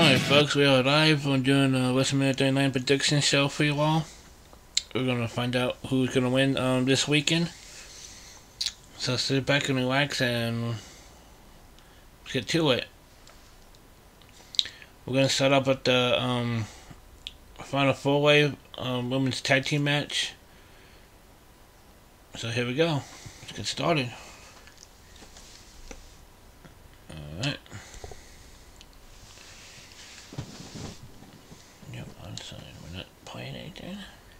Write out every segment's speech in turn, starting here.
Alright folks, we are live. I'm doing a WrestleMania 39 prediction show for you all. We're gonna find out who's gonna win this weekend. So sit back and relax and let's get to it. We're gonna start up with the final four-way women's tag team match. So here we go. Let's get started. Alright. Yep, I'm sorry, we're not playing anything.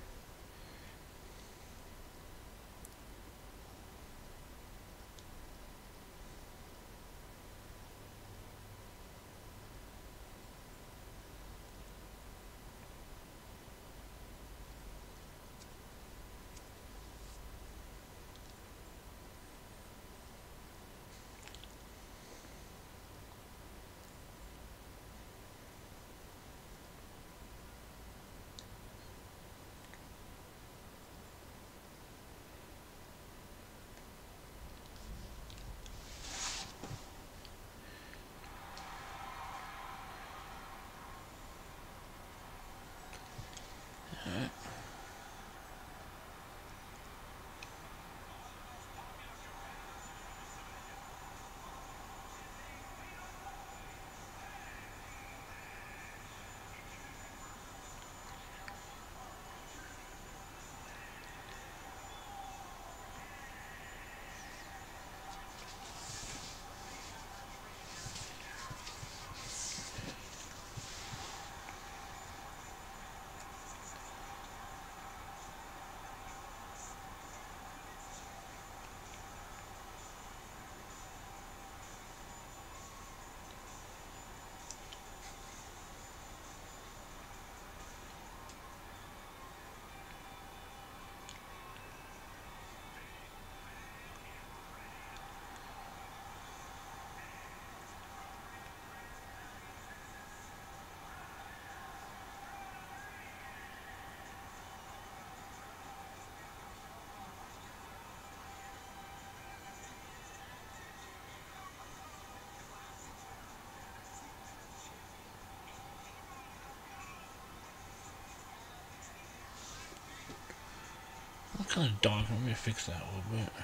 What kind of dog? Let me fix that a little bit.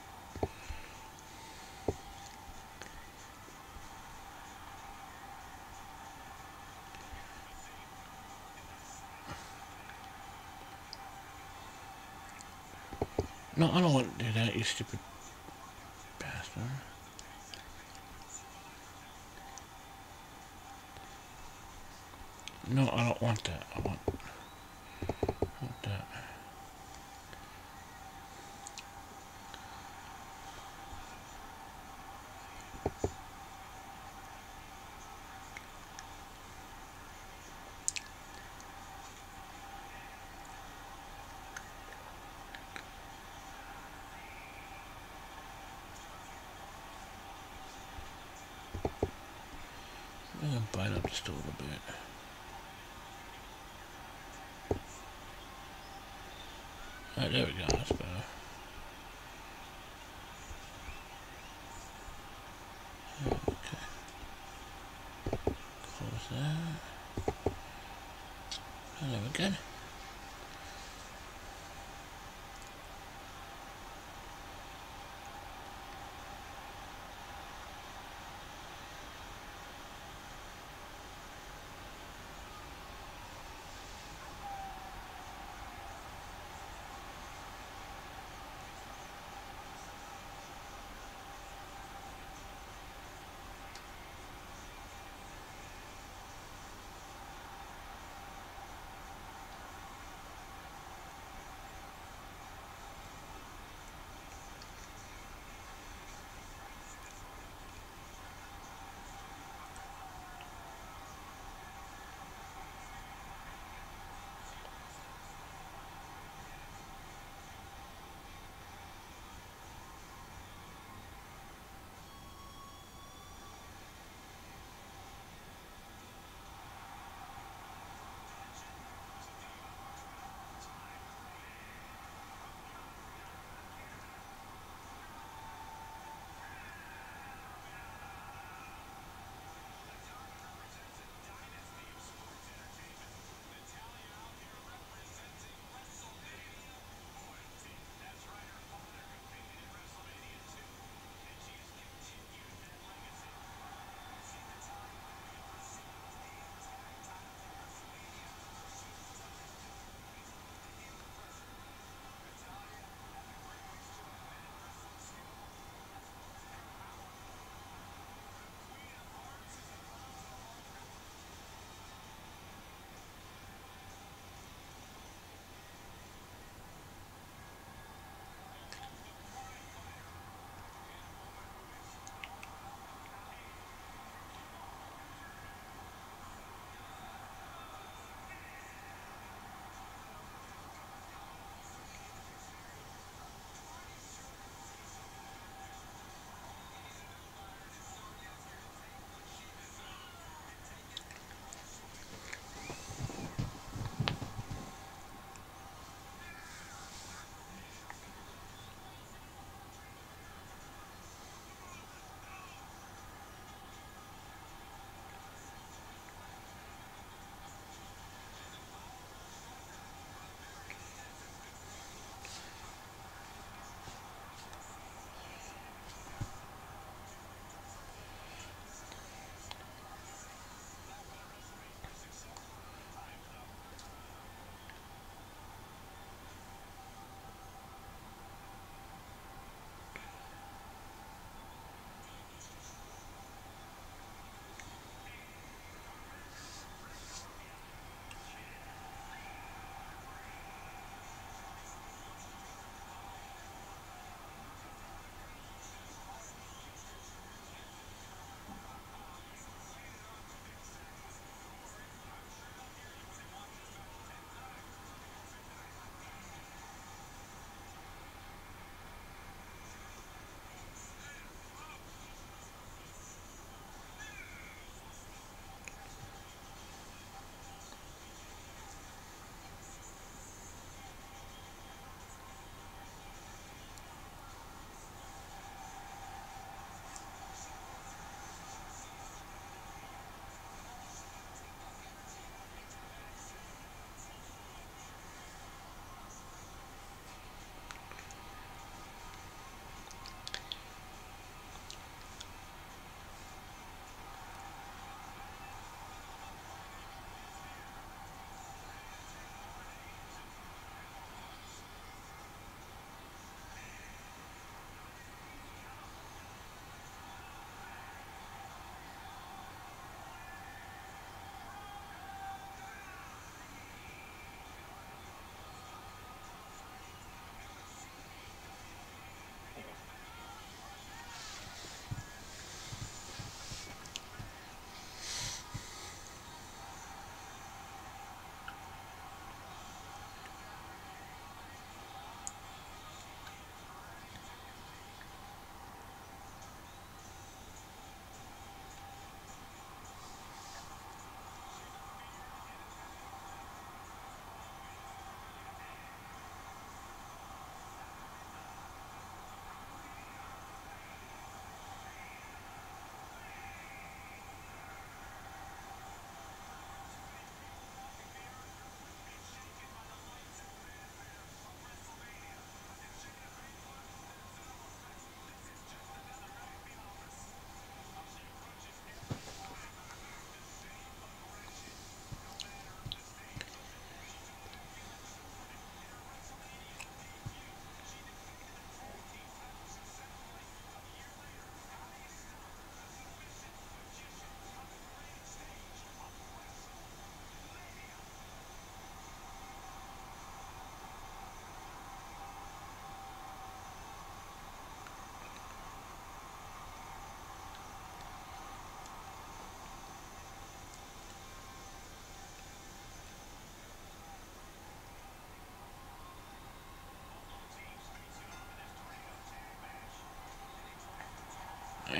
No, I don't want to do that, you stupid bastard. No, I don't want that. I want that. I'm gonna bite up just a little bit. Alright, there we go, that's better. Okay. Close that. And there we go.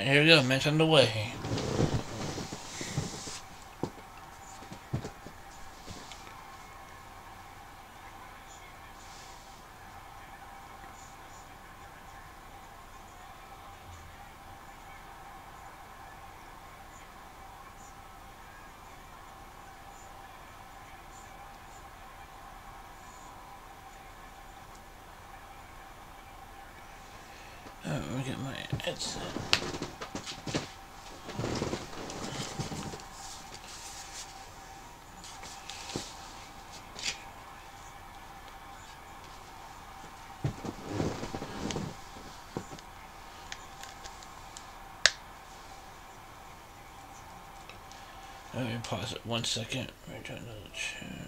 here we go. Match on the way. Oh, let me get my headset. Let me pause it 1 second. Let me try another chat.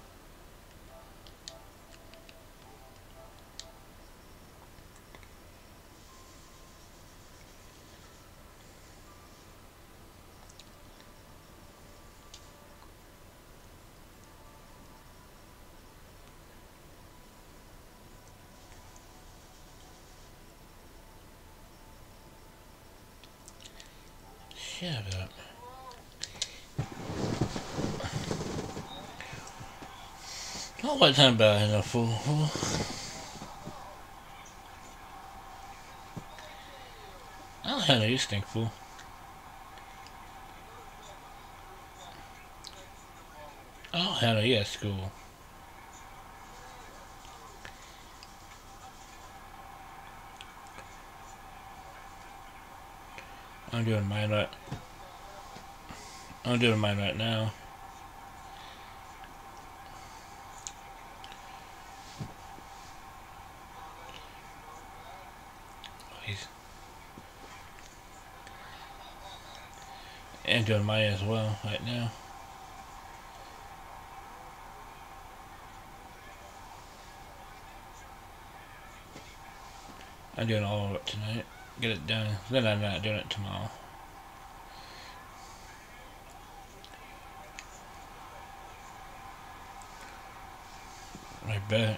Shut up. Oh, what time about enough, fool? I don't have you stink, fool. Oh, hell yeah, school. I'm doing mine right. I'm doing mine right now. Please. And doing mine as well right now. I'm doing all of it tonight. Get it done. Then I'm not doing it tomorrow. I bet.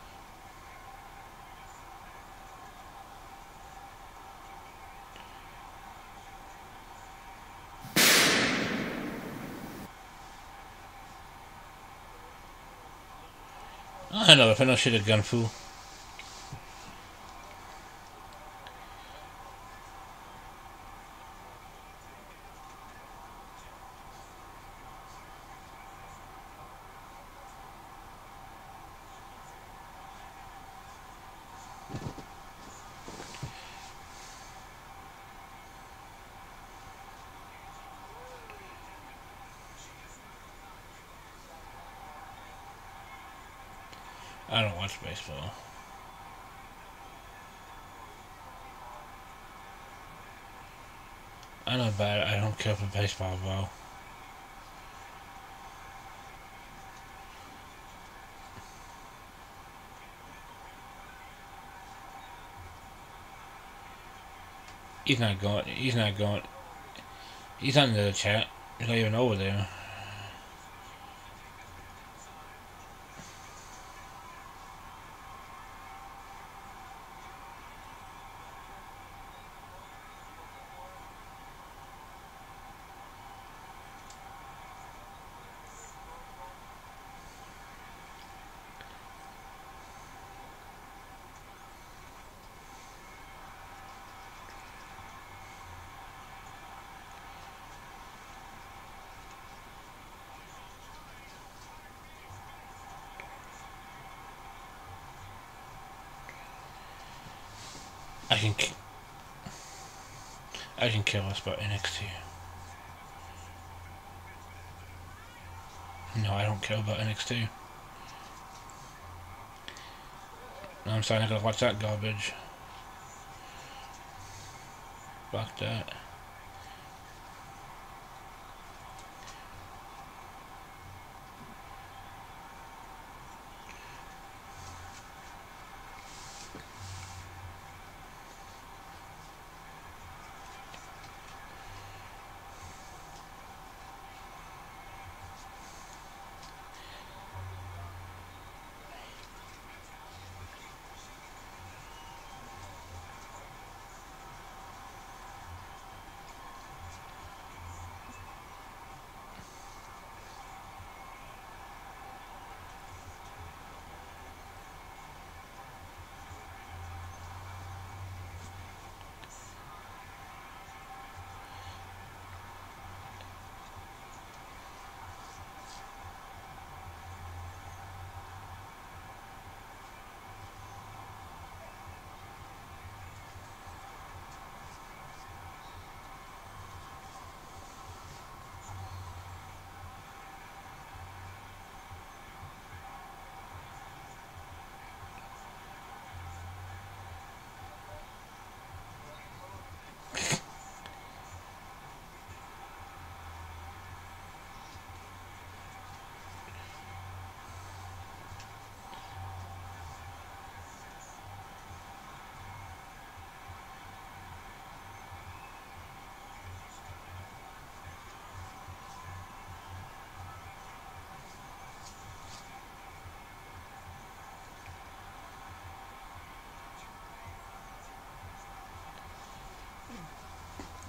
I know if I know shit a gun, fool. I don't watch baseball. I know about it. I don't care for baseball, bro. He's not going. He's not going. He's not in the chat. He's not even over there. I can kill us about NXT. No, I don't care about NXT. I'm sorry, I'm not gonna watch that garbage. Fuck that.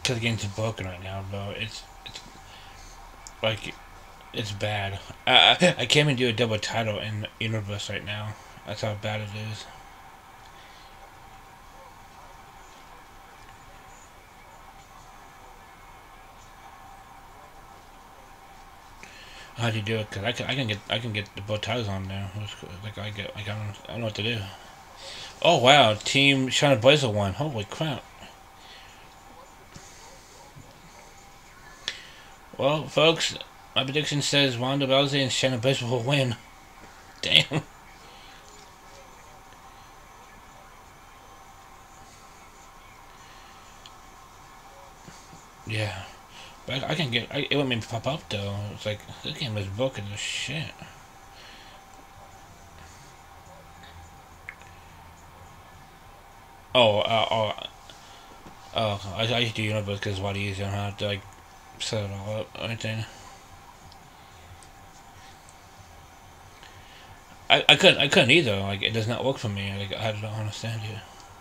Cause the game's broken right now, bro. It's like it's bad. I can't even do a double title in Universe right now. That's how bad it is. How do you do it? Cause I can get the both titles on there. Like I don't know what to do. Oh wow, Team Shayna Baszler won. Holy crap. Well, folks, my prediction says Ronda Rousey and Shayna Baszler will win. Damn. Yeah. But I can get... it wouldn't make me pop up, though. It's like, this game is broken as shit. Oh, I used to do Universe because it's a lot easier. I don't have to, like, set it all up or anything. I couldn't either. Like, it does not work for me. Like, I don't understand it.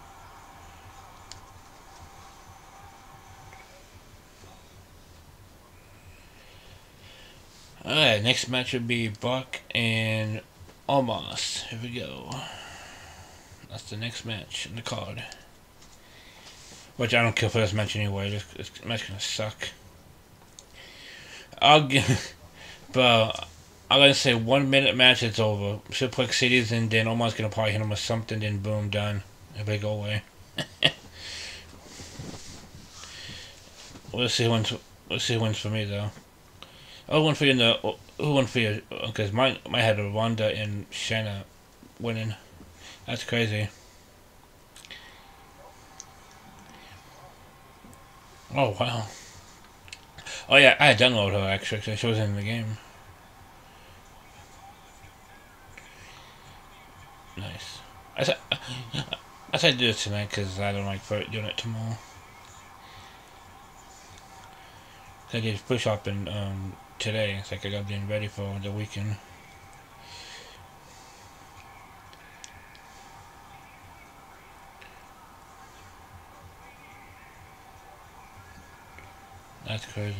Alright, next match would be Brock and Omos. Here we go. That's the next match in the card. Which I don't care for this match anyway. This match gonna suck. Bro, I'm gonna say 1 minute match, it's over. Suplex Cities, and then Omos gonna probably hit him with something, then boom, done. Everybody go away. Let's see who wins for me though. Oh, who won for you in the... Who won for you? Because mine had a Ronda and Shayna winning. That's crazy. Oh, wow. Oh, yeah, I had downloaded her, actually, because she was in the game. Nice. I said do it tonight, because I don't like doing it tomorrow. I did push-shopping today. It's like I got getting ready for the weekend. That's crazy.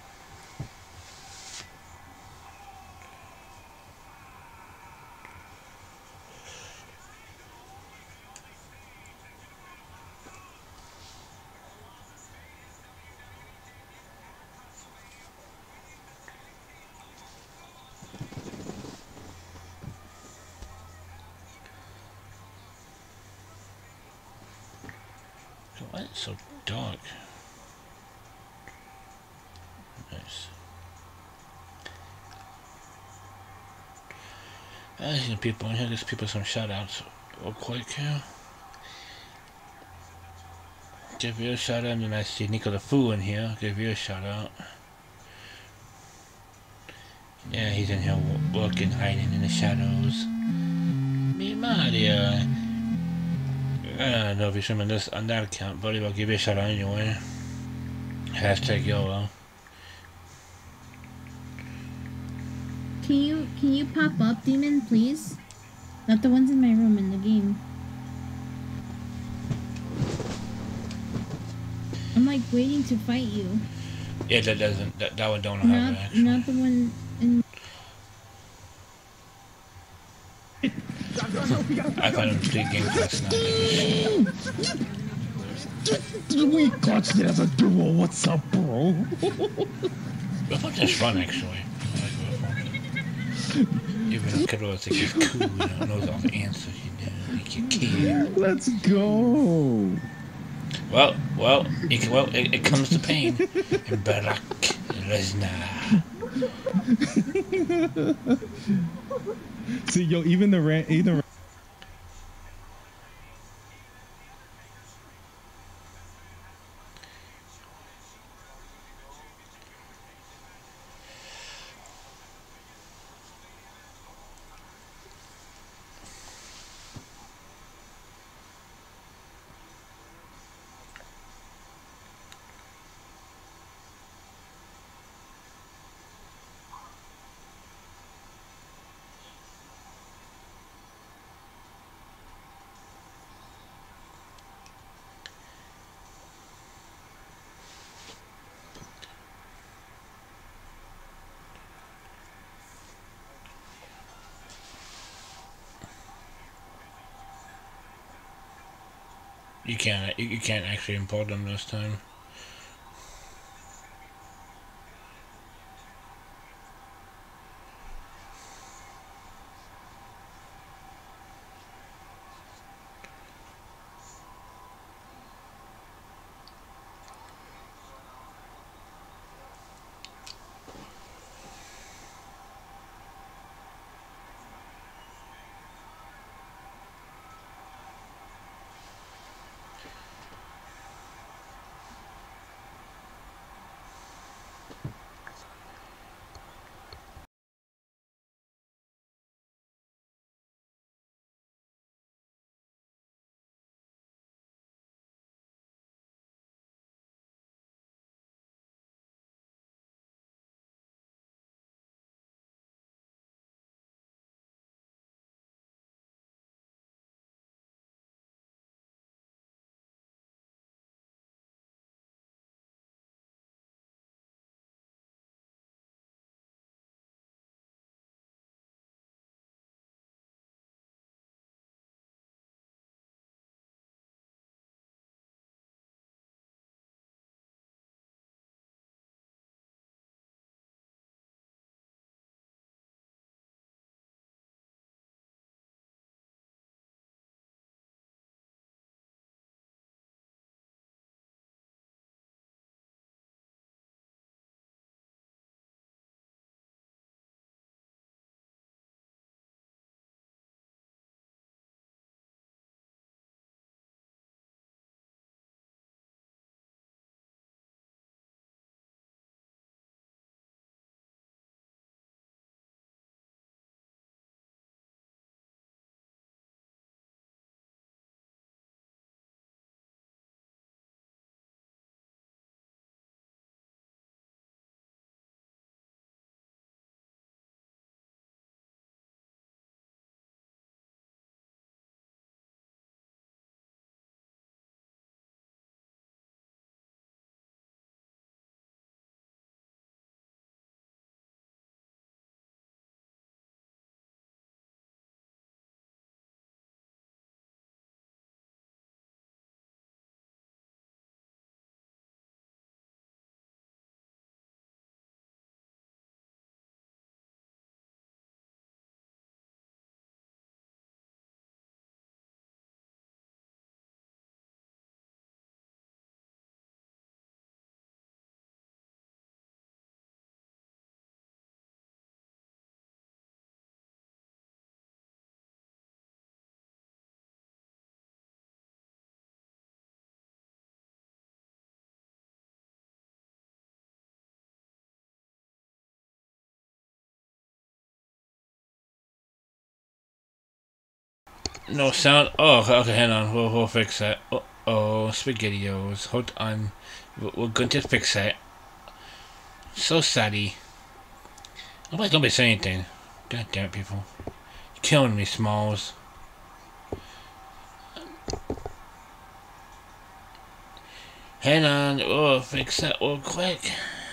Why is it so dark? Nice. I see people in here. There's people some shout outs real quick here. Give you a shout out, and then I see Nico the Foo in here. Give you a shout out. Yeah, he's in here working, hiding in the shadows. Me Mario. I don't know if he's swimming this on that account, buddy, but I'll give you a shout out anyway. Hashtag YOLO. Can you pop up, Demon, please? Not the ones in my room in the game. I'm like waiting to fight you. Yeah, that one don't have it actually. Not the one in... I found him 3 games last night. We got it as a duo. What's up, bro? Let's not just run actually. Even though Kiddo is like he's cool, you know, knows all the answers, you know, like you kid. Let's go. Well, it comes to pain. And Brock Lesnar. See, yo, even the You can't actually import them this time. No sound. Oh, okay, hang on. We'll fix that. Oh, SpaghettiOs. Hold on. We're going to fix that. So saddy. Nobody's gonna be saying anything. God damn it, people. You're killing me, Smalls. Hang on. We'll fix that real quick.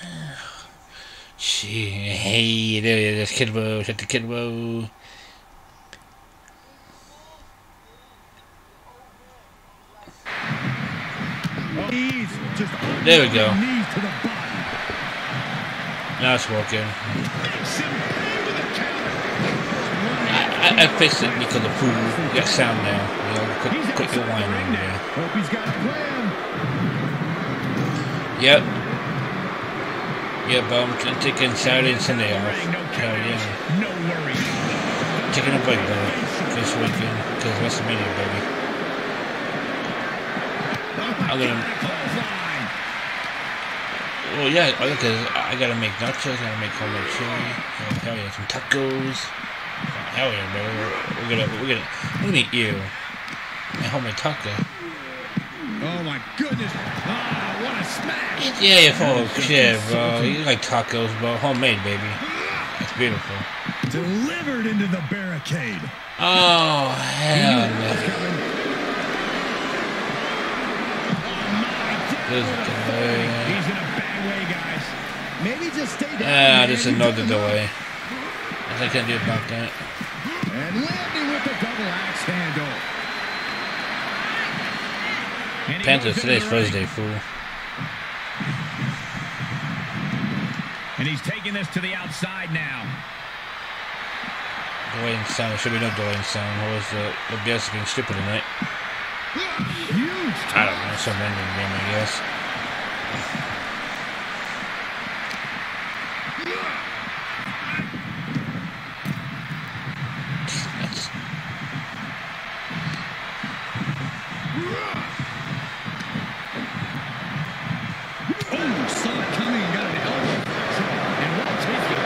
Gee, hey, there it is. Kidbo. Hit the Kidbo. There we go. Now it's working. I fixed it because of food. You got sound now. You know, quick your wine in there. Hope he's got a plan. Yep. Yeah, but I'm taking Saturday and Sunday off. Hell yeah. No worries. Taking a break though this weekend because WrestleMania, baby. I'm gonna. Well, yeah, because I gotta make nachos, I gotta make homemade chili. Hell yeah, some tacos. Hell yeah, bro. We're gonna eat you. And homemade taco. Oh my goodness! Ah, what a smash! Yeah, you're full of shit, bro. You like tacos, bro. Homemade, baby. It's beautiful. Delivered into the barricade. Oh, hell no. This delay. He's in a bad way, guys. Maybe just stay down. Just another delay. I can't do about that. And landing with the double axe handle. And he Panthers goes today's into the ring. Thursday, fool. And he's taking this to the outside now. Delay in sound. There should be no delay in sound. What was the OBS being stupid tonight? Huge. I don't know. Some random game, I guess. That's... Oh, saw it coming and got an elbow. And well taken.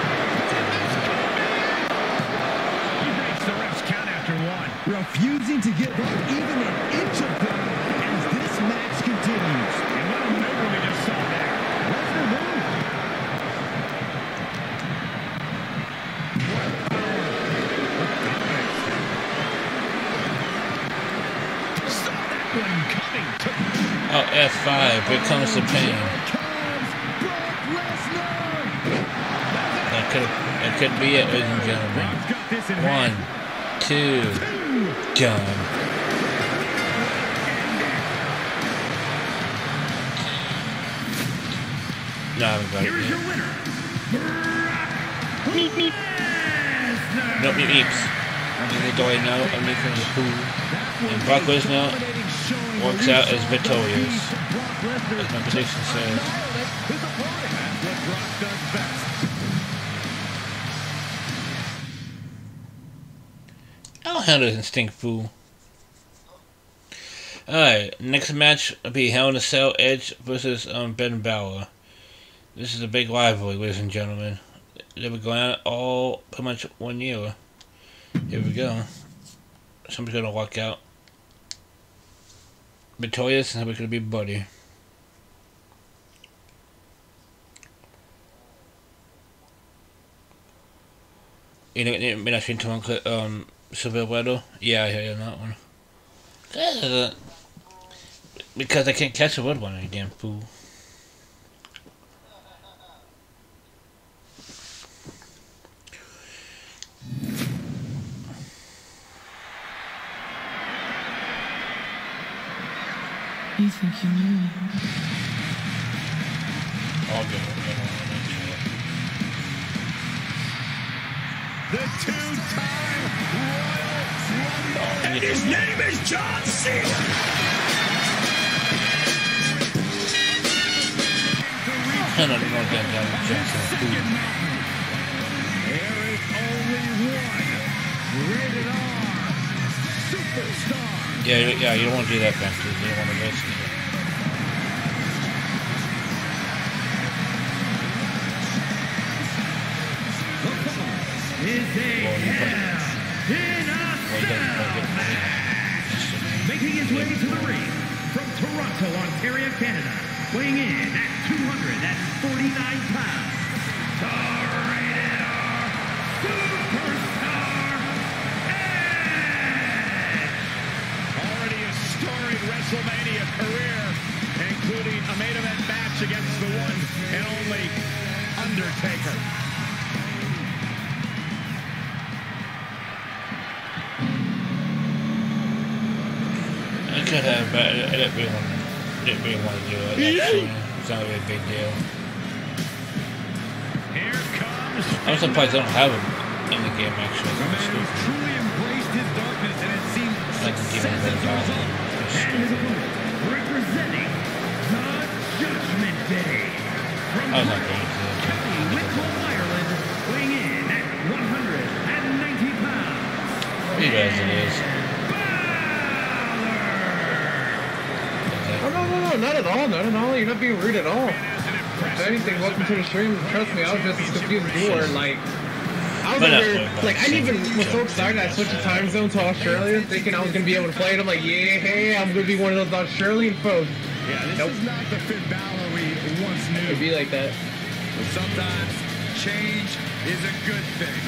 He breaks the ref's count after one. Refusing to give up even an inch of ground as this match continues. And what a maneuver we just saw there. Lesnar won. Saw that one coming. Oh, F5. Here comes the pain. Comes Brock Lesnar. That could be it, ladies and gentlemen. Brock's got this in 1, hand. 2, done. No, I haven't got it Here's yet. your winner. Meep, meep. Lesnar. Nope, it eeps. I'm gonna go in now. I'm making the pool. And Brock Lesnar works out as victorious, as my prediction says. That's what Brock does best. I'll handle this stink, fool. Alright, next match will be Hell in a Cell Edge versus Ben Balor. This is a big rivalry, ladies and gentlemen. They've been going out all pretty much 1 year. Here we go. Somebody's gonna walk out victorious, and somebody's gonna be bloody. You know, it may not seem to one Silver Weather. Yeah, I hear that one. Because I can't catch the red one, you damn fool. You think you knew me? I'll get it. The two-time Royal Rumble. And his name is John Cena. I don't know that damn Jackson fool. There is only one rated R superstar. Yeah, you don't want to do that, Baxter. You don't want to risk it. Is a Well, you put- Hell in a well, he doesn't play good money. Making his way to the ring from Toronto, Ontario, Canada, weighing in at 249 pounds, the rated R superstar, Edge. Already a storied WrestleMania career, including a main event match against the one and only Undertaker. I could have, but I didn't really want to do it. Actually, it's not really a big deal. Here comes I'm surprised I don't have him in the game, actually. A man That's who's stupid. truly embraced his darkness and has seen I can give him success a as a result. $1. and his opponent, representing the Judgment Day. From I was not going to do Wicklow, Ireland, weighing in at 190 pounds. Leave it as it is. No, not at all, not at all. You're not being rude at all. If anything, welcome to the stream. Trust me, I was just as confused as you were. Like, I was But over, that's like, I didn't even was so excited. I switched the time zone to Australia, thinking I was gonna be able to play it. I'm like, yeah, hey, I'm gonna be one of those Australian folks. Yeah, this Nope. is not the Finn Balor we once It'd knew. be like that. But sometimes change is a good thing.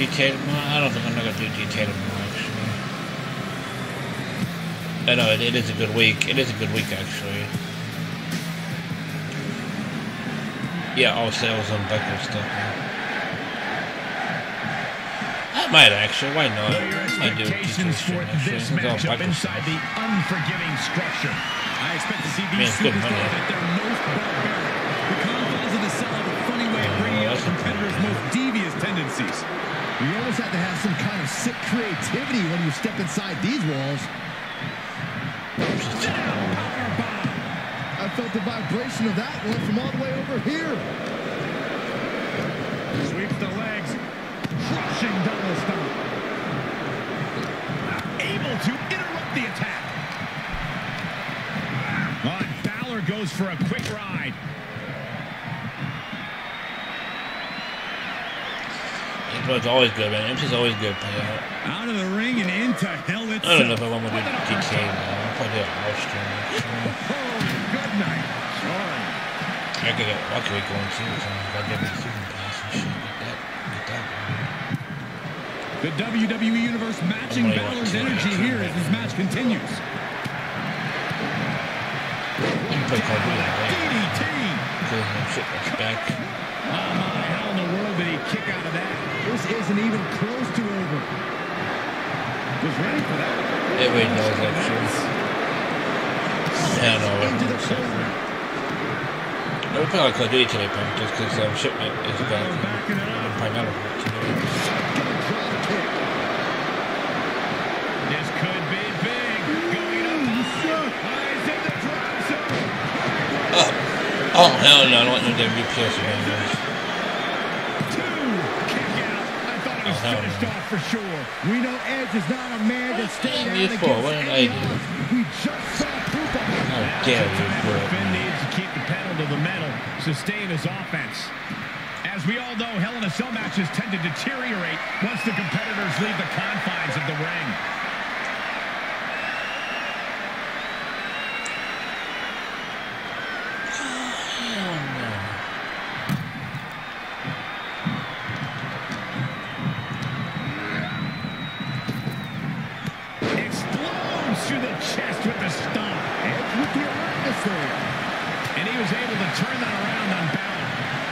DK tomorrow? I don't think I'm not gonna do DK tomorrow, actually. I know, it is a good week. It is a good week, actually. Yeah, all sales on Becker stuff, man. I might actually, why not? I do Expectations for this matchup inside the unforgiving structure. I expect to see these superstars at their most barbaric. The confines of the cell have a funny way of bringing out competitors' most devious tendencies. You almost have to have some kind of sick creativity when you step inside these walls. I felt the vibration of that one from all the way over here. Sweeps the legs. Crushing double stomp. Able to interrupt the attack. Balor goes for a quick ride. It's always good, man. It's always good payout. Out of the ring and into hell itself. I don't know if I want to do DK now. I'll probably do it Austrian. Good night. Sorry. I could get lucky going too. So I get me season pass and shit. Get that one. The WWE Universe matching Balor's energy here as this match continues. Play Call of Duty, right? DDT. Because shit that's back. Oh my, how in the world did he kick out of that? This isn't even close to over. Was ready for that. It really does, actually. Yeah, no. I would probably Call of Duty today, punk, just because shipment is back. I'm probably not over today. This could be big. Going up. Eyes in the drop zone. Oh, hell no, I don't want no damn UPS again, guys. Finished off for sure. We know Edge is not a man to stay down against What did I do? We just saw proof of it. How dare you, bro. Finn needs to keep the pedal to the metal, sustain his offense. As we all know, Hell in a Cell matches tend to deteriorate once the competitors leave the confines of the ring. Through the chest with the stomp. Edge with the awareness there. And he was able to turn that around on Balor.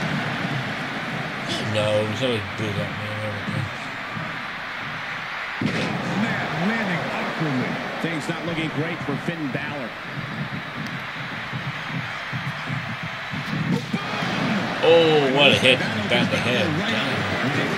No, he's always booed at me and everything. Man, landing awkwardly. Things not looking great for Finn Balor. Oh, what a hit. Back the head. Damn.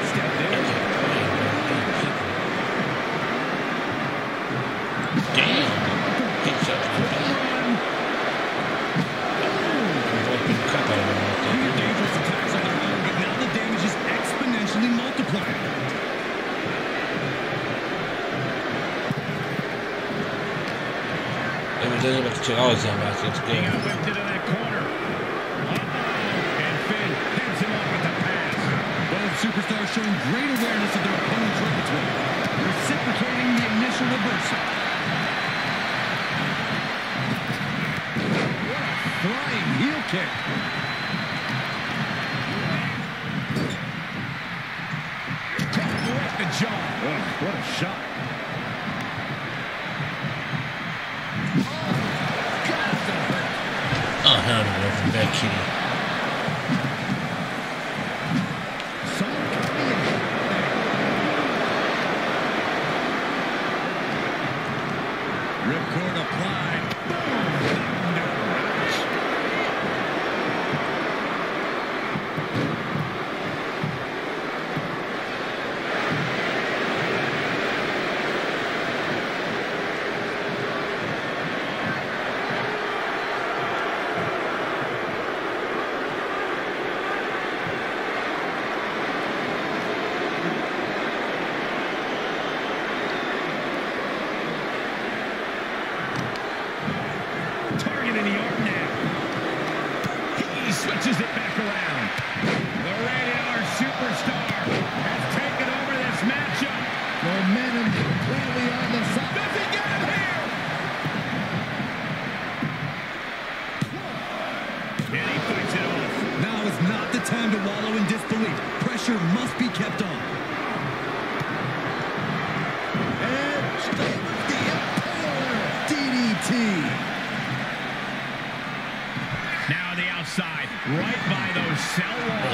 $2 in that. It's good. He got whipped into that corner. And Finn heads him up with the pass. Both superstars showing great awareness of their opponent's repertoire, reciprocating the initial reversal. What a flying heel kick. Right the jaw. Ugh, what a shot. Oh, hell no, from that kitty. Ripcord applied.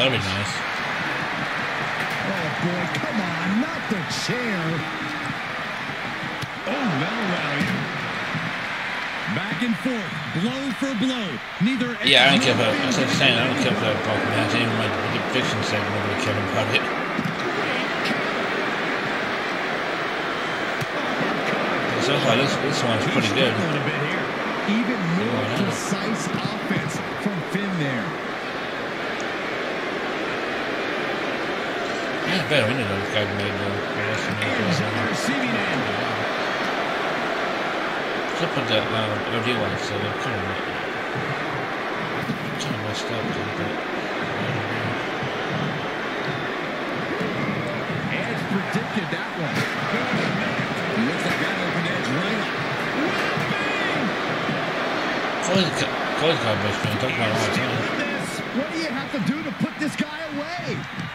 That'd be nice. Oh, boy, come on, not the chair. Oh, that'll rally. Back and forth, blow for blow. Neither. Yeah, I don't care about. As I was saying, I don't care about Brock match. Even my prediction segment, nobody cared about it. So far, this one's pretty good. Even more precise offense from Finn there. Yeah, better. We knew those guys made the Receiving end. Except for that OD one, so they're kind of messed up a little bit. Edge predicted that one. Looks like that open edge right up. Cody's got a best friend. Talk about it all the time. What do you have to do to put this guy away?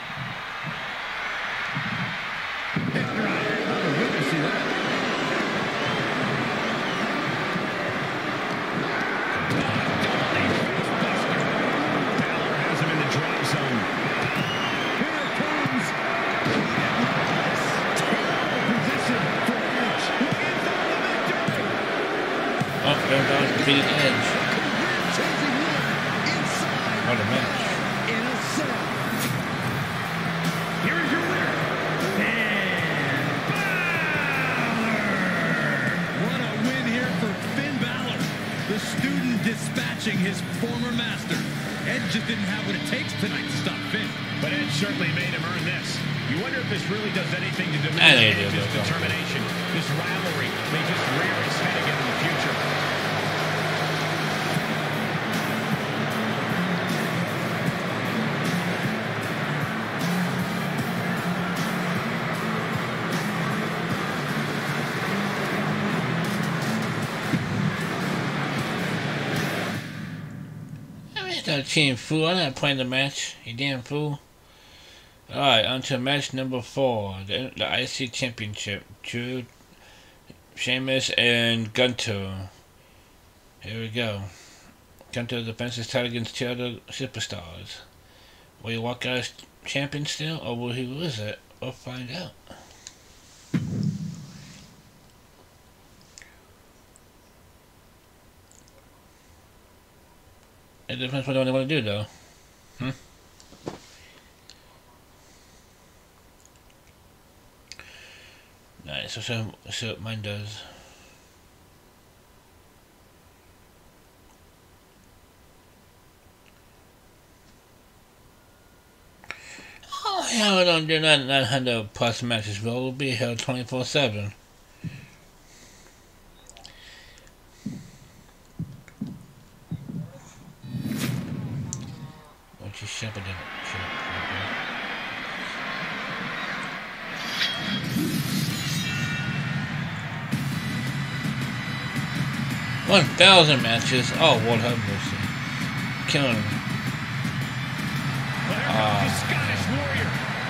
Defeated Edge. What a match. Here is your winner, Finn Balor. What a win here for Finn Balor. The student dispatching his former master. Edge just didn't have what it takes tonight to stop Finn. But Edge certainly made him earn this. You wonder if this really does anything to diminish Edge's determination. This rivalry may just rear its head again in the future. That team fool. I'm not playing the match. You damn fool. Alright, on to match number 4. The IC Championship. Drew, Sheamus, and Gunter. Here we go. Gunter defends his title against 2 other superstars. Will he walk out as champion still, or will he lose it? We'll find out. It depends what they want to do, though. Nice. Let's see what mine does. Oh, hell, we don't do 900 plus matches, but we'll be held 24/7. Ship it in. Okay. 1,000 matches. Oh, Lord have mercy. Killing me. Scottish Warrior.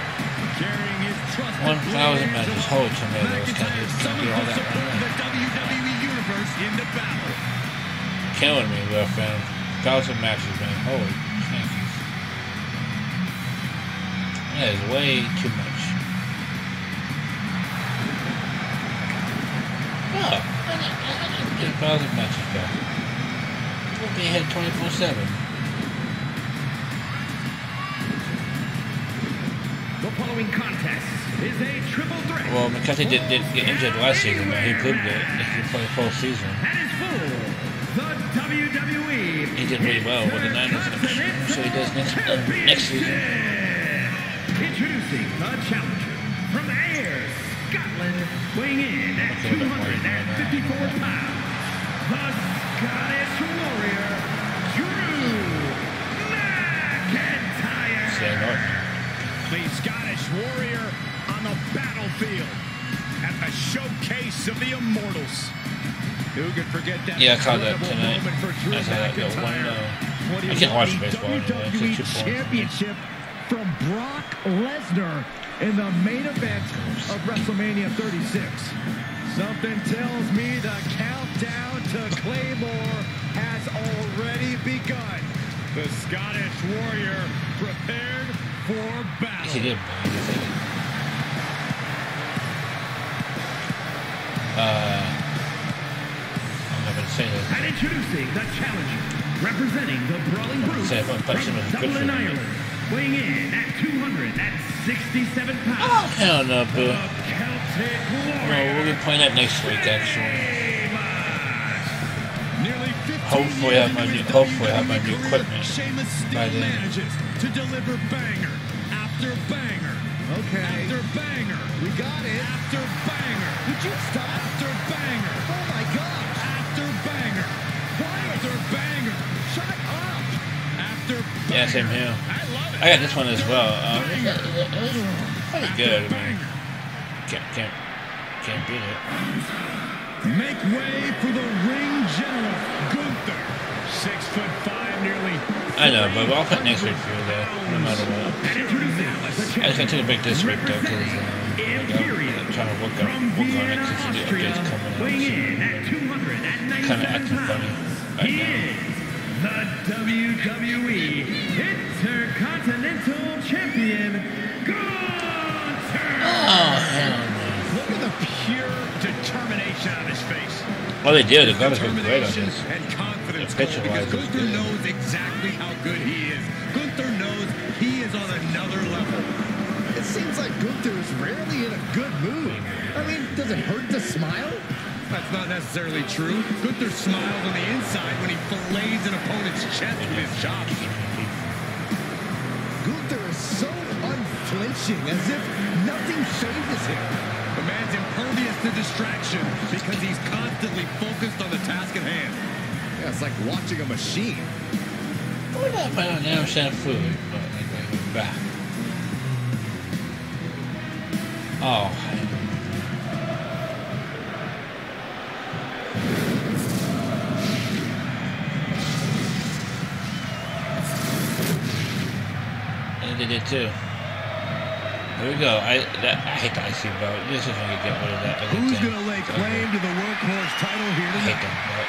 1,000 matches. Holy tomatoes. Can't do all that right the WWE Universe into battle. Killing me, rough man. 1,000 matches, man. Holy stinkies. That is way too much. Oh, 2,000 matches back. We'll be ahead 24/7. The following contest is a triple threat. Well, McCarthy did get injured last season, but he proved it. He could play a full season. That is full. The WWE. He did really well with the Niners. So he does next season. Introducing the challenger from Ayr, Scotland, weighing in at 254 pounds, the Scottish Warrior, Drew McIntyre. The Scottish Warrior on the battlefield at the showcase of the Immortals. Who could forget that? Yeah, I caught that tonight. As I can't watch baseball anyway. It's just too Championship from Brock Lesnar in the main event of WrestleMania 36. Something tells me the countdown to Claymore has already begun. The Scottish Warrior prepared for battle. He did, I'm not gonna say that. And introducing the challenger, representing the Brawling Brutes Say if I'm from punching him, good Dublin, for me. Ireland, weighing in at 267 Oh, pounds. hell no, boo. The Celtic No, Warrior. we'll be playing that next week, actually. Nearly 15 Hopefully I have my new, hopefully I have my new equipment Sheamus by still then. manages to deliver banger after banger. Okay. After banger. We got it. After banger. Would you stop? After banger. Oh my gosh. After banger. After banger. Shut up. After banger. Yeah, same here. I love it. I got this one as well. Pretty good. I mean, can't beat it. Make way for the ring general, Gunther. 6'5", nearly. I know, but I'll put next week for you though, no matter what. And introducing the I just gotta take a break this week though, because I'm trying to work on it Vienna, since the Austria, update's coming weighing out. in at 297 Kind of acting funny pounds. right He now. is the WWE Intercontinental Champion, Gunther. Oh, hell no. Look at the pure determination on his face. Well, they did. The guys were great on Determination this. and confidence, The picture because wise was Gunther good. knows exactly how good he is. Gunther knows he is on another level. It seems like Gunther is rarely in a good mood. I mean, does it hurt to smile? That's not necessarily true. Gunther smiles on the inside when he fillets an opponent's chest with his chops. Gunther is so unflinching, as if nothing phases him. The man's impervious to distraction because he's constantly focused on the task at hand. Yeah, it's like watching a machine. What about my own Amsterdam food? Back. Oh. And they did too. There we go. I hate the IC belt. This is when you get rid of that. other Who's thing. going to lay claim to the workhorse title here I hate tonight? that belt.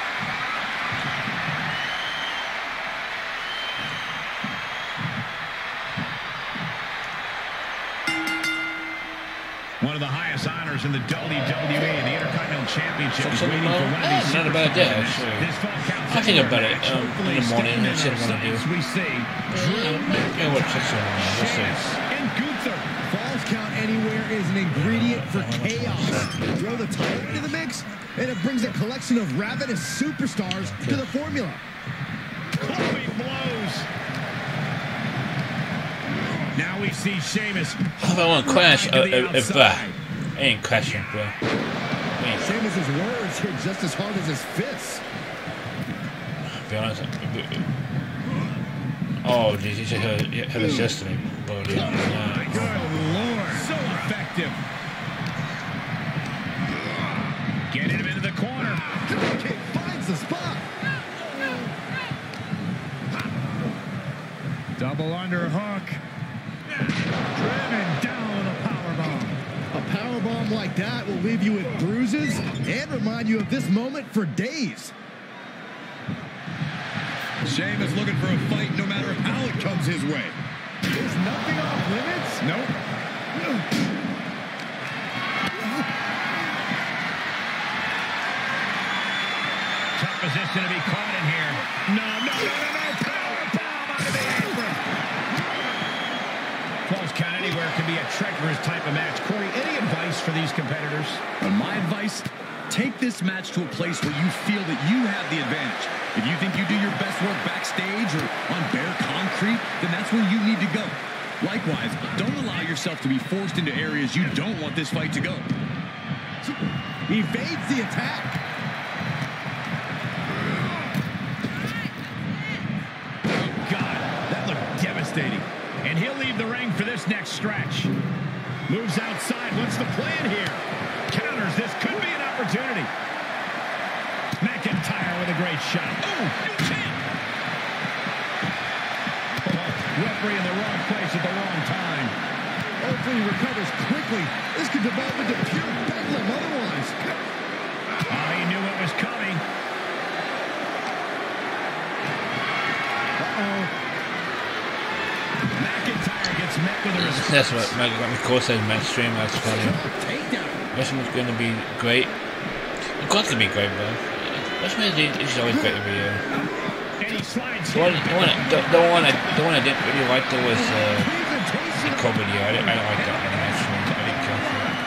One of the highest honors in the WWE, the Intercontinental Championship, is waiting for one of these Not a bad day, superstars. actually. This Fall Count I'll think about it match, in hopefully the morning sticking and see what in I'm our gonna do. sights, we see Yeah, what tricks are on? We'll see. and Gunther. Falls count anywhere is an ingredient for chaos. Throw the title into the mix, and it brings a collection of ravenous superstars to the formula. Clubbing blows. Now we see Sheamus. If I want to crash, to the if outside. I ain't crashing, bro. Ain't. Sheamus' words hit just as hard as his fists. Be honest. Oh, did you say have a destiny? Bro, dude. Nah. Good Lord. So effective. Getting him into the corner. Kick finds the spot. Double underhook. Driven down with a powerbomb. A powerbomb like that will leave you with bruises and remind you of this moment for days. Sheamus looking for a fight no matter how it comes his way. There's nothing off limits. Nope. Tough position to be caught in here. No. Powerbomb onto the apron. Close count anywhere can be a treacherous type of match. Corey, any advice for these competitors? My advice, take this match to a place where you feel that you have the advantage. If you think you do your best work backstage or on bare concrete, then that's where you need to go. Likewise, don't allow yourself to be forced into areas you don't want this fight to go. Evades the attack. God, that looked devastating. And he'll leave the ring for this next stretch. Moves outside. What's the plan here? Counters. This could be an opportunity. McIntyre with a great shot. Oh, referee in the wrong place at the wrong time. Hopefully he recovers quickly. This could develop into pure bedlam otherwise. Oh, he knew what was coming. That's what Mike McCall said in my stream last funny. WrestleMania's going to be great. Of course it's going to be great, bro. WrestleMania is always great every year. The one I didn't really like though was the COVID year. I don't like that one actually. I didn't care for it.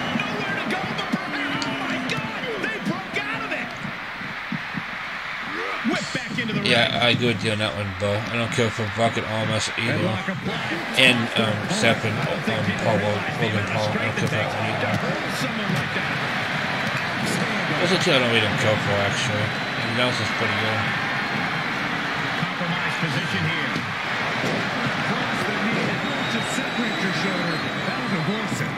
Yeah, I agree with you on that one, Bo. I don't care for Brock and Almas either. And Seth and Logan Paul. I don't care for that one either. Those are two I really don't care for actually. Everything else is pretty good. Compromised position here. Cross the knee to separate your shoulder. That'll divorce it.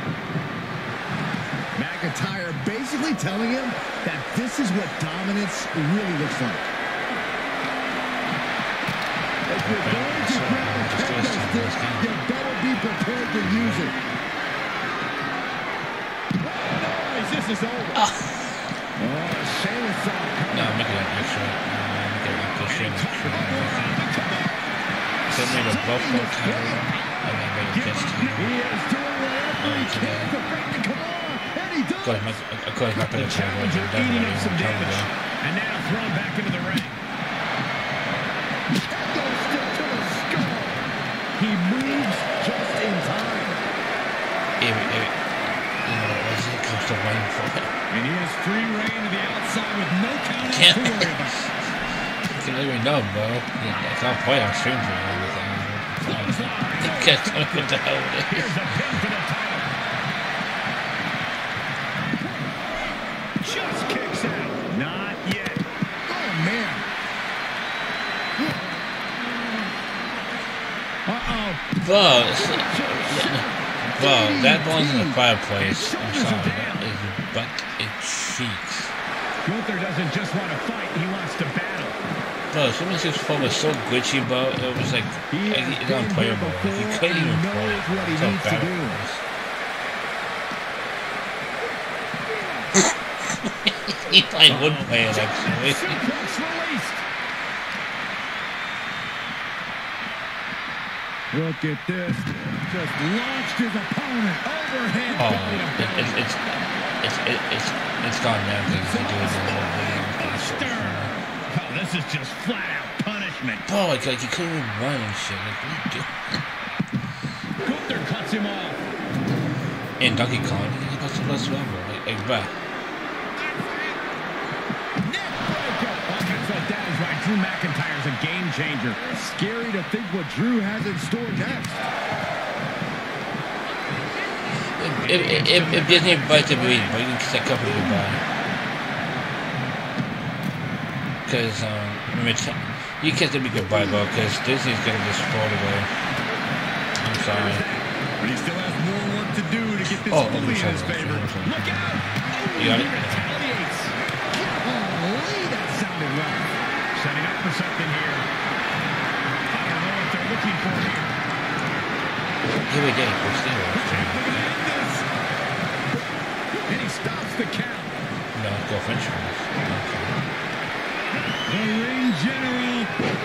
McIntyre basically telling him that this is what dominance really looks like. If you're going to grab a kendo stick, you better be prepared to use it. This is over. Sheamus saw it coming. No, make it extra. Make it like Sheamus. So I made a Buffalo title, and I made a Kiss title. He is doing whatever he can to break the come on, and he does. Of course, my favorite title was definitely a long time ago. And now thrown back into the ring. Kendo stick to the skull. He moves just in time. It comes to one for it. And he has free reign to the outside with no count Can't. to worry about. You can let me know, bro. Yeah, it's not point on stream for everything. You can't tell me what the hell it is. Here's a pin for the title. Just kicks out. Not yet. Oh, man. Bro, that belongs in the fireplace. I'm sorry. But it cheeks. Gunther doesn't just want to fight, he wants to battle. Bro, Simmons' phone was so glitchy, bro. It was like, it's unplayable. Like, you couldn't even play it. That's how bad it was. He probably would play it, actually. Suplex released. Look at this. Just launched his opponent overhead. Oh, it's gone now because he doing the whole video. Oh, this is just flat out punishment. Bro, like you couldn't even run and shit. Like, what are you doing? Gunther cuts him off. And Donkey Kong, he's about to lose level. Like, bro. That's what that is right. Drew McIntyre's a game changer. Scary to think what Drew has in store next. If Disney buys the movie, but you can kiss that company goodbye. Because, you kiss the movie goodbye, bro, because Disney's gonna just fall away. I'm sorry. But he still has more work to do to get this fully in his favor. Look out! You got it? Retaliates. Holy, that sounded rough. Setting up for something here. I don't know what they're looking for here. Here we go, And he stops the count. No, go French fries. The ring general.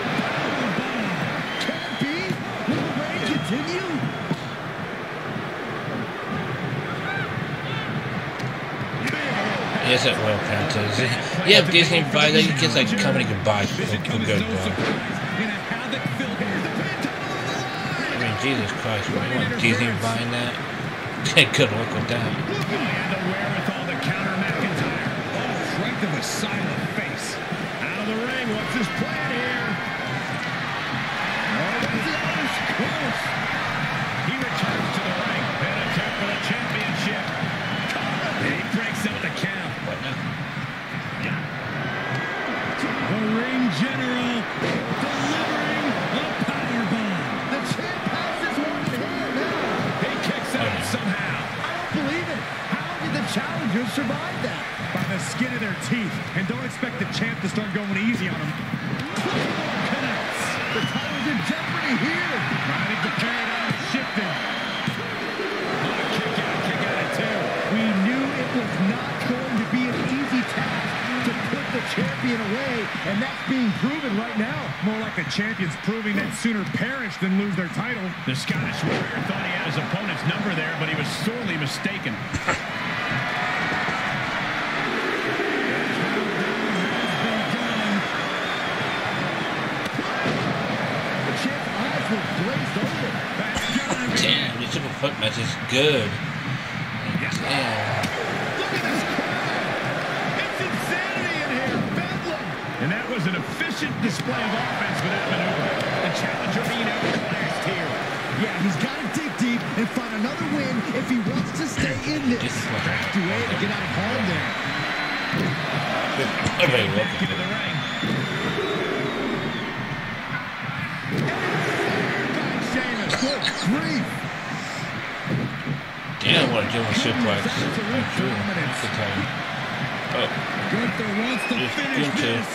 Can't be. Will the reign continue? Yes, it will, Panthers. Yeah, if Disney buys that, you kiss like company goodbye for good, bro. I mean, Jesus Christ, bro. You want Disney buying that? Good luck with that. And the wherewithal to counter McIntyre. Oh, strength of a silent face. Out of the ring, what's his plan here? Oh, that's the Irish close. He returns to the ring. And attempt for the championship. He breaks up the count. What now? The ring general delivering a powerbomb. The champ has this one in hand now. He kicks out somehow. I don't believe it. How did the challengers survive that? By the skin of their teeth. And don't expect the champ to start going easy on him. Connects. The title's in jeopardy here. I think the paradigm shifted. Kick out at two. We knew it was not going to be an easy task to put the champion away, and that's being proven right now. More like the champions proving that sooner perish than lose their title. The Scottish Warrior thought he had his opponent's number there, but he was sorely mistaken. Damn, this triple foot match is good. Damn. Look at this crowd. It's insanity in here. Bedlam. And that was an efficient display of offense with that maneuver. The challenger being outclassed here. Yeah, he's got to dig deep and find another win if he wants to stay in this. Back to way to get out of harm there. Back into the ring. Good grief. Damn, what a doing suplex. Oh. Gunther wants to finish this.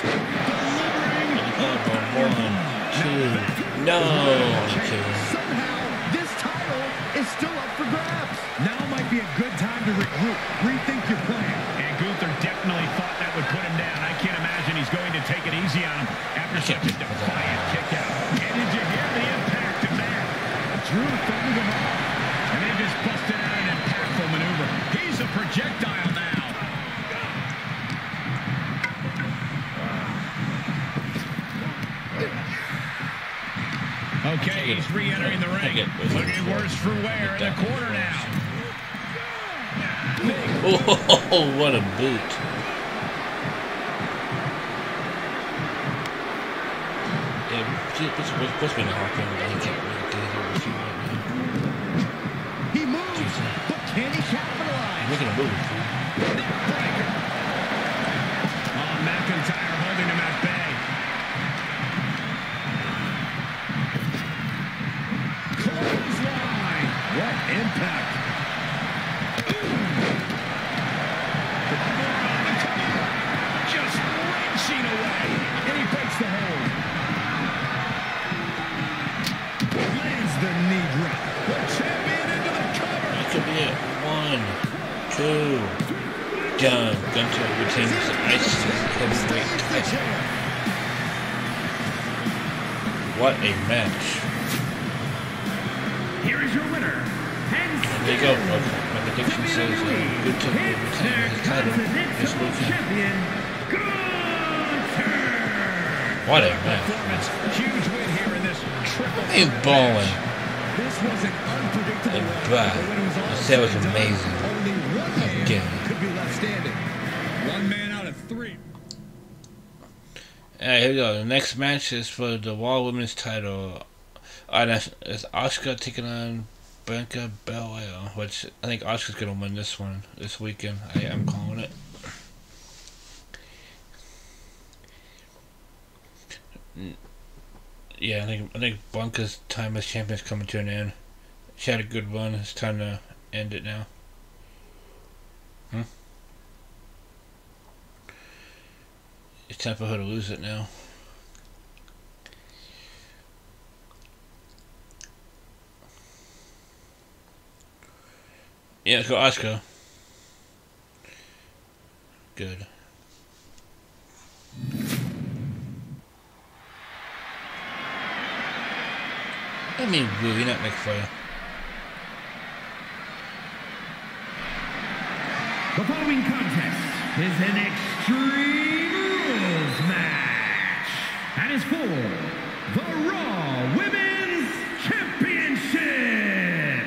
One, two. No. Somehow, this title is still up for grabs. Now might be a good time to regroup. Rethink your plan. And Gunther definitely thought that would put him down. I can't imagine he's going to take it easy on him after such a defiant kick out. And did you hear the impact of that? Drew fending him off. And they just busted out an impactful maneuver. He's a projectile now. Okay, he's re-entering the ring. Looking worse for wear in the corner now. Oh, what a boot. Yeah, what's been happening? I can't really get it with you right now. He moves, but can he capitalize? Look at him move. Oh, McIntyre holding him at bay. Clothesline. What impact. Just wrenching away. And he breaks the hold. Lands the knee drop. The champion into the cover. That could be it. 1, 2. Done. Gunther retains the IC heavyweight title. What a match. Here is your winner. There you go, folks. My prediction says Gunther will retain his title this weekend. Champion, Gunther. What a match. Huge win here in this triple He's balling. This was an unpredictable one. But But when it was all that was said and done, amazing. Only one man Again. could be left standing. One man out of 3. Alright, here we go. The next match is for the Raw Women's title. It's Asuka taking on Bianca Belair, which I think Asuka's gonna win this one this weekend. I am calling it. Yeah, I think Bianca's time as champion is coming to an end. She had a good run. It's time to end it now. It's time for her to lose it now. Yeah, let's go Asuka. Good. I mean, really, not McFly. The following contest is an Extreme Rules match and is for the Raw Women's Championship.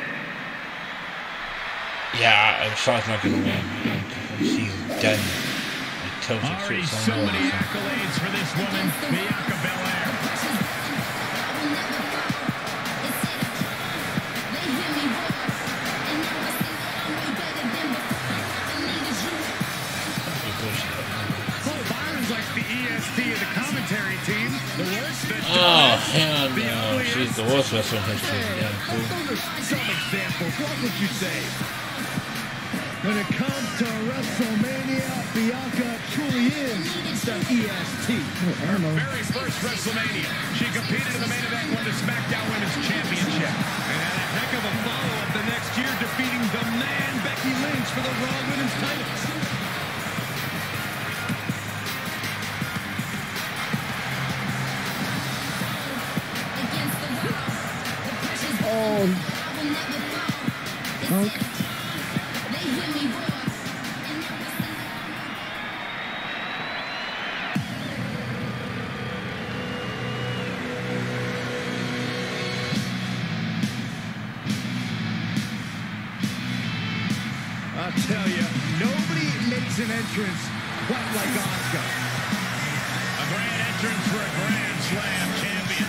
Yeah, Charlotte's not gonna win. She's done. I told you Already so. so many accolades for this woman, Bianca Belair. Cole Byron's like the EST of the commentary team. The worst that Oh, hell no. She's the worst wrestler in history. Yeah, cool. Those are some examples. What would you say? When it comes to WrestleMania, Bianca truly is the EST. her very first WrestleMania. She competed in the main event, won the SmackDown Women's Championship. And had a heck of a follow-up the next year, defeating the man Becky Lynch for the Raw Women's title. I'll tell you, nobody makes an entrance quite like Asuka. A grand entrance for a Grand Slam champion.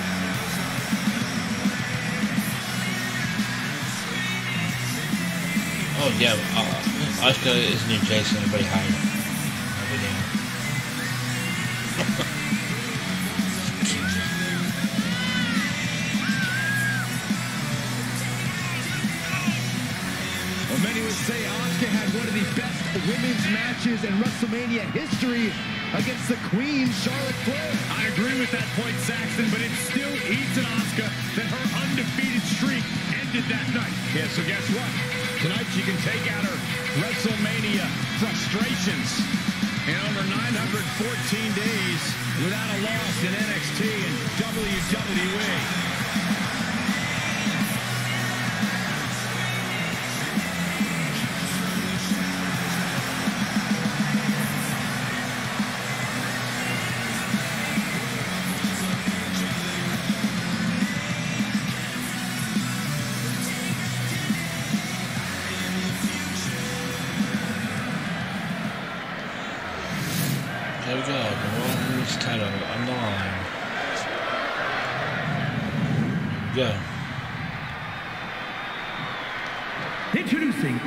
Oh yeah, Asuka is New Jason. Everybody hide. Well, many would say Asuka had one of the best women's matches in WrestleMania history against the Queen, Charlotte Flair. I agree with that point, Saxton, but it still eats at Asuka that her undefeated streak ended that night. Yeah, so guess what? Tonight she can take out her WrestleMania frustrations. In over 914 days without a loss in NXT and WWE. There we go, the women's title on the line. Go. Introducing.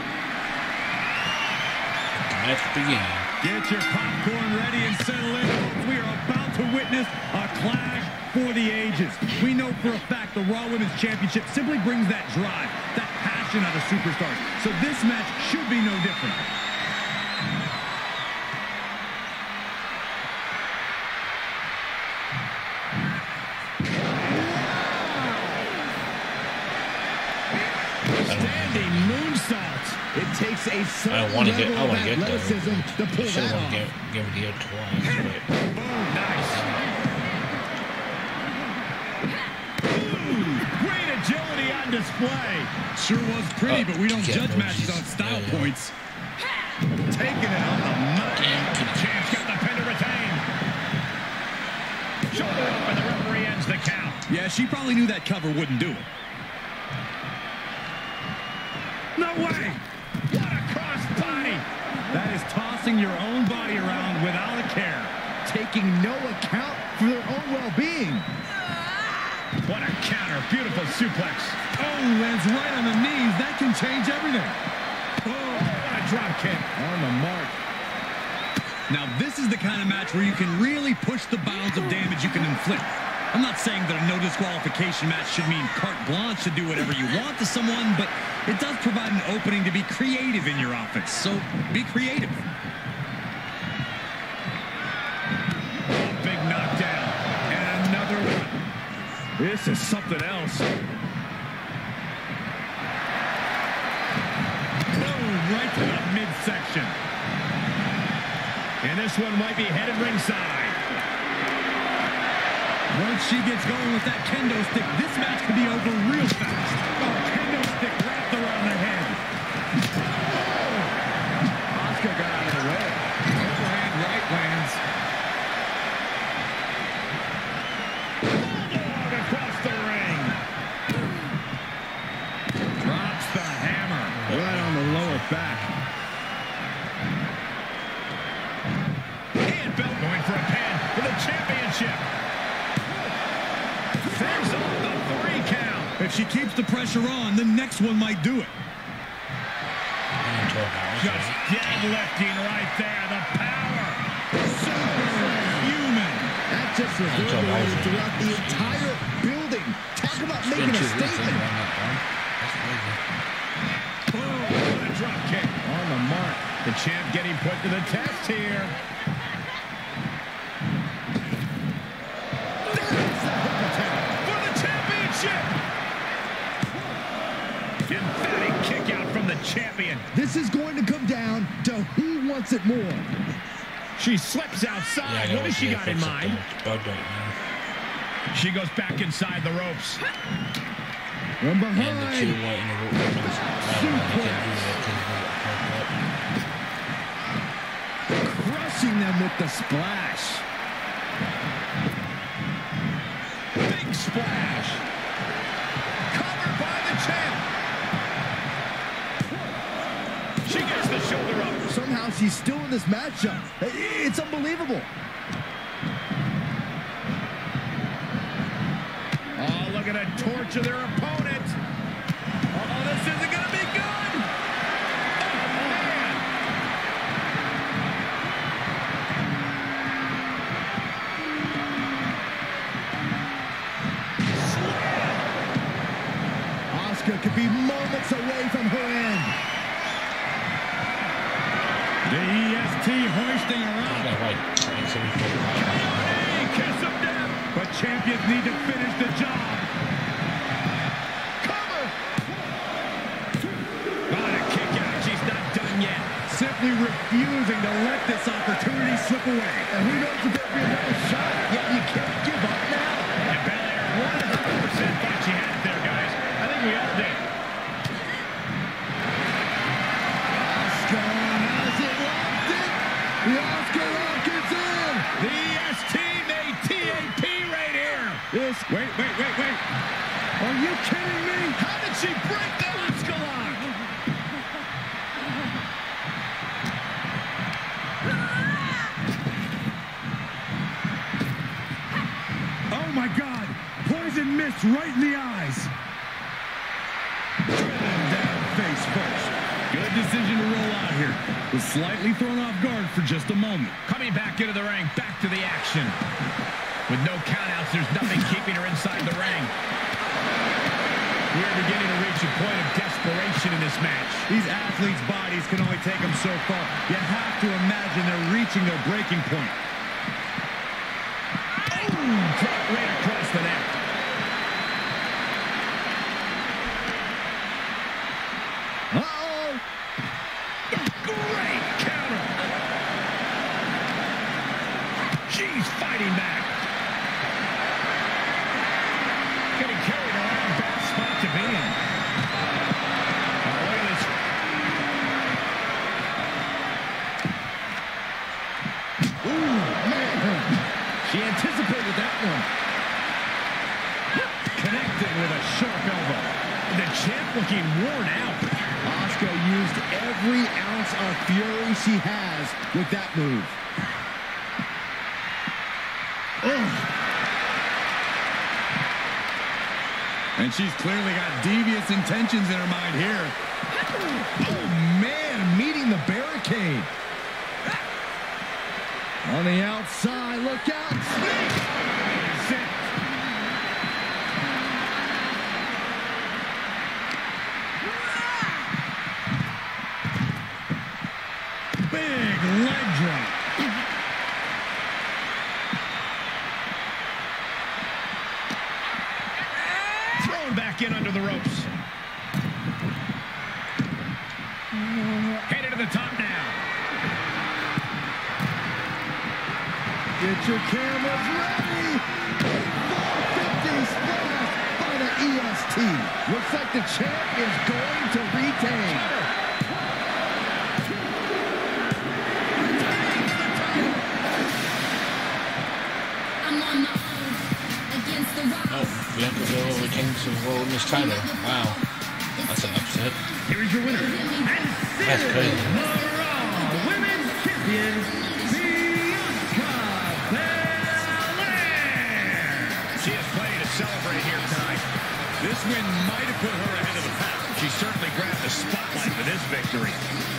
Let's begin. Get your popcorn ready and settle in. We are about to witness a clash for the ages. We know for a fact the Raw Women's Championship simply brings that drive, that passion out of superstars. So this match should be no different. Standing moonsault. It takes a certain level of athleticism to pull that off. Give me the other twice. Nice. Great agility on display. Sure was pretty, but we don't judge matches on style points. Taking it on the mountain. Champ's got the pin to retain. Shoulder up and the referee ends the count. Yeah, she probably knew that cover wouldn't do it. No way! What a cross body! That is tossing your own body around without a care. Taking no account for their own well-being. What a counter. Beautiful suplex. Oh, lands right on the knees. That can change everything. Oh, what a drop kick. On the mark. Now, this is the kind of match where you can really push the bounds of damage you can inflict. I'm not saying that a no disqualification match should mean carte blanche to do whatever you want to someone, but it does provide an opening to be creative in your offense. So be creative. Big knockdown. And another one. This is something else. Boom, right to the midsection. And this one might be headed ringside. Once she gets going with that kendo stick, this match could be over real fast. Oh, kendo stick wrapped around the head. Asuka got out of the way. Overhand right lands. Bulldog across the ring. Drops the hammer. Right on the lower back. And Belt going for a pin for the championship. There's off the 3 count. If she keeps the pressure on, the next one might do it. Just deadlifting right there. The power. Superhuman. That just reverberated throughout the entire building. Talk about making a statement. Boom. What a drop kick. On the mark. The champ getting put to the test here. For the championship. Emphatic kick out from the champion. This is going to come down to who wants it more. She slips outside. What has she got in mind? She goes back inside the ropes. From behind. Crushing them with the splash. Big splash. Covered by the champ. She somehow she's still in this matchup. It's unbelievable. Oh, look at that torture their opponent. Oh, this isn't going to be good. Oh, man. Asuka could be moments away from her end. The EST hoisting her up. Hey, kiss of death. But champions need to finish the job. Cover! Oh, the kick out. She's not done yet. Simply refusing to let this opportunity slip away. And who knows if there'll be another shot, yet you can't give up now. And Belair 100% thought she had it there, guys. I think we all did. Asuka has it locked in. The Asuka lock is in. The EST made TAP right here. This. Wait. Are you kidding me? How did she break the Asuka lock? Oh my God! Poison mist right in the eyes. Driven down face first. Good decision to roll out here. Was slightly thrown off guard for just a moment. Coming back into the ring, back to the action. With no countouts, there's nothing keeping her inside the ring. We're beginning to reach a point of desperation in this match. These athletes' bodies can only take them so far. You have to imagine they're reaching their breaking point. Drop right across the neck. Uh-oh! Great counter. She's fighting back. Getting carried around, bad spot to be in. Oh, look at this. Ooh, man! She anticipated that one. Connected with a sharp elbow. The champ looking worn out. Asuka used every ounce of fury she has with that move. And she's clearly got devious intentions in her mind here. Oh, man, meeting the barricade. On the outside, look out. Big leg drop. Thrown back in under the ropes. Headed to the top now. Get your cameras ready. 450 splash by the EST. Looks like the champ is going to retain. Oh, Bianca Belair retains the role in this title. Wow. That's an upset. Here is your winner, and That's crazy. the Raw Women's Champion, Bianca Belair. She has plenty to celebrate here tonight. This win might have put her ahead of the pack. She certainly grabbed the spotlight for this victory.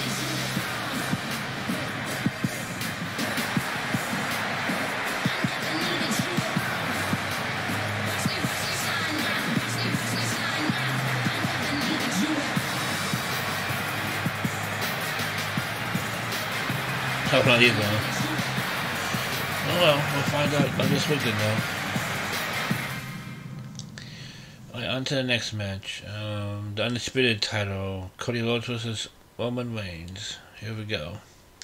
Hope not either. Oh well, we'll find out on this weekend though. Alright, on to the next match. The Undisputed title. Cody Rhodes versus Roman Reigns. Here we go.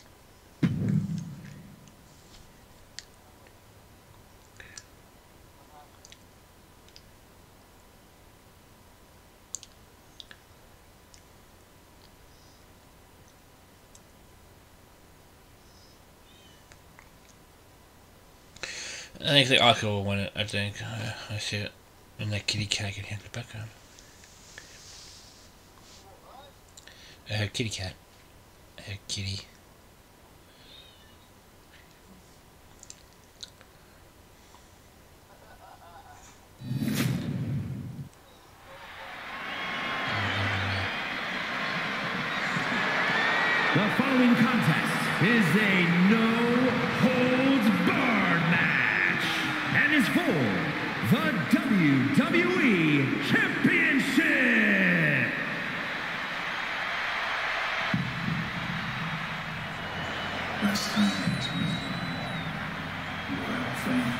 I think the Asuka will win it, I think. I see it. And that kitty cat can handle the background. I heard kitty cat. I heard kitty. The following contest is a no-holds-barred match and is for the WWE Championship. Last time you were our friend.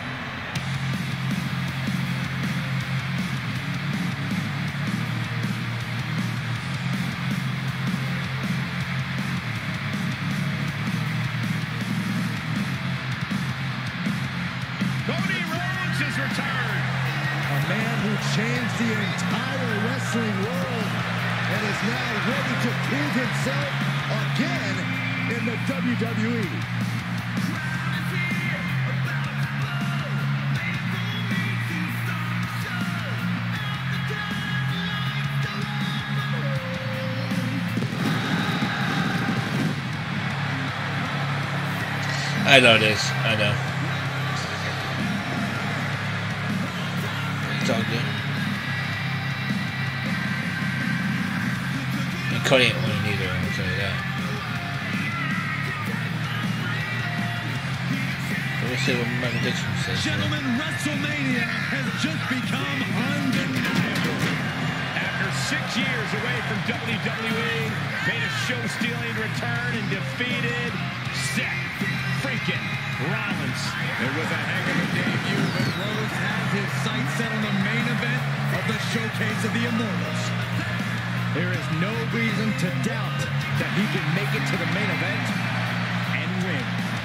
Changed the entire wrestling world and is now ready to prove himself again in the WWE. I know this. I know. It's all good. Cody ain't winning either, I'm gonna tell you that. We'll see what Michael Dixon says. Gentlemen, WrestleMania has just become undeniable. After 6 years away from WWE, made a show-stealing return and defeated Seth freaking Rollins. It was a heck of a debut, but Rhodes has his sights set on the main event of the Showcase of the Immortals. There is no reason to doubt that he can make it to the main event and win.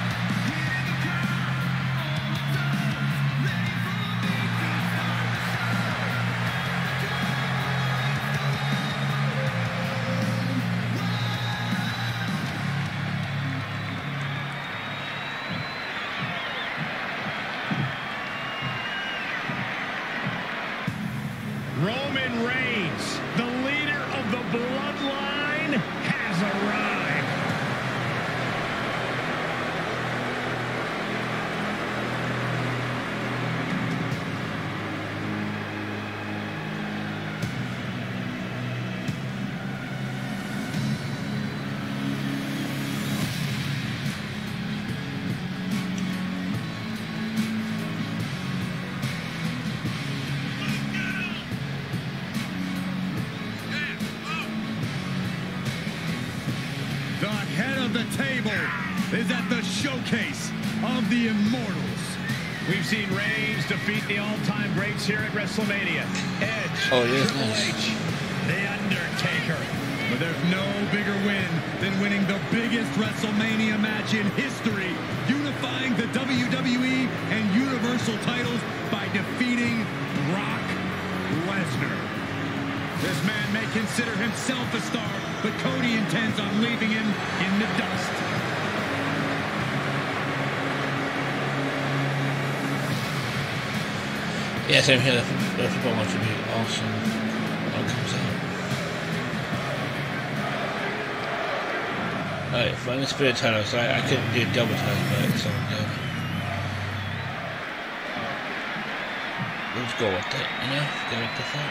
Roman Reigns, the leader of the Bloodline, has arrived. The head of the table is at the Showcase of the Immortals. We've seen Reigns defeat the all-time greats here at WrestleMania. Edge, Triple H, The Undertaker. But there's no bigger win than winning the biggest WrestleMania match in history, unifying the WWE and Universal titles by defeating Brock Lesnar. This man may consider himself a star, but Cody intends on leaving him in the dust. Yeah, same here. The football match would be awesome when it comes out. Alright, for the Spirit title, so I couldn't do double title, but it's all good. Let's go with that, you know? Go with the thought.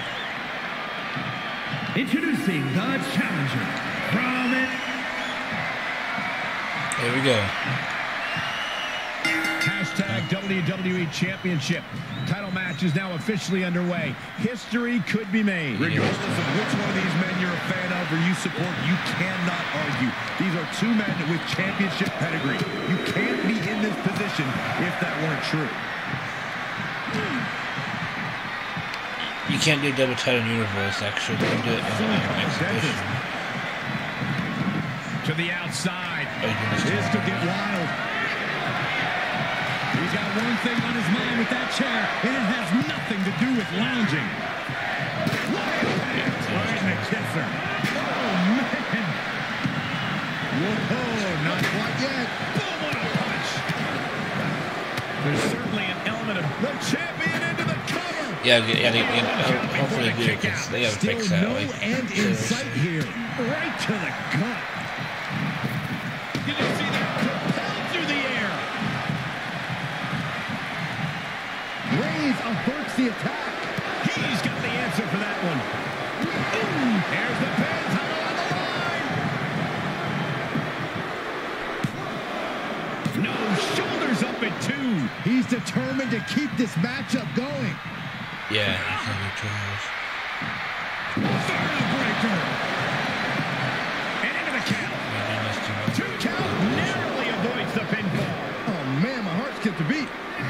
Introducing the challenger from it. Here we go. Hashtag WWE Championship. Title match is now officially underway. History could be made. Regardless of which one of these men you're a fan of or you support, you cannot argue. These are two men with championship pedigree. You can't be in this position if that weren't true. You can't do double title in Universe, actually. You can do it in an exhibition. To the outside. This could get wild. He's got one thing on his mind with that chair, and it has nothing to do with lounging. Right in the kisser. Oh, man. Whoa, not quite yet. Boom, what a punch. There's certainly an element of The champion into the cover. Hopefully they do it, because they gotta fix that. Still no end in sight here. Right to the gut. Did you see that? Propelled through the air. Reigns averts the attack. He's got the answer for that one. Ooh, there's the pin. Title on the line. it, too. He's determined to keep this matchup going. Yeah, it's gonna be 2 hours. Breaker. And into the count. Two count narrowly avoids the pinfall. Oh, man, my heart skipped a beat.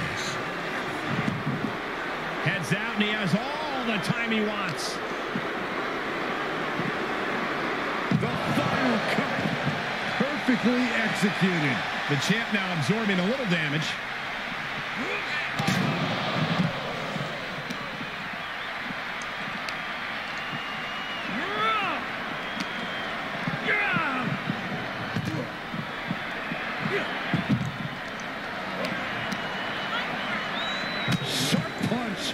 Heads out, and he has all the time he wants. The final cut. Perfectly executed. The champ now absorbing a little damage. Sharp punch.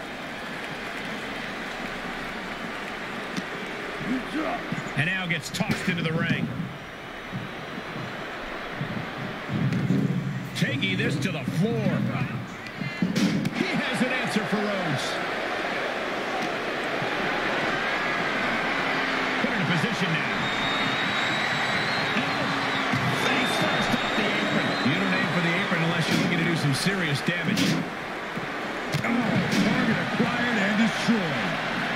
And now gets tossed into the ring. Taking this to the floor. He has an answer for Rhodes. Put in a position now. Face first off the apron. You don't aim for the apron unless you're looking to do some serious damage. Target acquired and destroyed.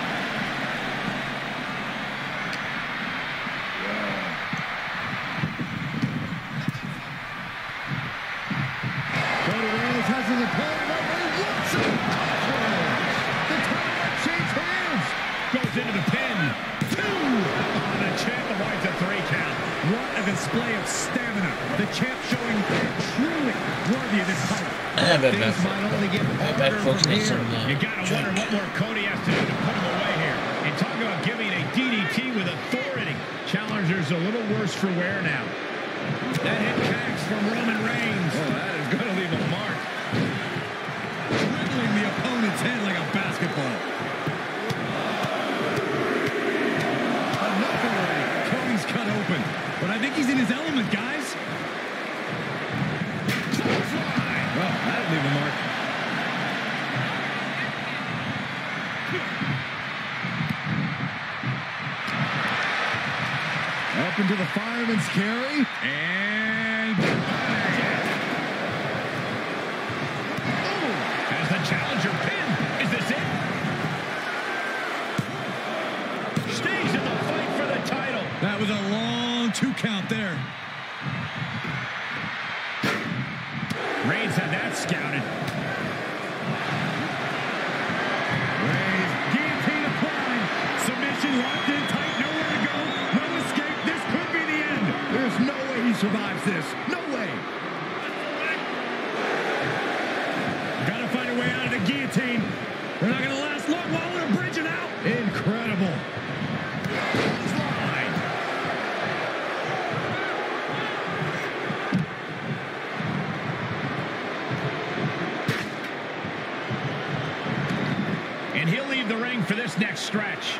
Cody Rhodes has his opponent over. He looks at the title change hands. Goes into the pin. Two. The champ avoids a 3 count. What a display of stamina. The champ showing truly worthy of this title. I bet Things might only get harder folks from need here. some. You gotta wonder what more Cody has to do to put him away here. And talk about giving a DDT with authority. Challenger's a little worse for wear now. That hit connects from Roman Reigns. Oh, that is gonna leave a mark. Dribbling the opponent's head like a basketball. Another way. Cody's cut open. But I think he's in his element, guys. Oh, that'll leave a mark. Up into the fireman's carry. And as the challenger pin. Is this it? Stays in the fight for the title. That was a long 2 count there. Reigns had that scouted. Reigns, guillotine applied. Submission locked in tight, nowhere to go. No escape, this could be the end. There's no way he survives this. No way. Gotta find a way out of the guillotine. We're not gonna last long while we're bridging out. Incredible. Slide. And he'll leave the ring for this next stretch.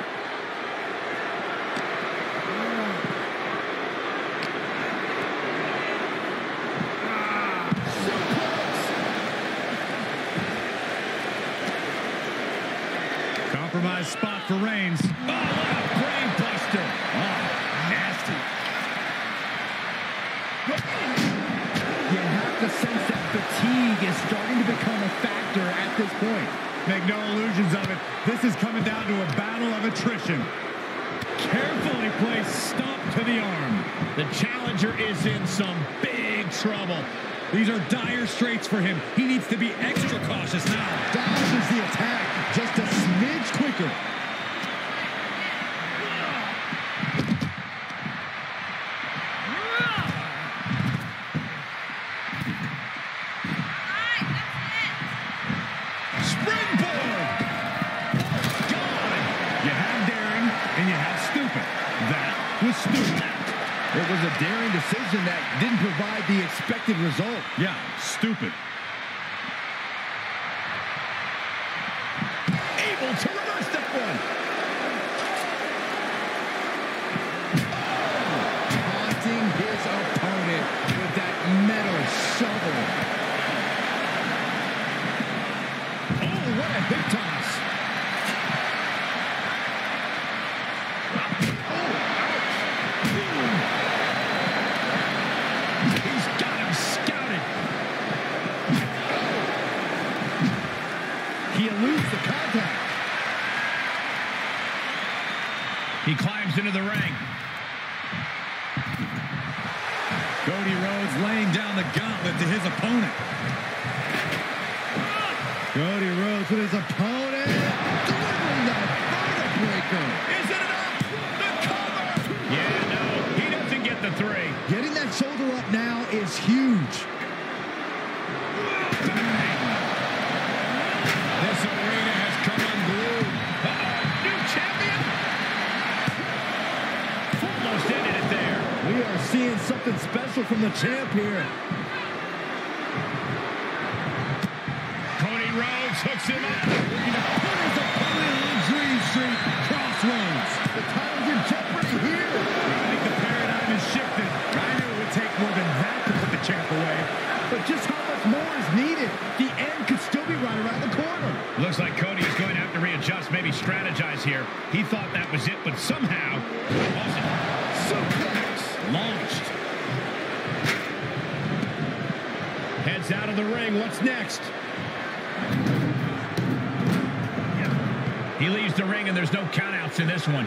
Compromised spot for Reigns. Oh, what a brain buster. Oh, nasty. You have to sense that fatigue is starting to become a factor at this point. Make no illusions of it. This is coming down to a battle of attrition. Carefully placed stomp to the arm. The challenger is in some big trouble. These are dire straits for him. He needs to be extra cautious now. Dodges the attack just a smidge quicker. Springboard! Gone! You have daring, and you have stupid. That was stupid. It was a daring decision that didn't provide the expected result. Yeah, stupid. Able to reverse that one. Taunting his opponent with that metal shovel. Oh, what a hip toss. He's got him scouted. into the ring. Cody Rhodes laying down the gauntlet to his opponent. Cody Rhodes with his opponent. Delivering the vertebra breaker. Is it enough? The cover! Yeah, no, he doesn't get the 3. Getting that shoulder up now is huge. This arena has come unglued. New champion! Almost ended it there. We are seeing something special from the champ here. Cody Rhodes hooks him up. Looking to put his opponent on Dream Street Crossroads. The title's in jeopardy here. I think the paradigm has shifted. I knew it would take more than that to put the champ away. But just how much more is needed? The end could still be right around the corner. Looks like Cody is going to have to readjust, maybe strategize here. He thought that was it, but somehow it wasn't. Suplex launched. Heads out of the ring. What's next? He leaves the ring, and there's no countouts in this one.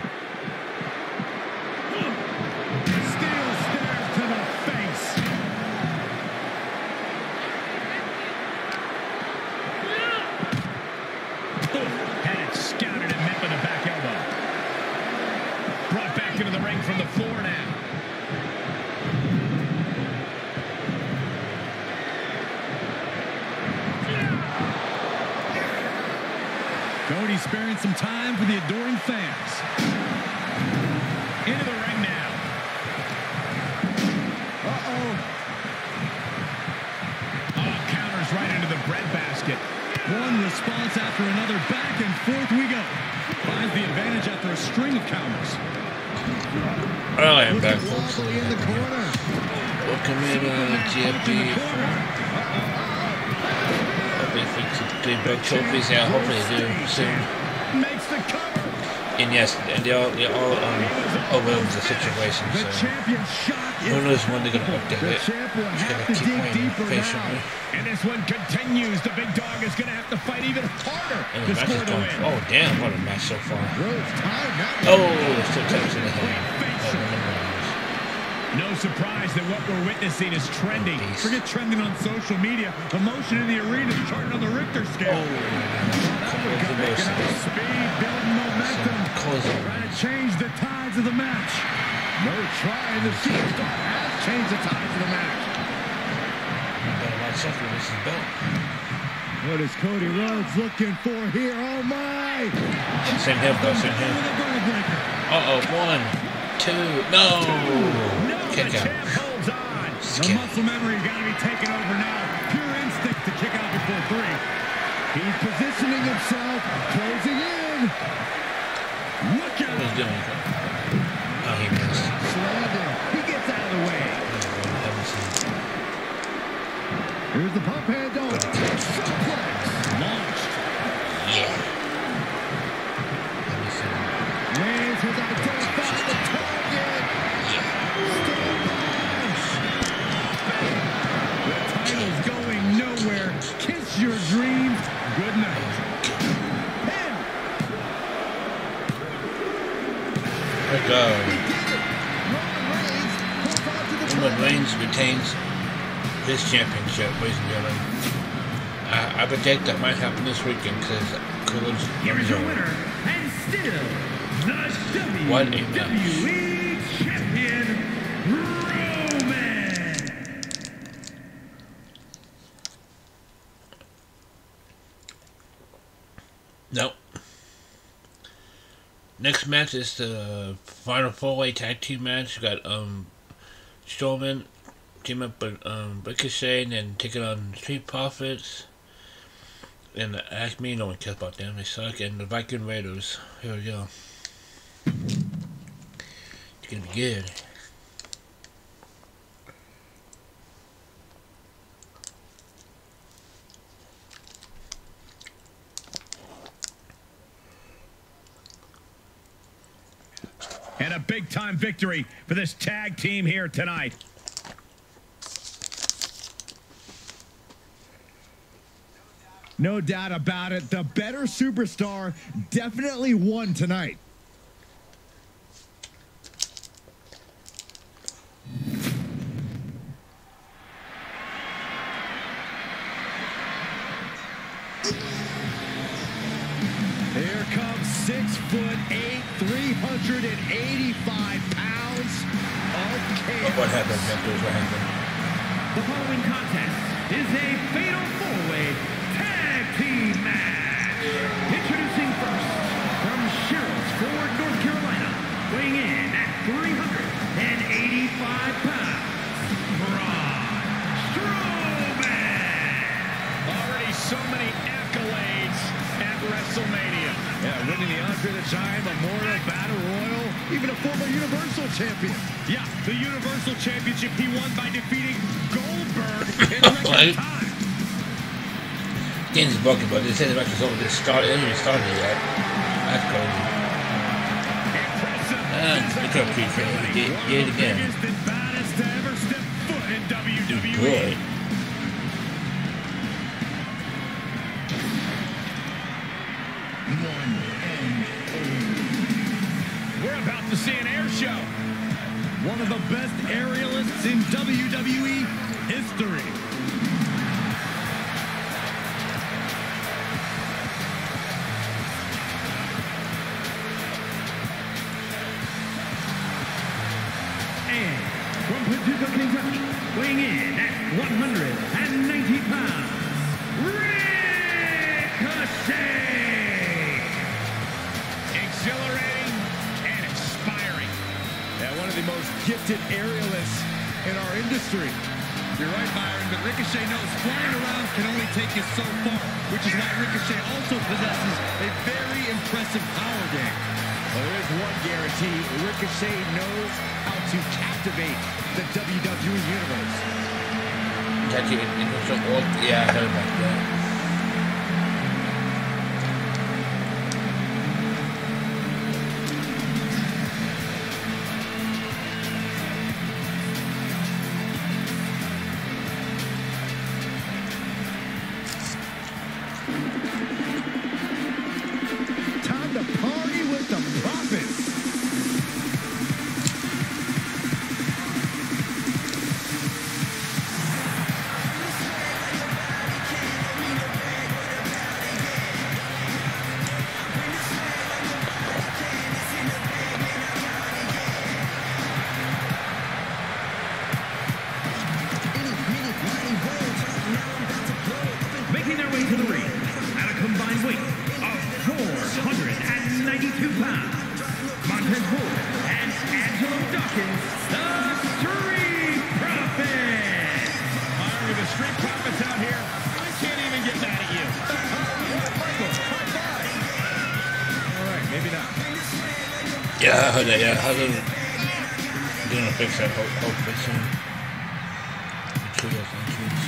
Steel stairs to the face. Had it scouted and met with a back elbow. Brought back into the ring from the floor now. Cody sparing some time for the adoring fans. Into the ring now. Oh, counters right into the breadbasket. One response after another. Back and forth we go. Finds the advantage after a string of counters. I am back, folks. Wobbly in the corner. Welcome in GFP. Hope they fix the big trophies out. Hopefully they do soon. Makes the cover. And yes, and they're all aware of the situation. The So champion's shot who is knows when they're gonna update the it? champ will Just have gotta to keep dig waiting deeper patiently. now. And this one continues. The big dog is going to have to fight even harder And to the match score is the going. win. Oh damn! What a match so far. Rhodes tied that. Oh, still taps in the head. No surprise that what we're witnessing is trending. Forget trending on social media. Emotion in the arena is charting on the Richter scale. Speed, building momentum. Trying to change the tides of the match. No try, and the superstar has changed the tides of the match. What is Cody Rhodes looking for here? Oh my! Same hip though, same hip. Uh-oh, 1, 2, no! Kick The out. champ holds on. The muscle memory got to be taken over now. Pure instinct to kick out before 3. He's positioning himself, closing in. Look at What is he him. doing? Oh, he missed. Slammed him. He gets out of the way. Here's the pump handle. Suplex. Launched. Yeah. Let me see. Reigns has identified the target. Still launch. The title's going nowhere. Kiss your dreams. Good night. Pin. Let's go. He did it. Roman Reigns holds on to the Roman title. Reigns retains his championship, ladies and gentlemen. I predict that might happen this weekend because Coolidge Here is runs your over. winner, and still the What a match. WWE Champion, Roman. Nope. Next match is the Final 4-Way Tag Team match. We got Strowman team up with Ricochet and then taking on Street Profits. And the Acme, no one cares about them, they suck. And the Viking Raiders. Here we go. It's gonna be good. And a big-time victory for this tag team here tonight. No doubt about it. The better superstar definitely won tonight. 6'8", 385 pounds of chaos. What happened, Victor? What happened? The following contest is a fatal four-way tag team match. Introducing first, from Sherrills Ford, North Carolina, weighing in at 385 pounds, Braun Strowman. Already so many accolades at WrestleMania. Yeah, winning the Andre the Giant Memorial Battle Royal, even a former Universal Champion. Yeah, the Universal Championship he won by defeating Goldberg in record time. Game's bucket, but they said the match was over. It didn't even started yet. That's crazy. And look up Creed yet again. Biggest and baddest to ever step foot in WWE. Boy. We're about to see an air show. One of the best aerialists in WWE history. And from Paducah, Kentucky, weighing in at 190 pounds, Ricochet. Exhilarating and inspiring. Yeah, one of the most gifted aerialists in our industry. You're right, Byron, but Ricochet knows flying around can only take you so far, which is why Ricochet also possesses a very impressive power game. Well, there is one guarantee. Ricochet knows how to captivate the WWE Universe. Yeah, I heard about that. Time to party with the Profits. Making their way to the ring at a combined weight of 492 pounds, Montez Ford and Angelo Dawkins, the Street Profits. With the Street Profits out here, I can't even get mad at you. All right, maybe not. Yeah, I heard that. Yeah, I heard they're gonna fix that. Hopefully soon. The trios entries.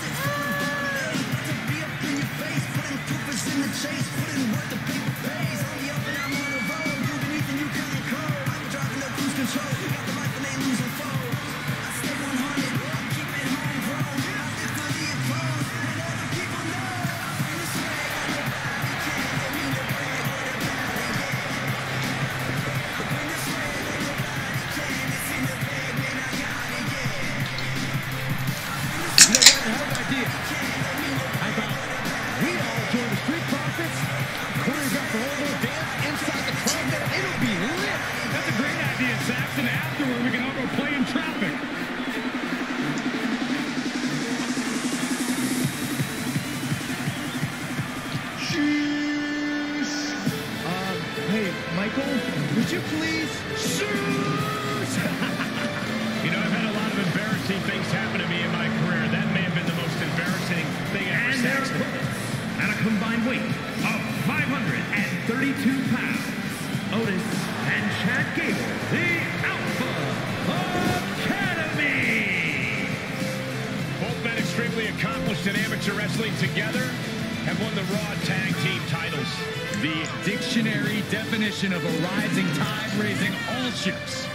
That's a great idea, Saxon. Afterward, we can all go play in traffic. Hey, Michael, would you please? You know, I've had a lot of embarrassing things happen to me in my career. That may have been the most embarrassing thing ever, And their Saxon. opponents at a combined weight of 532 pounds, Otis and Chad Gable, the Alpha Academy. Both men extremely accomplished in amateur wrestling together have won the Raw Tag Team titles. The dictionary definition of a rising tide raising all ships.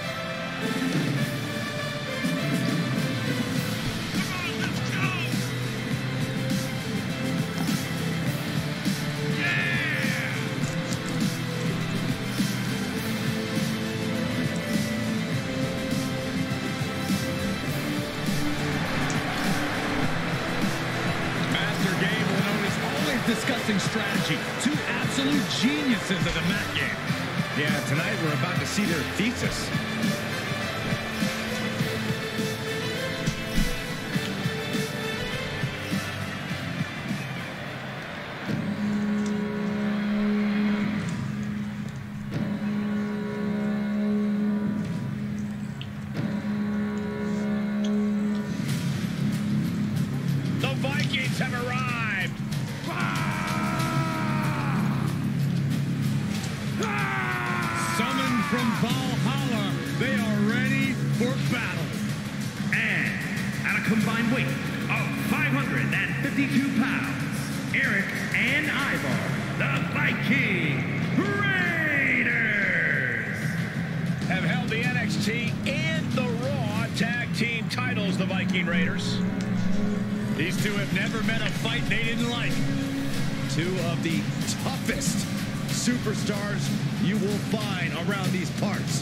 Master Gable known as always Discussing strategy. Two absolute geniuses of the mat game. Yeah, tonight we're about to see their thesis. The Vikings have arrived. Summoned from Valhalla, they are ready for battle. And at a combined weight of 552 pounds, Eric and Ivar, the Viking Raiders, Have held the NXT and the Raw tag team titles, the Viking Raiders. These two have never met a fight they didn't like. Two of the toughest superstars you will find around these parts.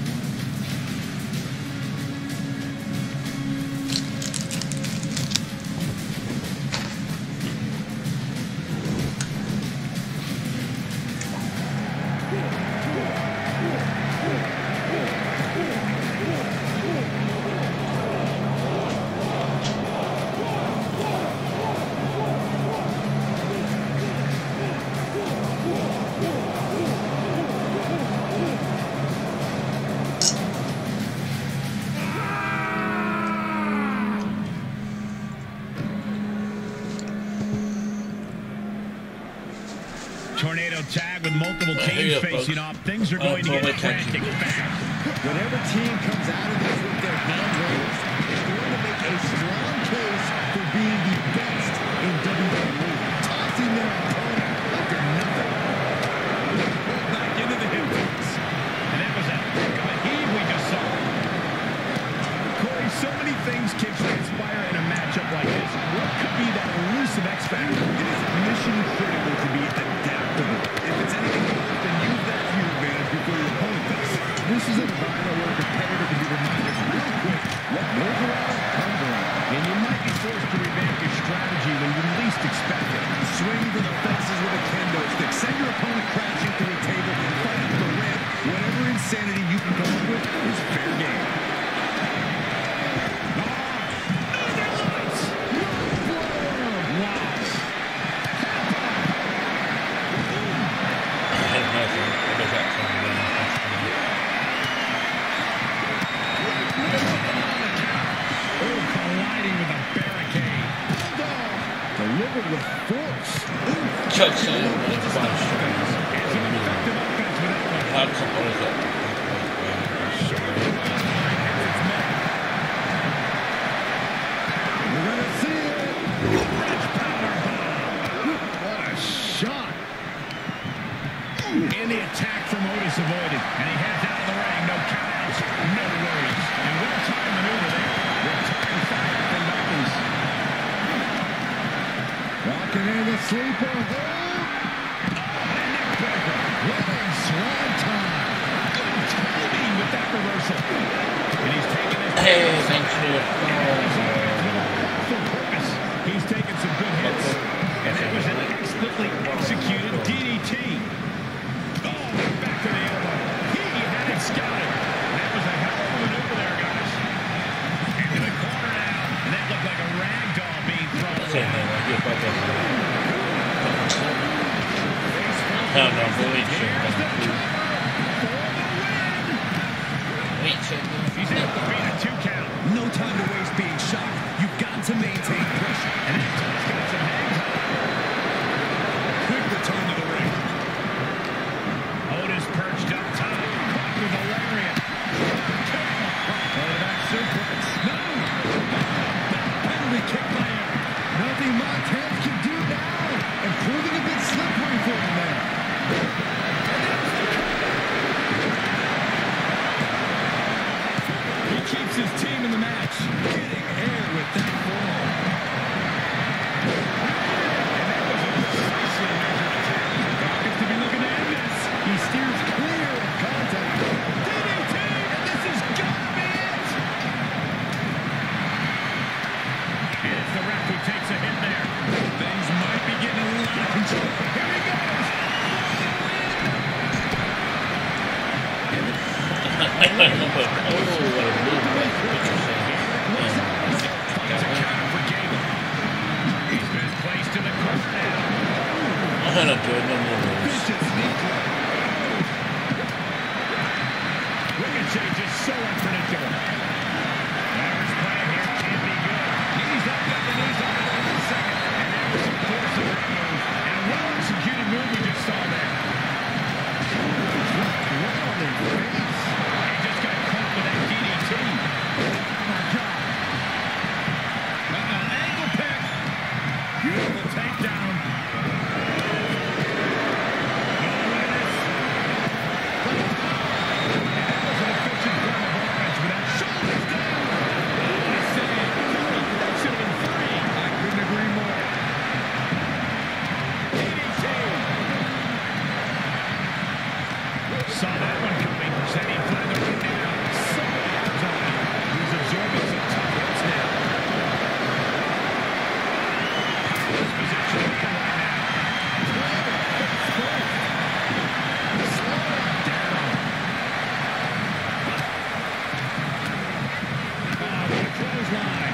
Tornado tag with multiple teams facing off. Things are going to get frantic fast. Whatever team comes out of this with their hands raised is going to make a strong case for being the best in WWE. Tossing their opponent like they're nothing. Back into the hip toss. And that was a heck of a heave we just saw. Corey, so many things can transpire in a matchup like this. What could be that elusive X factor? It is mission critical to be adaptable. If it's anything else, then use that to your advantage before your opponent does. This is an environment where a competitor can be reminded real quick what goes around comes around. And you might be forced to revamp your strategy when you least expect it. Swing for the fences with a kendo stick. Send your opponent crashing through a table. Fight up the ramp. Whatever insanity you can come up with is fair game. Colliding with a barricade. Delivered with force. Chucks in and bunch. How come what is it? We're going to see it. What a shot. And the attack from Otis avoided. And he heads out of the ring. No countouts, no worries. And well-timed maneuver there. Return fire from Vikings. Walking in the sleeper. Living swan time. Good timing with that reversal. And he's taking his Hey, thanks for purpose. He's taking some good hits. And that was an expertly executed DDT. Oh, back to the elbow. He had it scouted. That was a hell of a maneuver there, guys. Into the corner now. And that looked like a rag doll being thrown around. No, wait, He's able to beat a 2 count. No time to waste being shocked. You've got to maintain pressure. And that's got some hang time. Quick return to the ring. Otis perched up top. Caught with a lariat. That suplex. No. Penalty kick by Eric. Nothing Montez can do now. And proving a bit slippery for him there.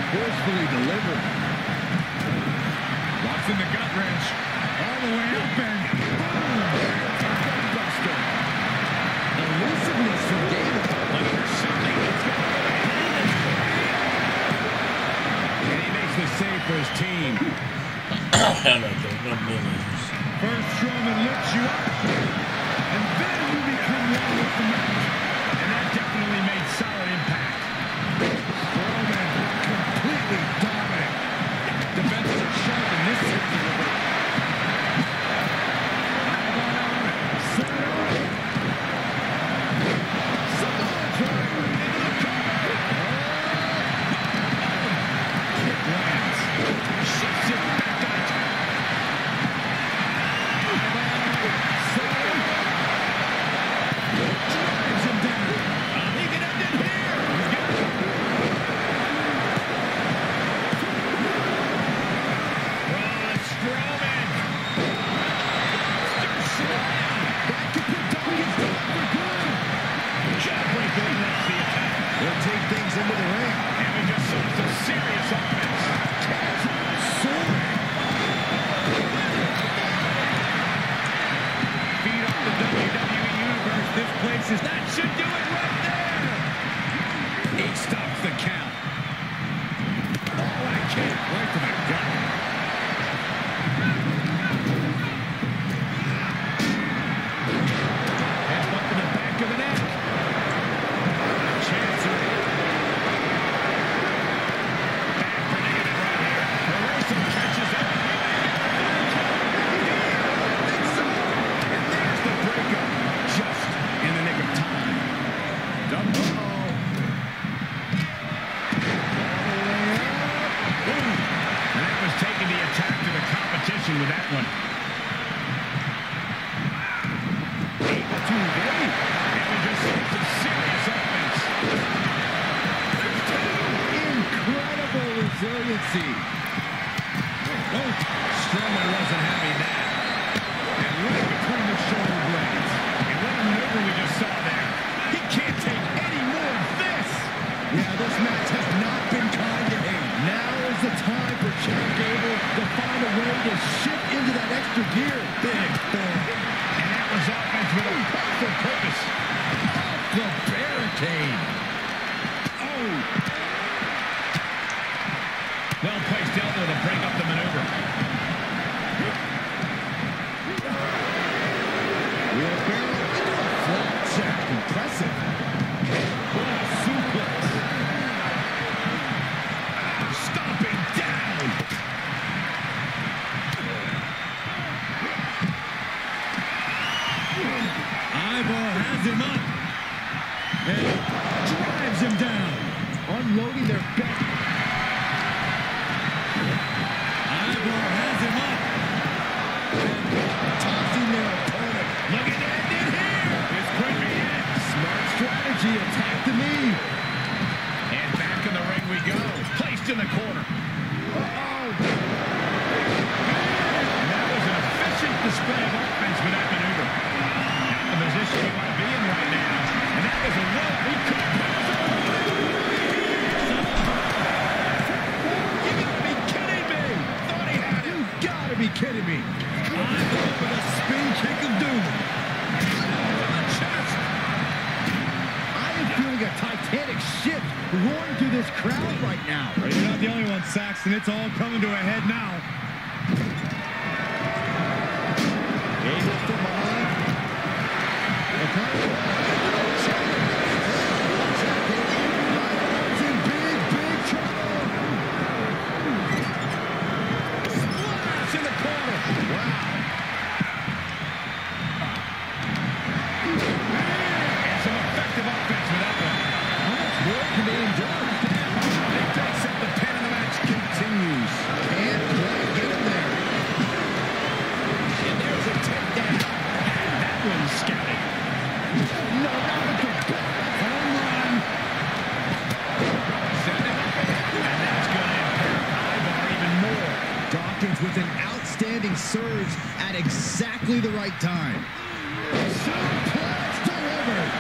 forcefully delivered. Watching the gut wrench. All the way up and boom! Buster. Elusiveness from Gable. Looking for something. And he makes the save for his team. First, Strowman lifts you up, and then you become one with the match. And that definitely made solid impact. Strowman completely dominant. Defenses are sharp in this series of reverse. And it's all coming to a head now. Gable from behind. It's in big, big trouble. Splash in the corner. Wow. And some effective offense with that one. How much more can they endure? They takes up the pin and the match continues. Can't quite get him there. And there's a takedown. And that one's scouting. No, not with the home run. Sending up and that's going to impact Ivar even more. Dawkins with an outstanding surge at exactly the right time. Suplex delivered.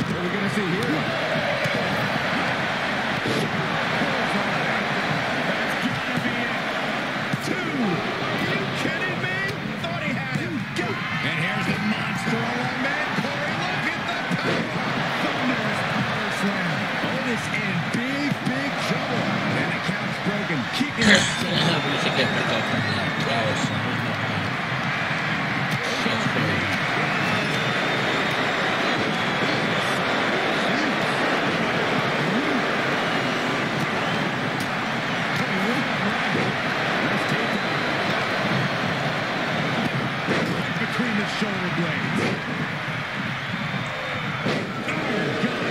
What are we going to see here? That's got to be it. 2. Are you kidding me? Thought he had him. And here's the monster on man. Corey, look at the power. Thunderous power slam. Otis in big, big trouble. And the count's broken. Keeping it. We should get back up from that power slam. That's crazy. Between the shoulder blades. Oh, God.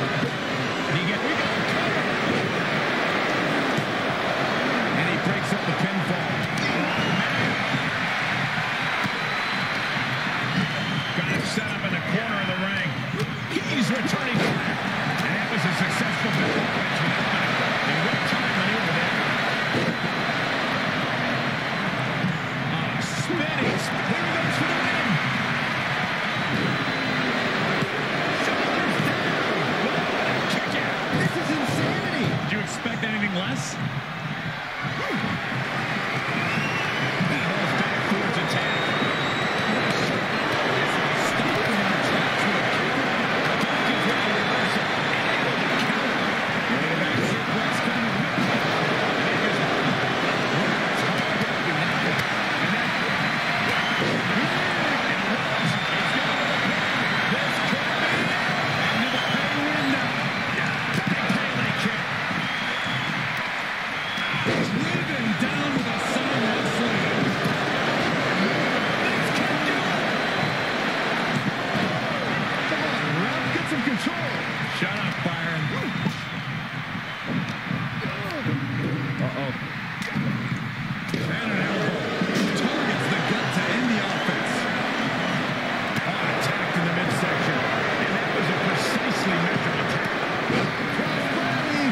And he breaks up the pinfall. Got him set up in the corner of the ring. He's returning fire. And that was a successful bench with that. And what time maneuver there. Spinning. There he goes for the win. Shoulders down. Kick out. This is insanity. Did you expect anything less? Balls back towards attack. Stopping in the tracks with a kick out. Talking for the reversal. Able to count. Way back suplex coming. It's heartbroken now. And that shut up, Byron. Uh-oh. And an elbow. Targets the gut to end the offense. Attacked in the midsection. And that was a precisely measured attack. Crossbody.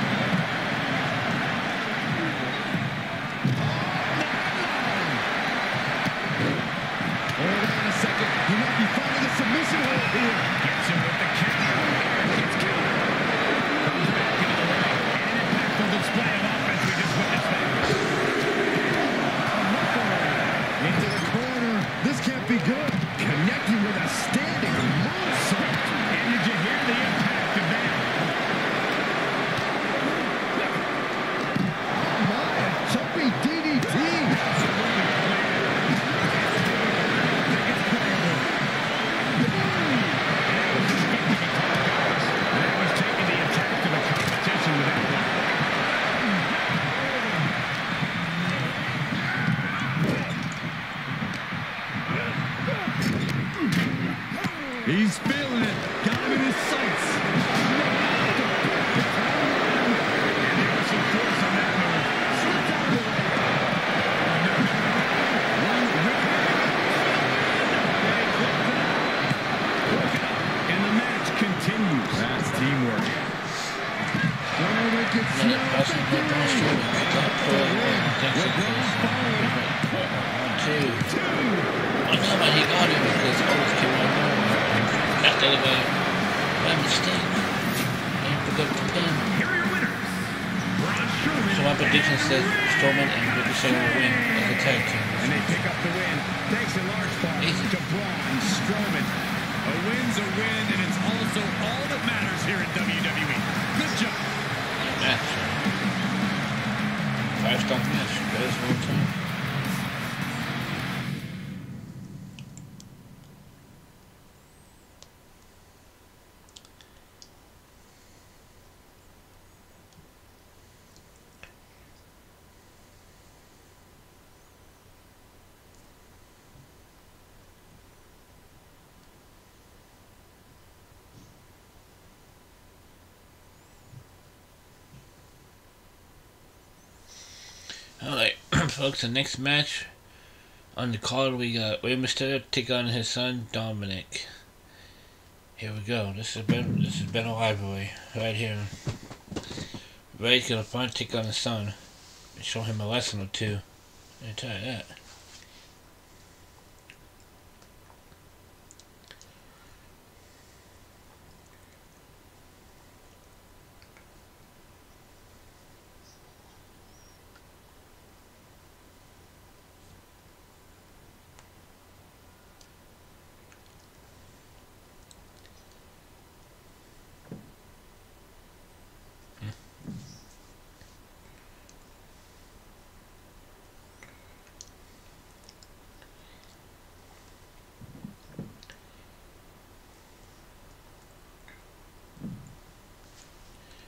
Hold on a second. He might be finding a submission hold here. Gets him with the counter. Gets counter. Comes back into the ring. And an impactful display of offense we just witnessed there. Into the corner. This can't be good. Connecting with a standing moonsault. And did you hear the impact of that? Oh my, a jumping DDT. Absolutely planned. I think it's playable. That was taking the attack to the competition with that one. He's feeling it. Got him in his sights. And there was some force on that move. Slipped out of the way. And the match continues. That's teamwork. I know, but he got it because Otis came on over. After the guy, by mistake, and forgot to pin. Here are your winners. Braun Strowman. So my prediction says Strowman and Ricochet will win as a tag team. And they pick up the win. Thanks in large part to Braun Strowman. A win's a win, and it's also all that matters here in WWE. Good job. Match. 5-star match. Best of all time. Alright, folks, the next match on the card we got Rey Mysterio take on his son Dominic. Here we go. This has been a rivalry right here. Rey's gonna finally take on his son and show him a lesson or two. I tell you that.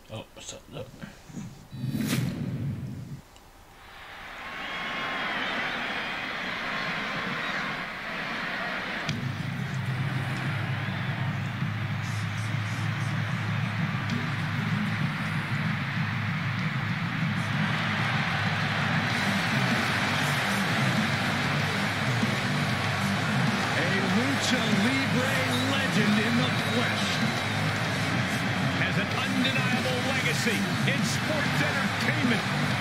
Oh, what's up? Nope. Lucha Libre legend in the flesh. Has an undeniable legacy in sports entertainment.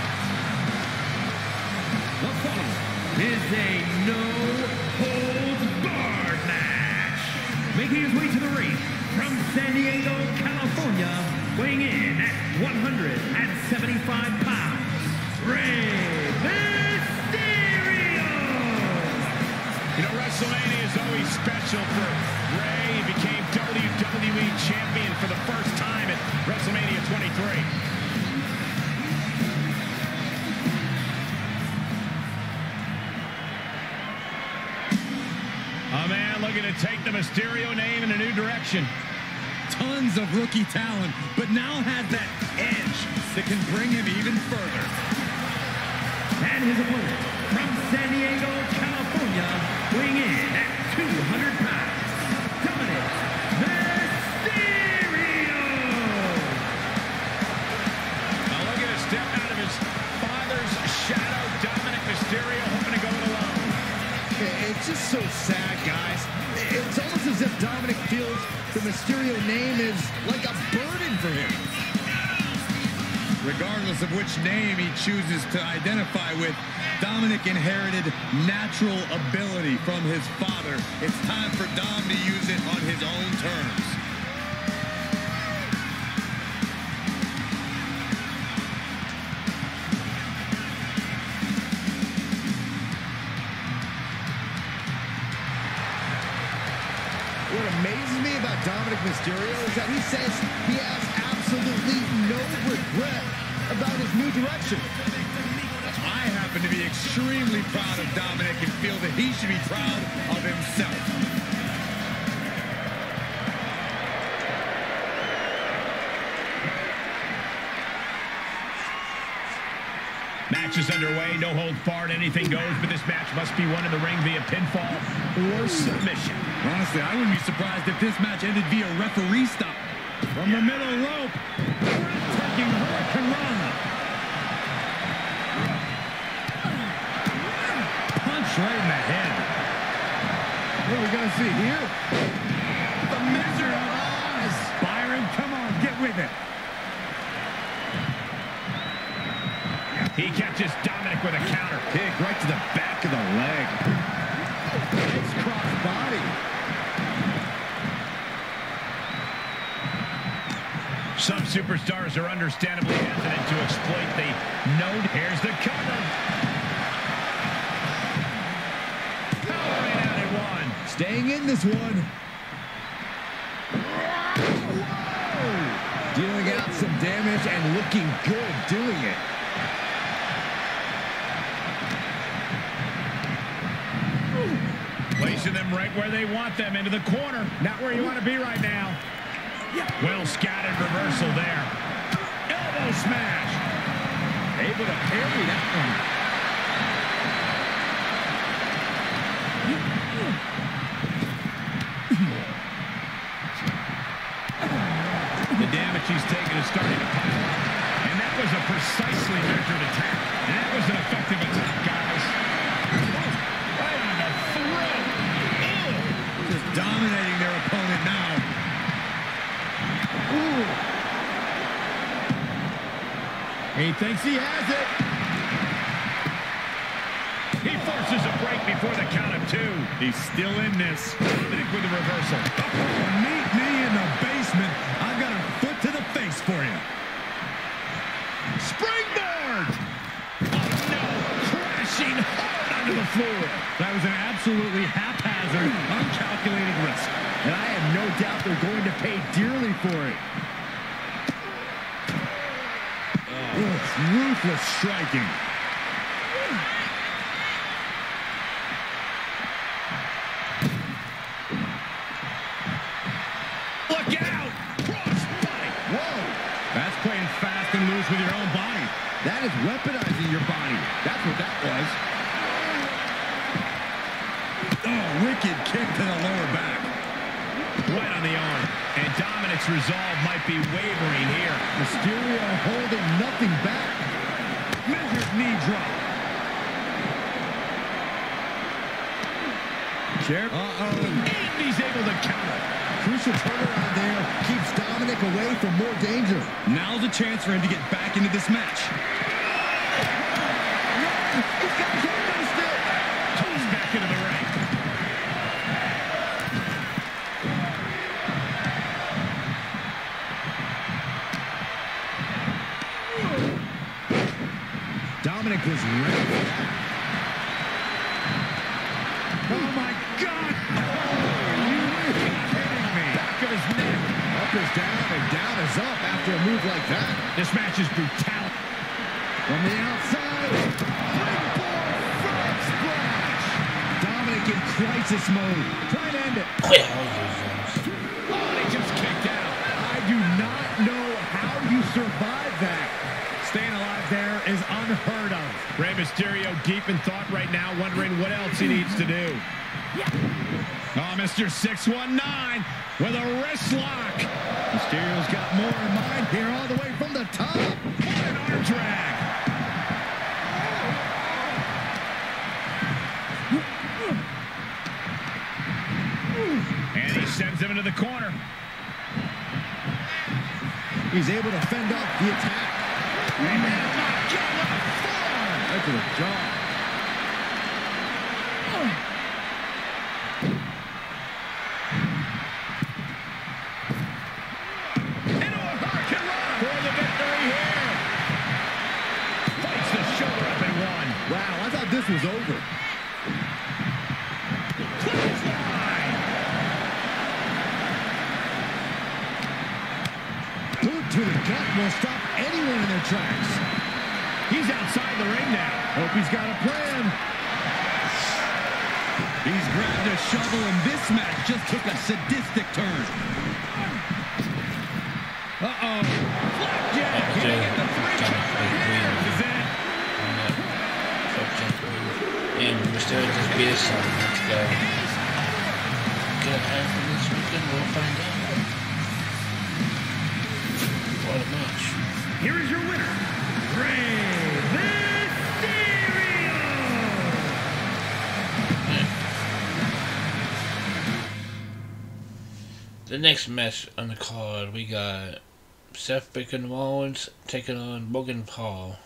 The following is a no-holds-barred match. Making his way to the ring from San Diego, California, weighing in at 175 pounds, Rey Mysterio! You know, WrestleMania is always special for Rey. He became WWE Champion for the first time at WrestleMania 23. A man looking to take the Mysterio name in a new direction. Tons of rookie talent, but now has that edge that can bring him even further. And his opponent from San Diego, California, weighing in at 200 pounds, Dominic Mysterio! Now looking to step out of his father's shadow, Dominic Mysterio hoping to go it alone. It's just so sad, guys. It's almost as if Dominic feels the Mysterio name is like a burden for him. Regardless of which name he chooses to identify with, Dominic inherited natural ability from his father. It's time for Dom to use it on his own terms. What amazes me about Dominic Mysterio is that he says he has absolutely no regret about his new direction. I happen to be extremely proud of Dominic and feel that he should be proud of himself. Match is underway, no holds barred, anything goes, but this match must be won in the ring via pinfall or submission. Honestly, I wouldn't be surprised if this match ended via referee stop. From the middle rope, breathtaking Hurricane Rana. Punch right in the head. What are we going to see here? The Wizard of Oz. Byron, come on, get with it. He catches Dominic with a counter. Kick right to the back of the leg. Nice cross body. Some superstars are understandably hesitant to exploit the node. Here's the cover. Powering out at one. Staying in this one. Whoa! Dealing out some damage and looking good doing it. Placing them right where they want them, into the corner. Not where you want to be right now. Well scattered reversal there. Elbow smash. Able to parry that one. The damage he's taken is starting to pile up. And that was a precisely measured attack. And that was an effective attack, guys. Right on the throat. Just dominating their opponent now. Ooh. He thinks he has it. He forces a break before the count of two. He's still in this. Dominic with the reversal. Meet me in the basement. I've got a foot to the face for you. Springboard! Oh no! Crashing hard onto the floor. That was an absolutely haphazard, uncalculated risk. And I have no doubt they're going to pay dearly for it. Ruthless striking. Look out! Crossbody! Whoa! That's playing this with your own body. That is weaponizing your body. That's what that was. Oh, wicked kick to the lower back. Right on the arm. And Dominic's resolve might be wavering here. Mysterio holding nothing back. Measured knee drop. Uh-oh. And he's able to counter. Crucial turnaround there. Keeps Dominic away from more danger. Now's a chance for him to get back into this match. He's got his hand still. Tossed back into the ring. Dominic was ready for that. Oh, my God. Oh, are you kidding me? Back of his neck. Up is down and down is up after a move like that. This match is brutality. From the outside. Springboard frog splash. Dominic in crisis mode. Trying to end it. Oh, Oh, he just kicked out. I do not know how you survive that. Staying alive there is unheard of. Rey Mysterio deep in thought right now, wondering what else he needs to do. Oh, Mr. 619 with a wrist lock. Mysterio's got more in mind here all the way from the top. What an arm drag. And he sends him into the corner. He's able to fend off the attack. Right to the jaw. Into a hurricane run for the victory here. Fights the shoulder up and one. Wow, I thought this was over. Clothesline. Boot to the gut will stop anyone in their tracks. He's outside the ring now. Hope he's got a plan. He's grabbed a shovel, and this match just took a sadistic turn. Uh-oh. Flapjack. Can he get the 3 count? This is it. And Mysterio just beat his son. Let's go. Good happen this weekend. We'll find out. What a match. Here is your winner, Rey Mysterio! The next match on the card, we got Seth Freaking Rollins taking on Logan Paul.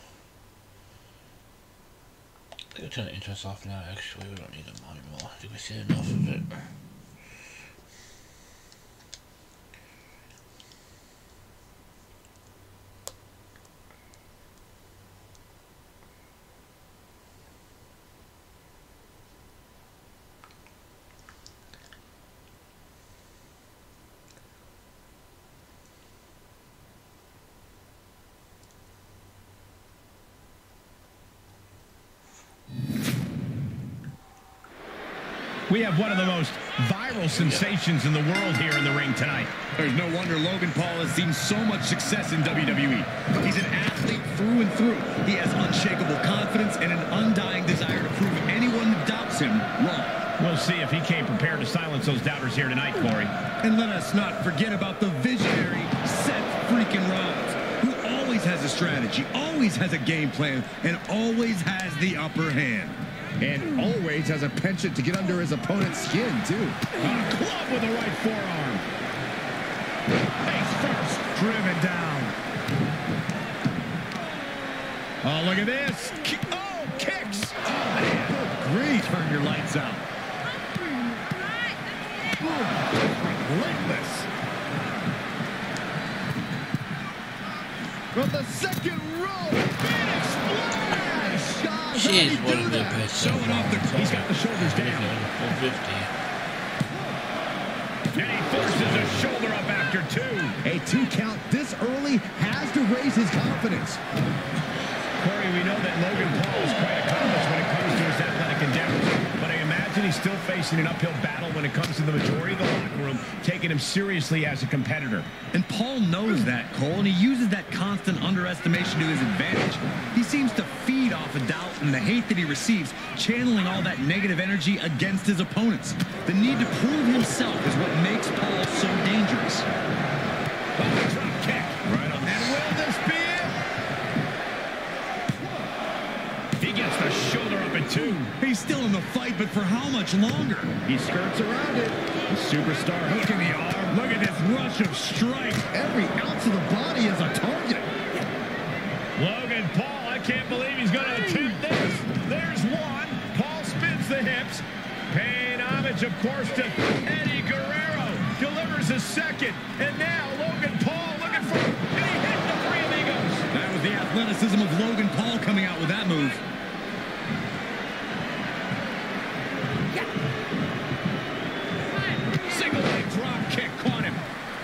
I'm going to turn the interest off now, actually. We don't need them anymore. I think we see enough of it. We have one of the most viral sensations in the world here in the ring tonight. There's no wonder Logan Paul has seen so much success in WWE. He's an athlete through and through. He has unshakable confidence and an undying desire to prove anyone that doubts him wrong. We'll see if he came prepared to silence those doubters here tonight, Corey. And let us not forget about the visionary Seth freaking Rollins, who always has a strategy, always has a game plan, and always has the upper hand. And always has a penchant to get under his opponent's skin, too. A club with the right forearm. Face first, driven down. Oh, look at this. Oh, kicks. Oh, man. Good grief. Turn your lights out. Relentless. From the second row. Phoenix Splash. God, She's how one did he of do the that? best. Showing off he's got the shoulders down. 450. And he forces a shoulder up after 2. A 2 count this early has to raise his confidence. Corey, we know that Logan Paul is quite accomplished when it comes to his athletic endeavors, but I imagine imagine he's still facing an uphill battle when it comes to the majority of the locker room, taking him seriously as a competitor. And Paul knows that, Cole, and he uses that constant underestimation to his advantage. He seems to feed off of doubt and the hate that he receives, channeling all that negative energy against his opponents. The need to prove himself is what makes Paul so dangerous. Drop kick. Right on. And will this be it? He gets the shoulder up at 2. He's still in the fight, but for how much longer? He skirts around it. The superstar hooking the arm. Look at this rush of strikes. Every ounce of the body is a target. Logan Paul, I can't believe he's going to attempt this. There's one. Paul spins the hips. Paying homage, of course, to Eddie Guerrero. Delivers a second. And now Logan Paul looking for... And he hit the Three Amigos. That was the athleticism of Logan Paul coming out with that move. Single leg drop kick caught him.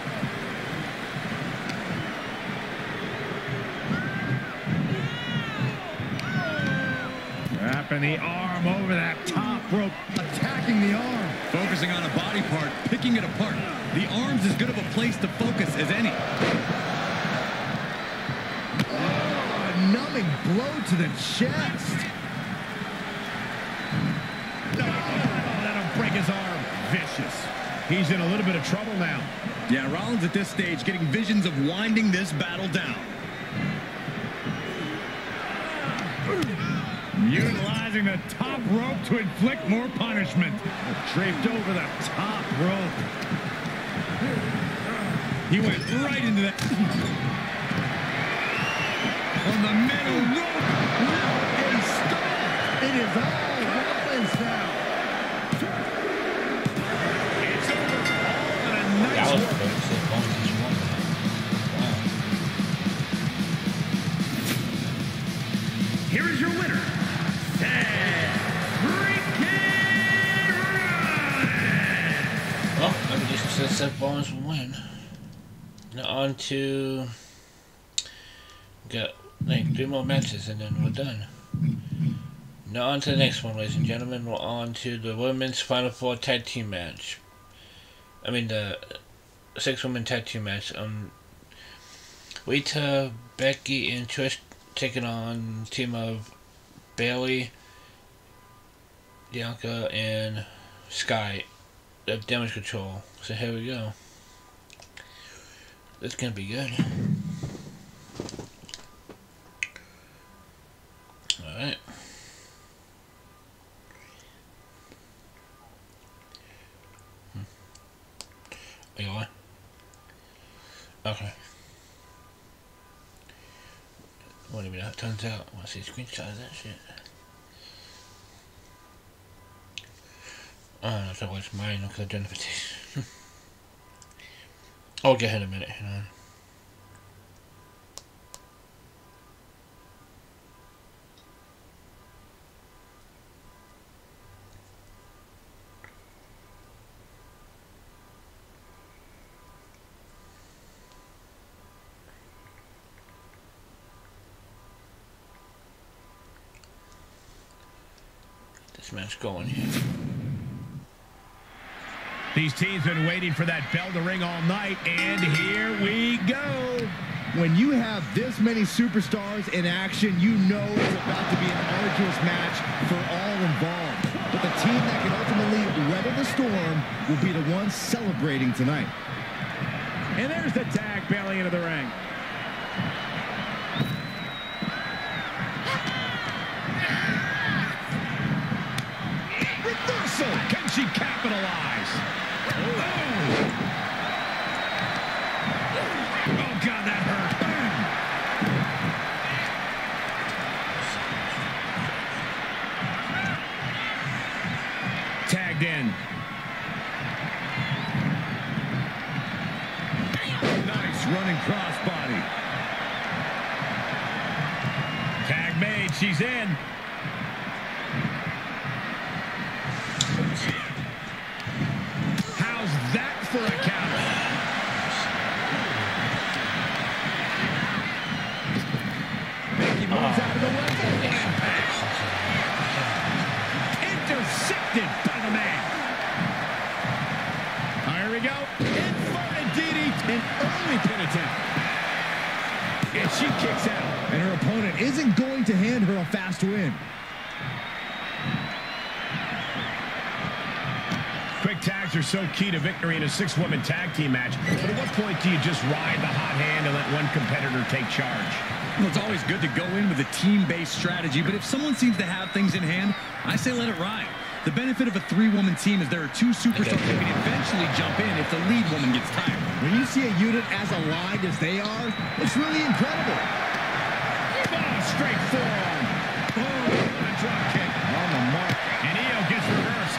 Wrapping the arm over that top rope. Attacking the arm. Focusing on a body part, picking it apart. The arm's as good of a place to focus as any. Oh, a numbing blow to the chest. No, that'll break his arm. Vicious. He's in a little bit of trouble now. Yeah, Rollins at this stage getting visions of winding this battle down. Utilizing the top rope to inflict more punishment. Draped over the top rope. He went right into that. On the middle rope. What a start. It is all Rollins now. It's over. All in a nice That was work. close. As long as you want. Wow. Here is your winner, Seth freaking Rollins. Well, I mean, just said Seth Rollins will win. Now on to... Got like 3 more matches and then we're done. Now on to the next one, ladies and gentlemen. We're on to the Women's Final 4 Tag Team match. I mean the 6-woman Tag Team match. Rita, Becky, and Trish taking on a team of Bayley, Bianca, and Sky of Damage Control. So here we go. It's gonna be good. Alright. Are you on? Okay. Wait a minute, it turns out I want to see a screenshot of that shit. Oh, no, that was mine, because I've done it for this. I'll get in a minute, you know. This match going here. These teams been waiting for that bell to ring all night, and here we go. When you have this many superstars in action, you know it's about to be an arduous match for all involved. But the team that can ultimately weather the storm will be the ones celebrating tonight. And there's the tag, Bayley into the ring. Reversal. Can she capitalize? Oh, God, that hurt. Tagged in. Nice running crossbody. Tag made. She's in. How's that for a counter? Becky moves out of the way. Impact. Intercepted by She kicks out. And her opponent isn't going to hand her a fast win. Quick tags are so key to victory in a 6-woman tag team match. But at what point do you just ride the hot hand and let one competitor take charge? Well, it's always good to go in with a team-based strategy, but if someone seems to have things in hand, I say let it ride. The benefit of a 3-woman team is there are 2 superstars who can eventually jump in if the lead woman gets tired. When you see a unit as aligned as they are, it's really incredible. Oh, straight forearm. Oh, what a drop kick. On the mark. And Io gets reversed.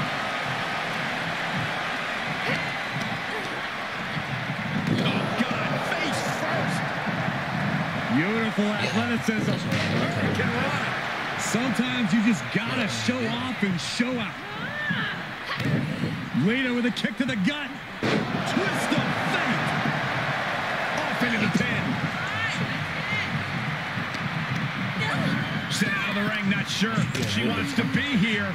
Oh, God, face first. Beautiful athleticism. Sometimes you just gotta show off and show out. Lita with a kick to the gut. Twist of fate. Off into the pin. Sent out of the ring, not sure she wants to be here.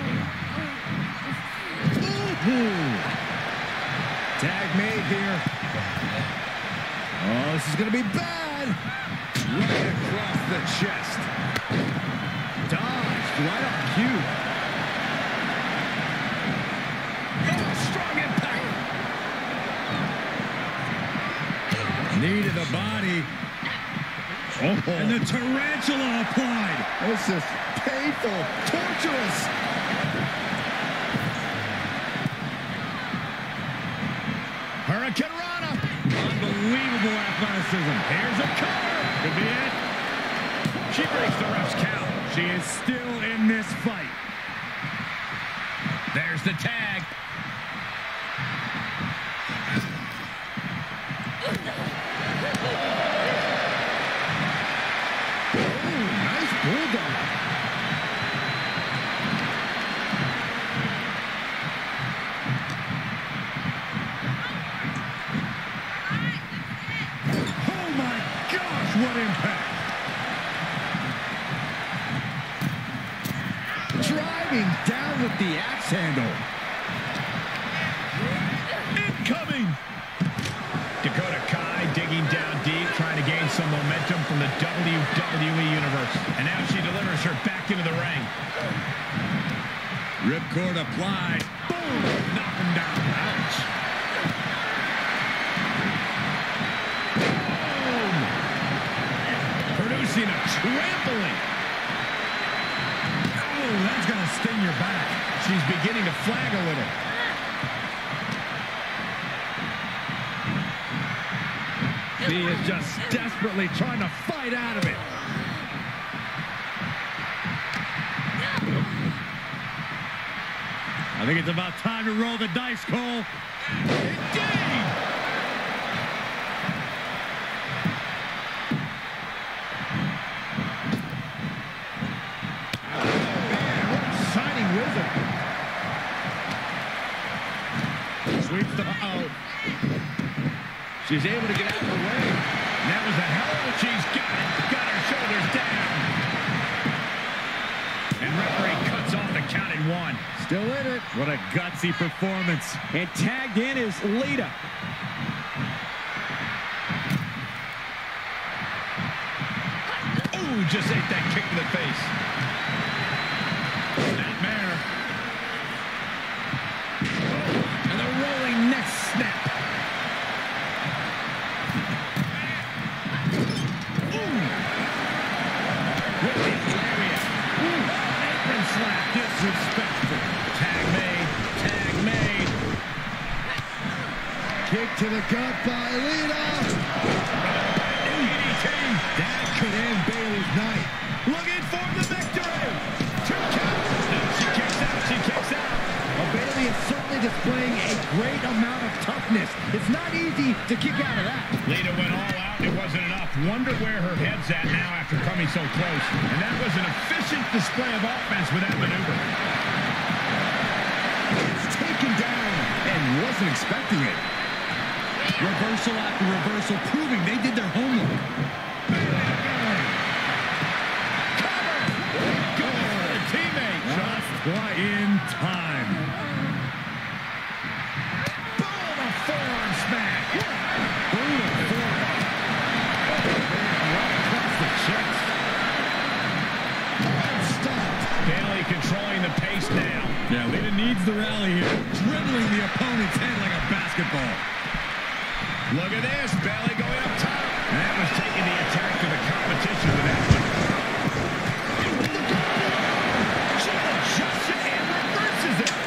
Ooh. Tag made here. Oh, this is going to be bad. Right across the chest. Dodged right on cue. Oh, strong impact. Knee to the body. Oh. And the tarantula applied. This is painful, torturous. Hurricane Rana. Unbelievable athleticism. Here's a cover. Could be it. She breaks the ref's count. She is still in this fight. There's the tag. Nice bulldog. Oh my gosh, what impact. Driving down with the axe handle. Incoming. Dakota Kai digging down deep, trying to gain some momentum from the WWE Universe. And now she delivers her back into the ring. Ripcord applied. Boom. Knock him down. Ouch. Boom! Producing a trampling. Oh, that's going to sting your back. She's beginning to flag a little. She is just desperately trying to fight out of it. I think it's about time to roll the dice, Cole. Indeed! Shining wizard. Sweeps the... Uh-oh. She's able to get out of the way. And that was a hell of a... She's got it. Got her shoulders down. And referee cuts off the count in 1. Still in it. What a gutsy performance. And tagged in is Lita. Ooh, just ate that kick to the face. Snapmare. And the rolling neck snap. With the lariat. Apron slap. Disrespectful. Tag made. Tag made. Kick to the gut by Lita. DDT. That could end Bayley's night. Looking for the victory. 2 counts. She kicks out. She kicks out. Well, Bayley is certainly displaying a great amount of toughness. It's not easy to kick out of that. Lita went all out. It wasn't enough. Wonder where her head's at now after coming so close. And that was an efficient display of offense with that maneuver. It's taken down and wasn't expecting it. Reversal after reversal, proving they did their homework. Go for a teammate. Just in time. Boom, a forearm smack. Brutal forearm. leads the rally here, dribbling the opponent's head like a basketball. Look at this, Bayley going up top. And that was taking the attack to the competition with that one. She adjusts it and reverses it.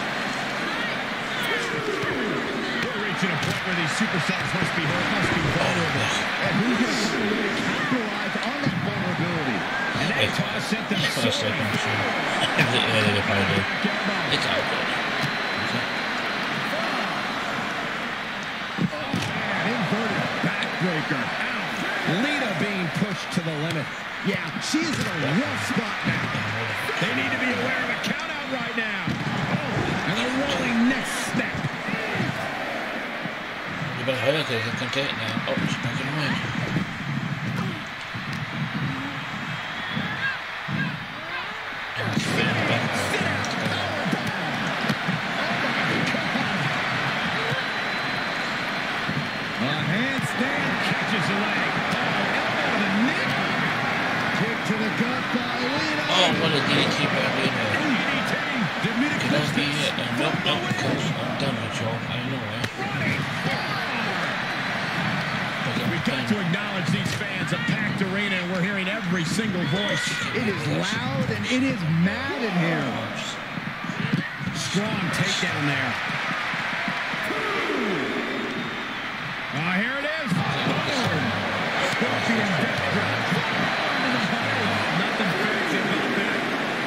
We're reaching a point where these superstars must be vulnerable. And who's going to find a way to capitalize on that vulnerability? And they toss it them soaring. It's all good. Inverted backbreaker. Lita being pushed to the limit. Yeah, she is in a rough spot now. They need to be aware of a count out right now. And a rolling neck snap. You better hurry because it can take now. Oh, she's back in the way. Oh, what a DDT by Lita. Can that be it? Nope, because I'm done with y'all. I know it. We've got to acknowledge these fans, a packed arena, and we're hearing every single voice. It is loud and it is mad in here. Strong takedown there. Here it is. Scorpion death drop. Nothing fancy about that.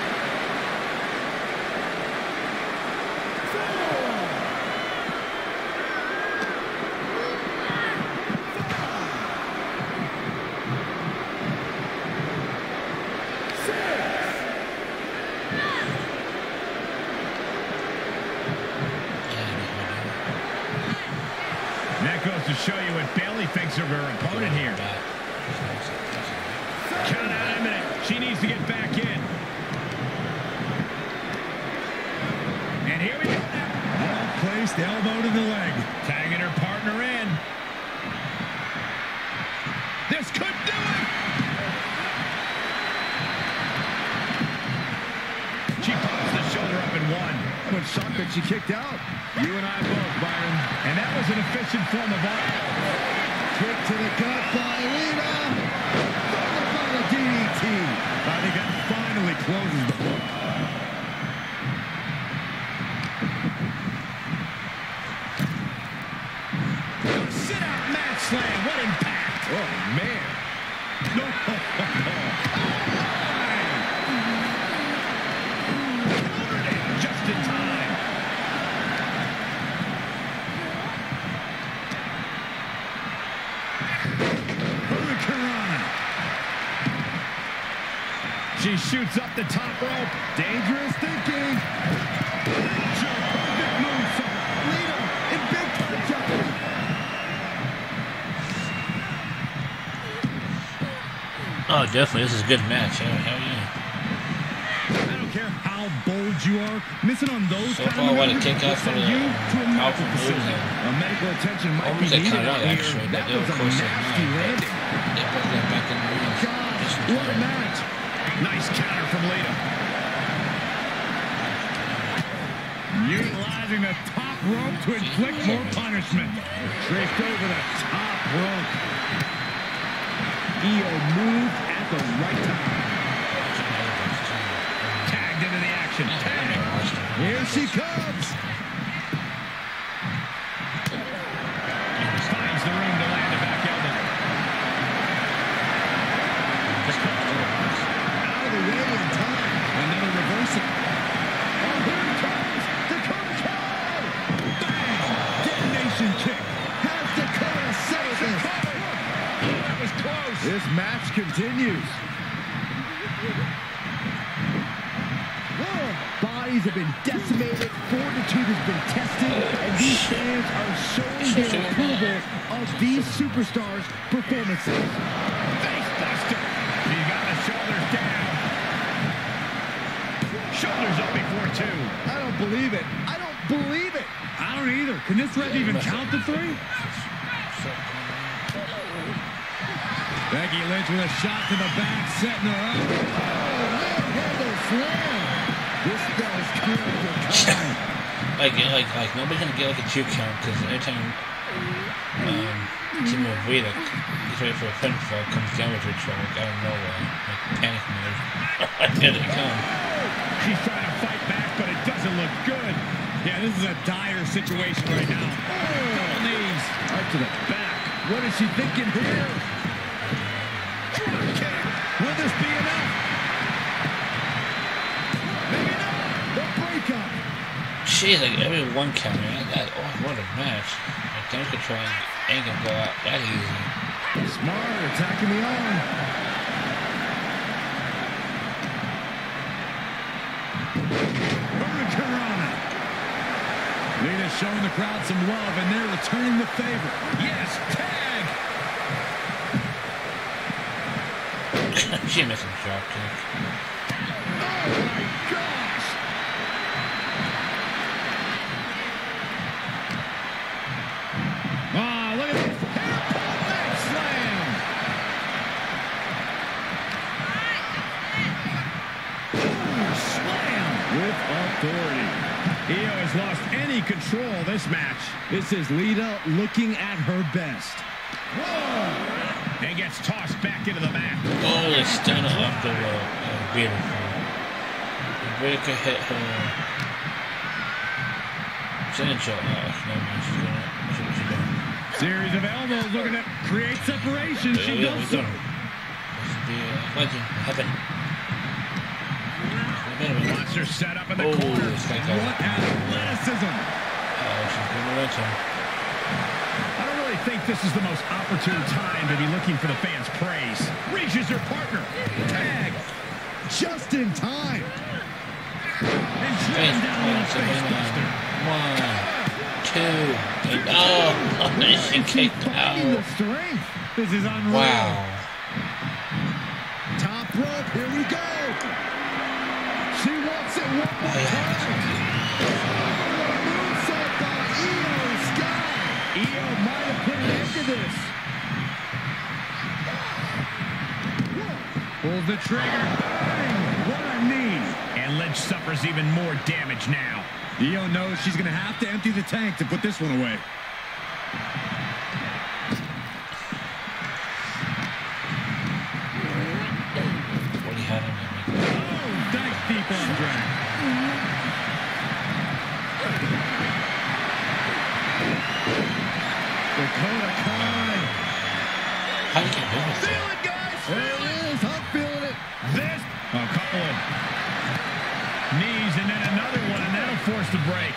That goes to show you what Bayley thinks of her opponent here. Count out imminent. She needs to get back in. And here we go. Well-placed elbow to the leg. Tagging her partner in. This could do it. She pops the shoulder up in one. When shocked that she kicked out. You and I both, Byron. And that was an efficient form of art. Kick to the gut by Lita. Followed by the DDT. I think that finally closes the book. Sit-out mat slam. What impact. Oh, man. No. Just in time. Hurricane. She shoots up the top rope. Dangerous thinking. Perfect moonsault. Lita in big time jeopardy. Oh, definitely. This is a good match. Hell yeah. I don't care how bold you are. Missing on those So kind far, of what a maneuvers kick out will for send the you to a medical powerful moves. facility. Medical attention might be Almost like needed cut out out, here. actually, but That they was were a close to nasty nine. landing. They put that back in the ring. Gosh, what a match. Nice counter from Lita. Utilizing the top rope to inflict more punishment. Draped over the top rope. Io moved at the right time. Tagged into the action. Tag. Here she comes. Finds the room to land a back elbow. Out of the way in time. Another reversal. Oh, here it comes. Dakota Kai. Bang! Detonation kick. Has Dakota settled this? That was close. This match continues. Bodies have been decimated, fortitude has been tested, and these fans are showing their approval of these superstars' performances. Facebuster. He got the shoulders down. Shoulders up before two. I don't believe it. I don't believe it. I don't either. Can this ref even count to three? Becky Lynch with a shot to the back, setting her up. Oh, manhandle slam. This spells character time. Like nobody's gonna get like a 2 count because every time Team of Vedic is ready for a pinfall, comes down with her truck out of nowhere, like panic mode. Here they come. She's trying to fight back, but it doesn't look good. Yeah, this is a dire situation right now. Double knees. Right to the back. What is she thinking here? Drop kick. Will this be enough? Maybe not. The breakup. She's like every 1 count, man. What a match. Like, don't control ain't gonna go out that easy. Smart attacking the arm. Hurricanrana. Lita's showing the crowd some love, and they're returning the favor. Yes, tag. She missed a drop kick. Oh, my gosh. Ah, look at this. Hairpin leg slam. Ooh, slam with authority. Io has lost any control this match. This is Lita looking at her best. Whoa! And gets tossed back into the mat. Oh, the stunner off the rope. Beautiful. Rebecca hit her. Essential. Oh, no man, she's doing it. What's she doing? Series of elbows looking to create separation. She does so. This is the legend. Heaven. Wants her set up in the Oh, corner. it's like What athleticism. Oh, she's going to reach him. I don't really think this is the most opportune time to be looking for the fans' praise. Reaches her partner. Tag. Just in time. And driven down with a face buster. 1, 2, and oh, she kicked Finding the out. strength. This is unreal. Wow. Top rope. Here we go. She wants it one more time. Moonsault by Io Sky. Io might have put an end to this. Pulls the trigger. Bang! What a knee. And Lynch suffers even more damage now. Io knows she's going to have to empty the tank to put this one away. What do you have in there? Oh, nice deep arm drag. Dakota Kai. How do you get rid of Feel that? it, guys. There it is. I'm feeling it. This, a couple of knees and then another one, and that'll force the break.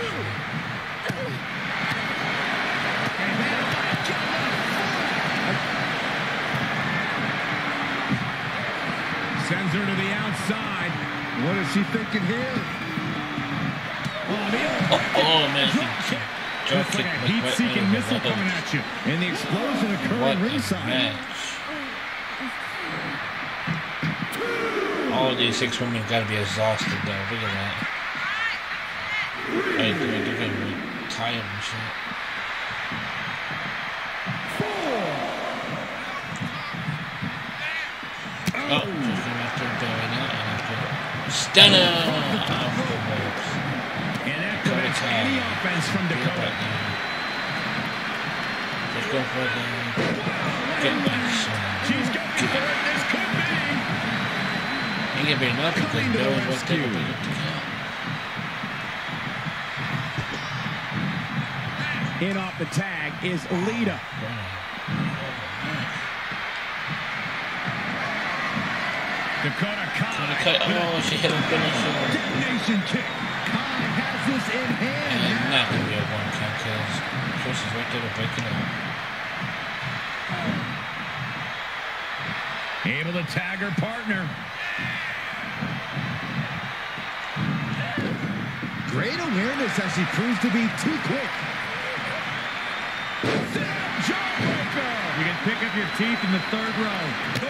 Sends her to the outside. What is she thinking here? Oh, man. She Looks like a heat-seeking missile coming at you. And the explosion What occurring a ringside. match. All these 6 women gotta be exhausted, though. Look at that. Hey, dude, they're gonna be tired and shit. Oh, she's going after a belly now, and after stunner off the ropes. And that prevents any offense from Dakota. Just go for the get back slam. She's going for it. This could be. Ain't gonna be enough because Bill was what they were able to count. In off the tag is Lita. Dakota Kai. Oh, she hit a finisher. Detonation kick. Kai has this in hand. And not gonna be a 1 count because Chris is right there to break it up. Able to tag her partner. Great awareness as she proves to be too quick. Jawbreaker. You can pick up your teeth in the 3rd row.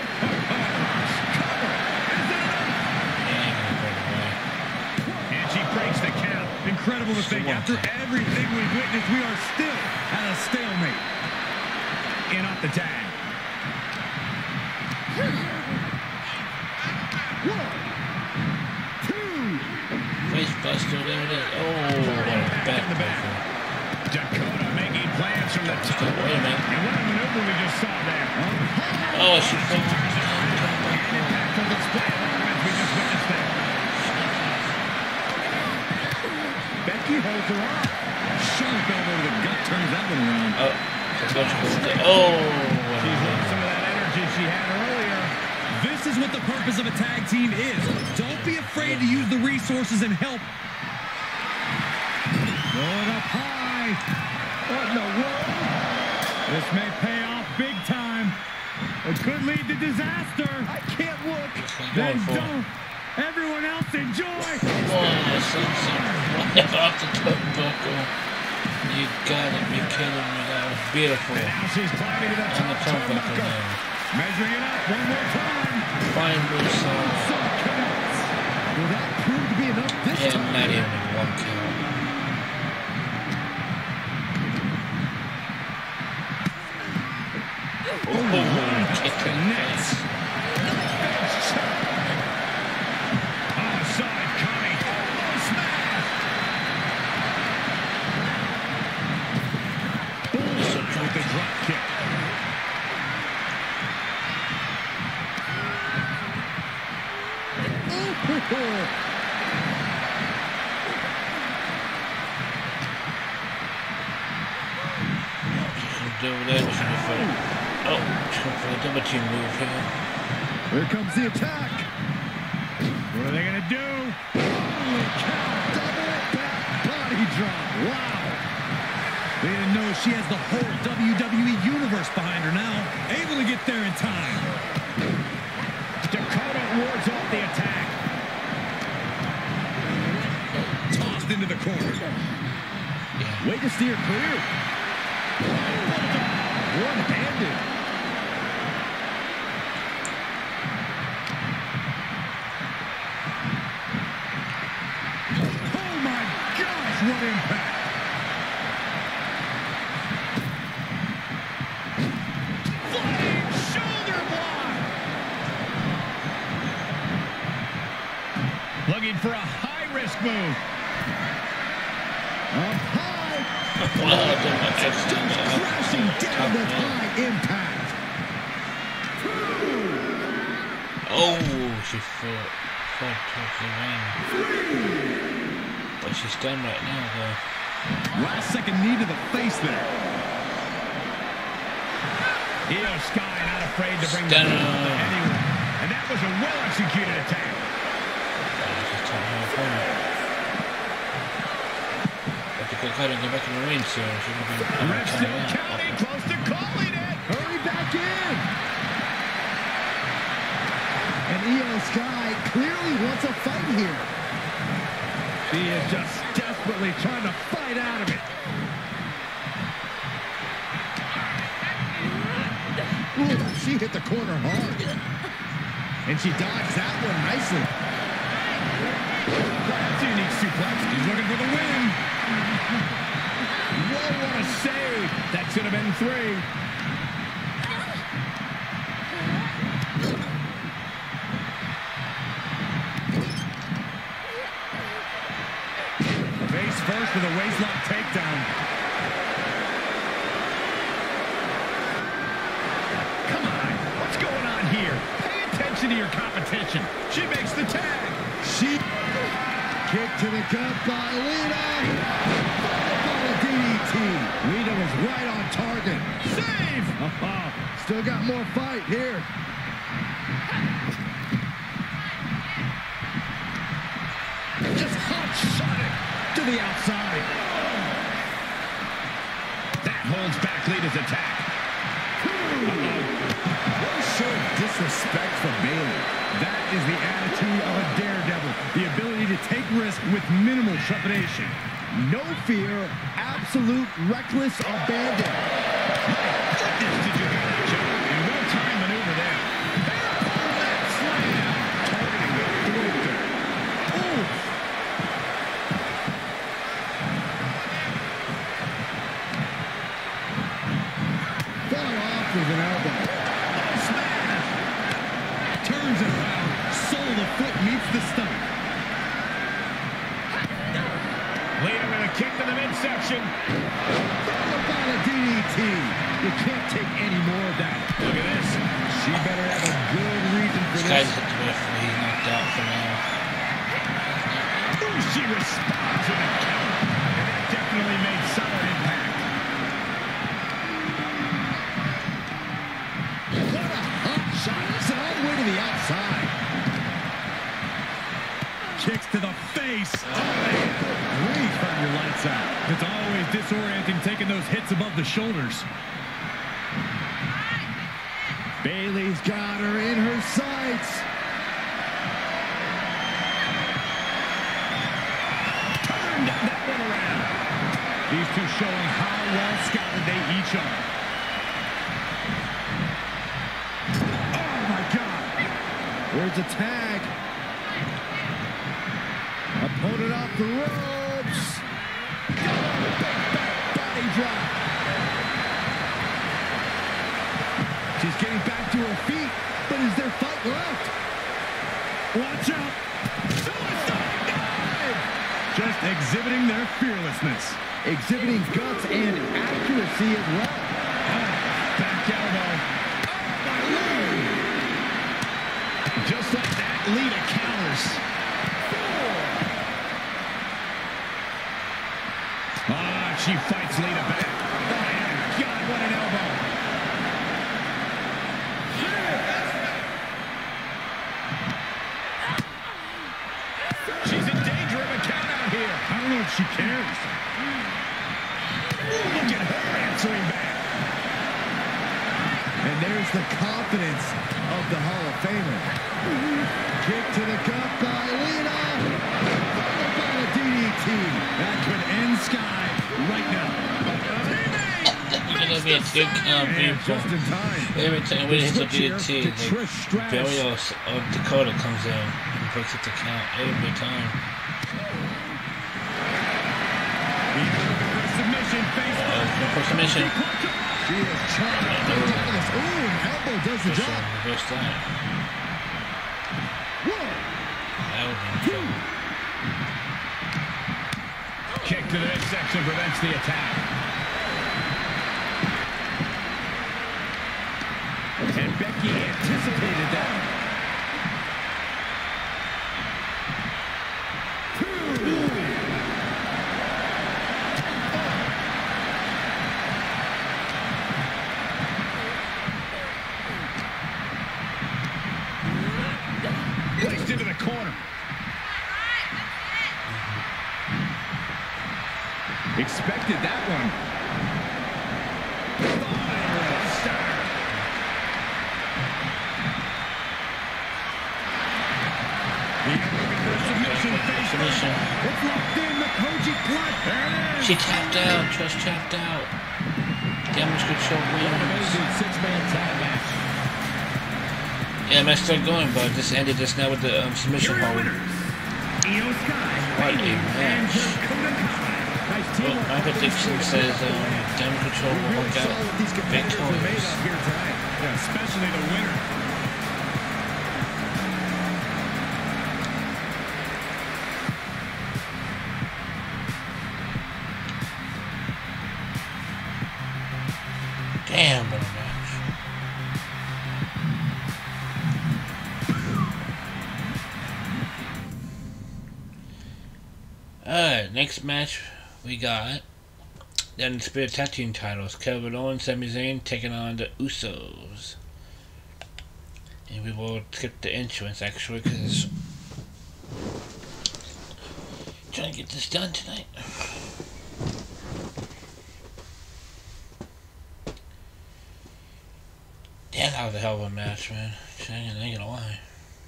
And she breaks the count. Incredible to think. After everything we've witnessed, we are still at a stalemate. In off the tag. One, two. Face buster, there it is. Oh, what a back in the back. Dakota making plans from the top. Wait a minute. And what a maneuver we just saw there. Oh, she fell. An impactful display of offense we just witnessed there. Becky holds her up. Sharp elbow to the gut turns that one around. Oh. She's lost some of that energy she had earlier. This is what the purpose of a tag team is. Don't be afraid to use the resources and help. Going up high. What in the world? This may pay off big time. It could lead to disaster. I can't look. Then don't. Everyone else enjoy. Off the turnbuckle. You gotta be kidding me. That was beautiful. And now she's climbing to the top turnbuckle. Measuring it up one more time. Fine moonsault. Will that prove to be enough this Yeah, time? not even one count. Kick to the face. Side coming. Smash. With the drop kick. Double that should be fun. Oh, for the double team move here. Here comes the attack. What are they going to do? Holy cow. Double back body drop. Wow. They didn't know she has the whole WWE Universe behind her now. Able to get there in time. Dakota wards off the attack. Tossed into the corner. Way to steer clear. One-handed. Oh my gosh, what impact. Flying shoulder block. Looking for a high-risk move. Up high. Crashing Down with high impact. Oh, she fell towards the ring. But she's done right now, though. Last second knee to the face there. Io Sky not afraid to bring the Stunner. ball to anyone. And that was a well-executed attack. But the good cut and get back in the ring, so she's going to be Ref still counting, close to calling it. Hurry back in. And Io Sky clearly wants a fight here. She is just desperately trying to fight out of it. Ooh, she hit the corner hard. And she dodged that one nicely. That's a unique suplex. He's looking for the win. Whoa, what a save. That should have been 3. Face first with a waistlock takedown. Come on, what's going on here? Pay attention to your competition. She makes the tag. She kick to the gut by Lita. Fireball DDT. Lita was right on target. Save! Still got more fight here. Just hot shot it to the outside. That holds back Lita's attack. What a show of disrespect from Bayley. That is the attitude of a daredevil. The ability to take risk with minimal trepidation. No fear, absolute reckless abandon. Goodness, did you hear that, Joe? And well-timed maneuver there. That slam. Targeting the throat there. Ooh. Fought off with an elbow. Smash. Turns it around. Sole of the foot meets the stomach. Later with a kick to the submission. Followed by a DDT. You can't take any more of that. Look at this. She better have a good reason for This this. guy's hit the ref. He's knocked out for now. Ooh, she responds with a count. And that definitely made solid impact. What a hot shot. It's all the way to the outside. Kicks to the face. Oh, man. Great from your lights out. It's always disorienting taking those hits above the shoulders. Bayley's got her in her sights. Turned that one around. These two showing how well scouted they each are. Oh, my God. There's a tag. Opponent off the ropes. Body drop. She's getting back to her feet, but is there fight left? Watch out. Suicide dive. Just exhibiting their fearlessness. Exhibiting guts and accuracy as well. Back elbow. Oh, my Lord. Just like that, Lita counters. She fights Lita back. Oh, my God, what an elbow. She's in danger of a count out here. I don't know if she cares. Look at her answering back. And there's the confidence of the Hall of Famer. Kick to the gut by Lita. Followed by a DDT. That could end Sky right now. It'll be a good Just in time. every time we hit the DDT, to Trish Stratus. Barrios of Dakota comes in and puts it to count every time. Submission face. For submission. She is trying to tackle this. Ooh, an elbow does the job. Reverse that. One, That would be trouble. Kick to the midsection prevents the attack. And Becky anticipated that. Placed into the corner. Expected that one. Submission. it's locked in. The Koji clutch. There it is. She tapped out. Trish tapped out. Damage control wins. Six-man tag match. Yeah, match still going, but this ended just now with the submission hold. Io Sky. What a match. Nice Well, teamwork. my prediction says damage control will work out victorious. Yeah, especially the winner. Damn, what a match. Alright, next match we got then the Spirit Tag Team titles. Kevin Owens, Sami Zayn taking on the Usos. And we will skip the entrance actually because trying to get this done tonight. Damn, that was a hell of a match, man. I ain't gonna lie.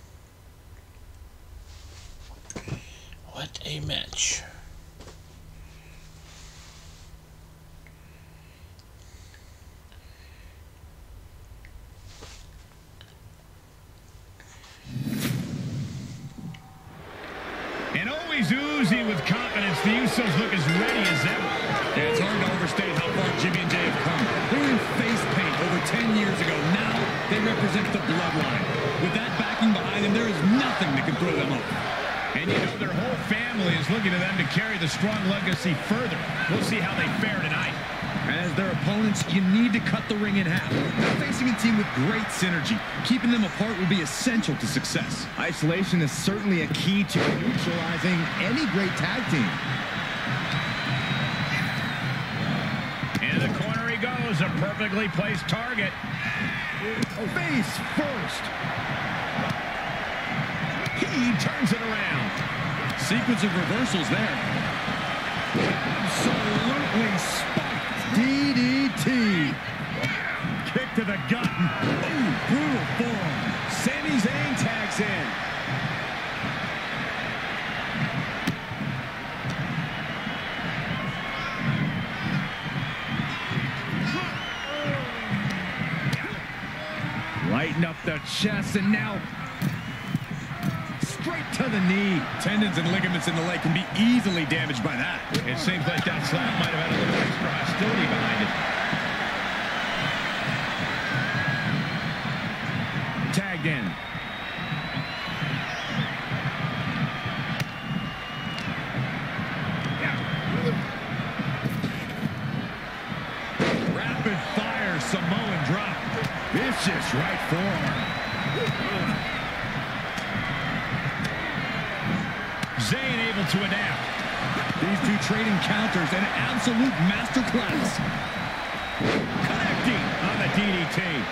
What a match. And always oozing with confidence, the Usos look as ready as ever. Yeah, it's hard to overstate how far Jimmy and Jay have come. They were in face paint over 10 years ago. Now they represent the bloodline. With that backing behind them, there is nothing that can throw them over. And you know their whole family is looking to them to carry the strong legacy further. We'll see how they fare tonight. As their opponents, you need to cut the ring in half. They're facing a team with great synergy. Keeping them apart will be essential to success. Isolation is certainly a key to neutralizing any great tag team. Into the corner he goes, a perfectly placed target. Face first. He turns it around. Sequence of reversals there. Absolutely spiked. DDT. Kick to the gut. Ooh, brutal form. Sami Zayn tags in. Lighten up the chest, and now straight to the knee. Tendons and ligaments in the leg can be easily damaged by that. It seems like that slap might have had a little extra hostility behind it. Tagged in. Rapid fire Samoan drop. Vicious right forearm. Zayn able to adapt. These two trading counters, an absolute masterclass. Connecting on the DDT.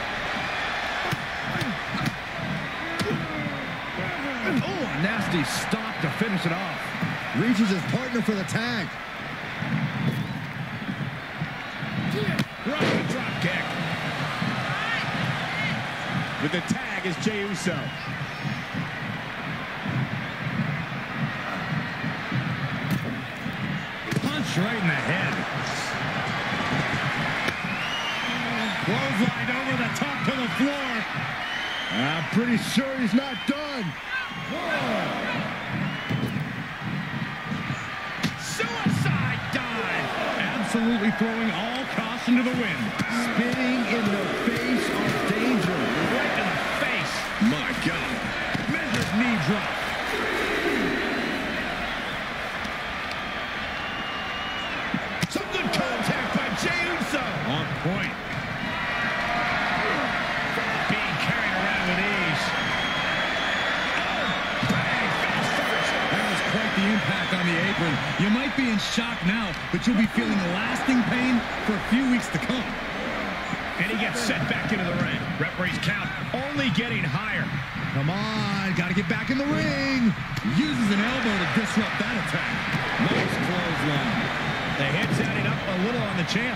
Oh, a nasty stop to finish it off. Reaches his partner for the tag. Right, drop kick. With the tag is Jey Uso. Punch right in the head. Clothesline over the top to the floor. I'm pretty sure he's not done. Suicide dive. Absolutely throwing all caution to the wind. Spitting in the face of danger. Right in the face. My God. Measured knee drop. Some good contact by Jey Uso. On point. Being carried around with ease. Oh, bang, face first. That was quite the impact on the apron. You might be in shock now, but you'll be feeling lasting pain for a few weeks to come. And he gets sent back into the ring. Referee's count only getting higher. Come on, gotta get back in the ring. Uses an elbow to disrupt that attack. Nice clothesline. The head's adding up a little on the champ.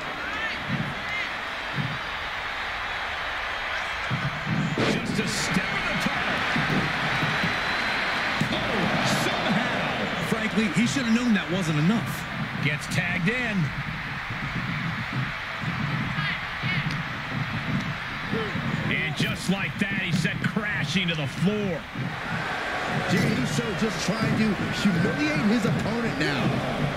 Just a step of the title. Oh, somehow. Frankly, he should have known that wasn't enough. Gets tagged in. And just like that, he sent crashing to the floor. Jey Uso just trying to humiliate his opponent now.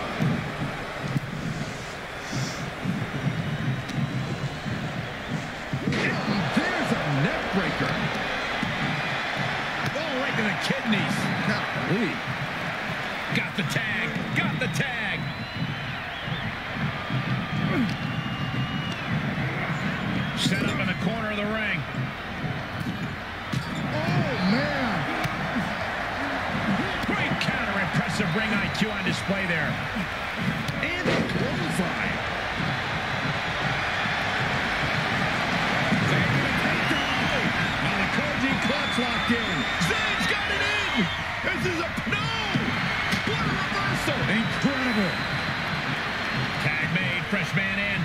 There's a neck breaker. Oh, right to the kidneys. Golly. Got the tag. Got the tag. Set up in the corner of the ring. Oh, man. Great counter. Impressive ring IQ on display there. And a clothesline. Now the Koji clutch locked in. Zayn's got it in. This is a... No! What a reversal. Incredible. Tag made. Fresh man in.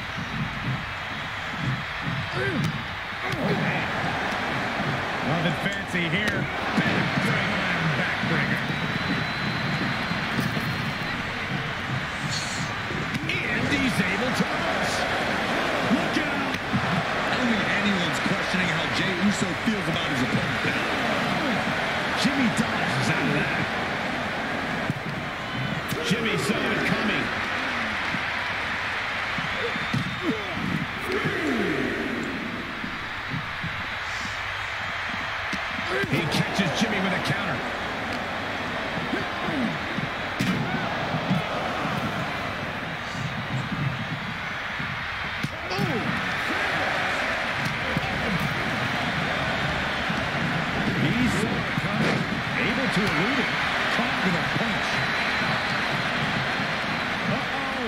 Nothing fancy here. Backbreaker. And he's able to reverse. Look out! I don't think anyone's questioning how Jey Uso feels about his opponent now. Jimmy dodges out of that. Jimmy saw it coming. He catches Jimmy with a counter. To elude it. Caught with a punch. Uh-oh.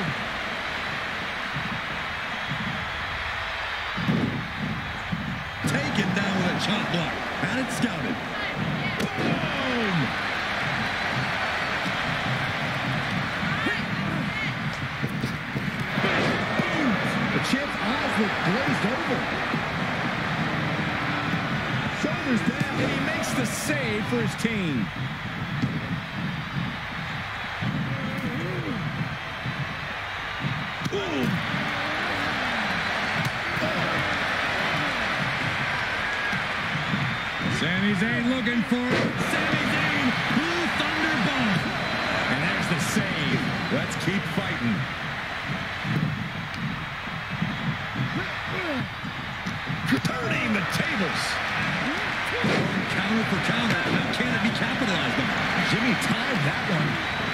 Taken down with a chop block. Had it scouted. Boom! The champ's eyes look glazed over. Shoulders down, and he makes the save for his team. Sami Zayn looking for it. Sami Zayn, Blue Thunder Bomb. And there's the save. Let's keep fighting. Turning the tables. Counter for counter. How can it be capitalized on? Jimmy tied that one.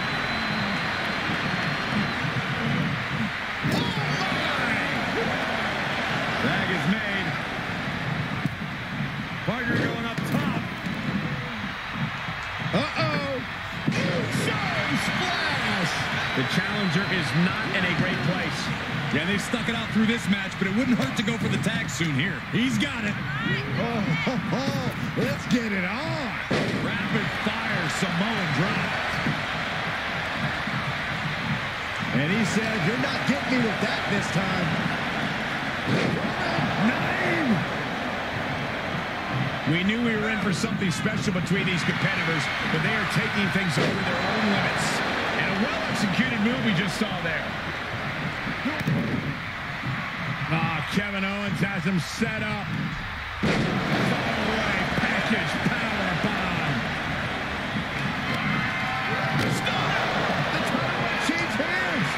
Tag is made. Partner going up top. Uh-oh. Show splash. The challenger is not in a great place. Yeah, they've stuck it out through this match, but it wouldn't hurt to go for the tag soon here. He's got it. Let's get it on. Rapid fire Samoan drop. And he said, you're not getting me with that this time. Nine. We knew we were in for something special between these competitors, but they are taking things over their own limits. And a well-executed move we just saw there. Kevin Owens has him set up. Far-away package power bomb. Change hands.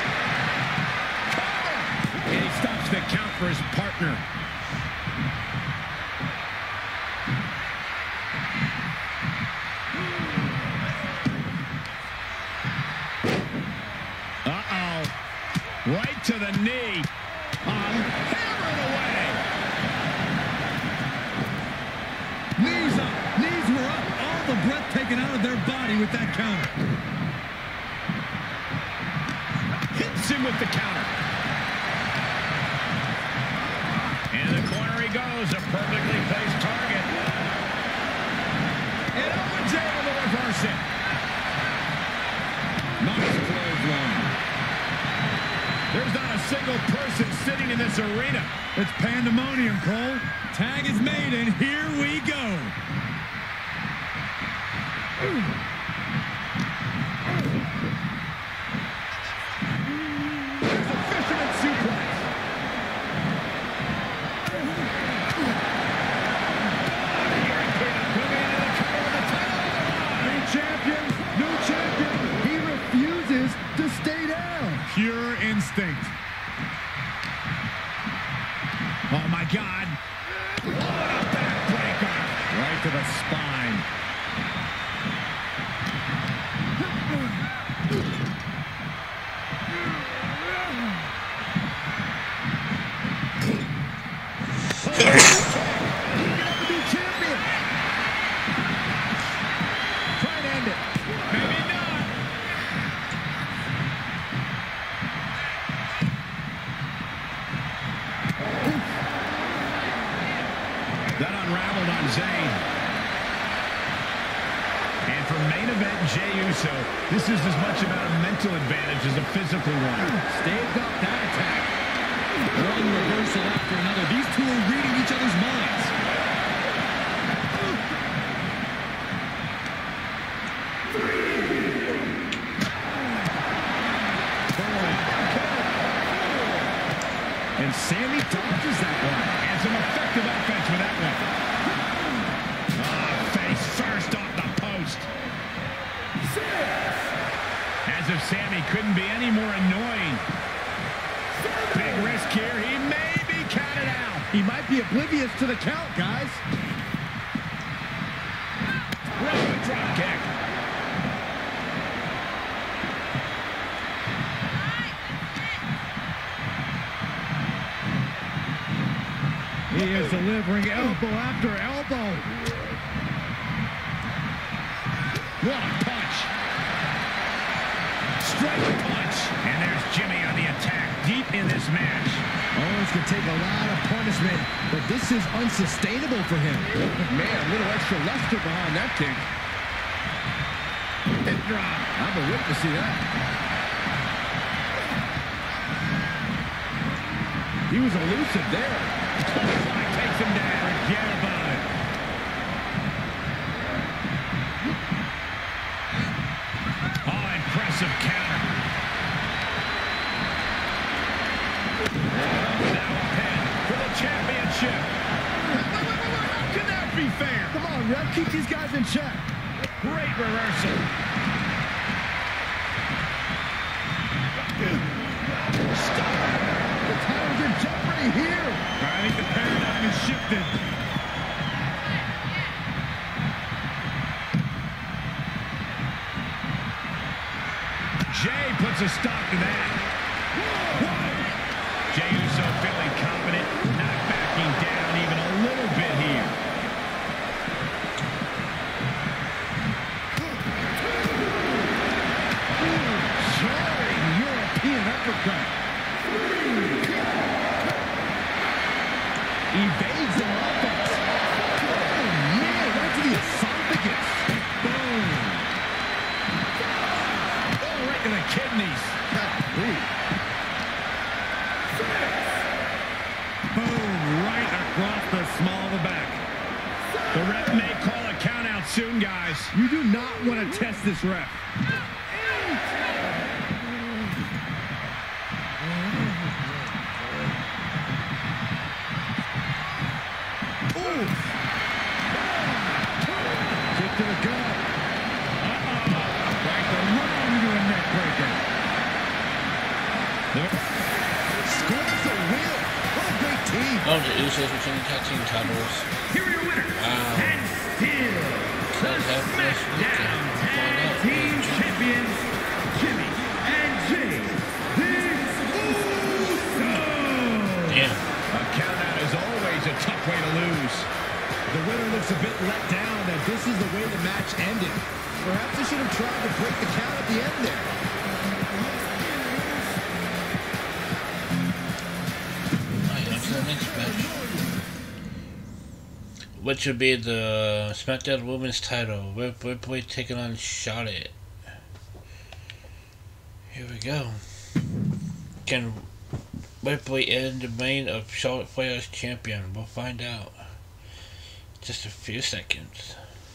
And he stops the count for his partner. Uh-oh. Right to the knee. Hammered away. Knees up. Knees were up. All the breath taken out of their body with that counter. Hits him with the counter. In the corner he goes. A perfectly placed target. And Owens able to reverse it. Nice clothesline. There's not a single person sitting in this arena. It's pandemonium, Cole. Tag is made, and here we go. There's a fisherman suplex. New champion. He refuses to stay down. Pure instinct. Oh, my God. What a backbreaker. Right to the spine. That unraveled on Zayn. And for main event Jey Uso, this is as much about a mental advantage as a physical one. Staved up that attack. One reversal after another. These two are reading each other's minds. And Sami dodges that one. And some effective offense with that one. Face first off the post. As if Sami couldn't be any more annoying. Big risk here. He may be counted out. He might be oblivious to the count, guys. Roman drop kick. He is delivering elbow after elbow. What a punch. Straight punch. And there's Jimmy on the attack deep in this match. Owens can take a lot of punishment, but this is unsustainable for him. Man, a little extra luster behind that kick. Hip drop. I've been waiting to see that. He was elusive there. Takes him down. Forget about it. Oh, impressive counter. Now a pin for the championship. How can that be fair? Come on, ref. Keep these guys in check. Great reversal. Stop. The title's in jeopardy here. I think the paradigm has shifted. Jay puts a stop to that. Jey Uso feeling confident, not backing down even a little bit here. Jarring European uppercut. Evades the offense. Oh, yeah, right to the esophagus. Boom. Oh, right to the kidneys. Boom, right across the small of the back. The ref may call a count out soon, guys. You do not want to test this ref. Kick to the gut. Right the wrong to a neck breaker. Scores the win. What a great team. Oh, the Usos retaining tag team titles. Here are your winners. And still the SmackDown Tag Team Champions, Jimmy and Jey, the Usos. Yeah. A countout is always a tough way to lose. The winner looks a bit let down that this is the way the match ended. Perhaps they should have tried to break the count at the end there. Alright, on to the next match. Which would be the SmackDown Women's title. Ripley taking on Charlotte. Here we go. Can Ripley end the reign of Charlotte Flair as champion? We'll find out. Just a few seconds.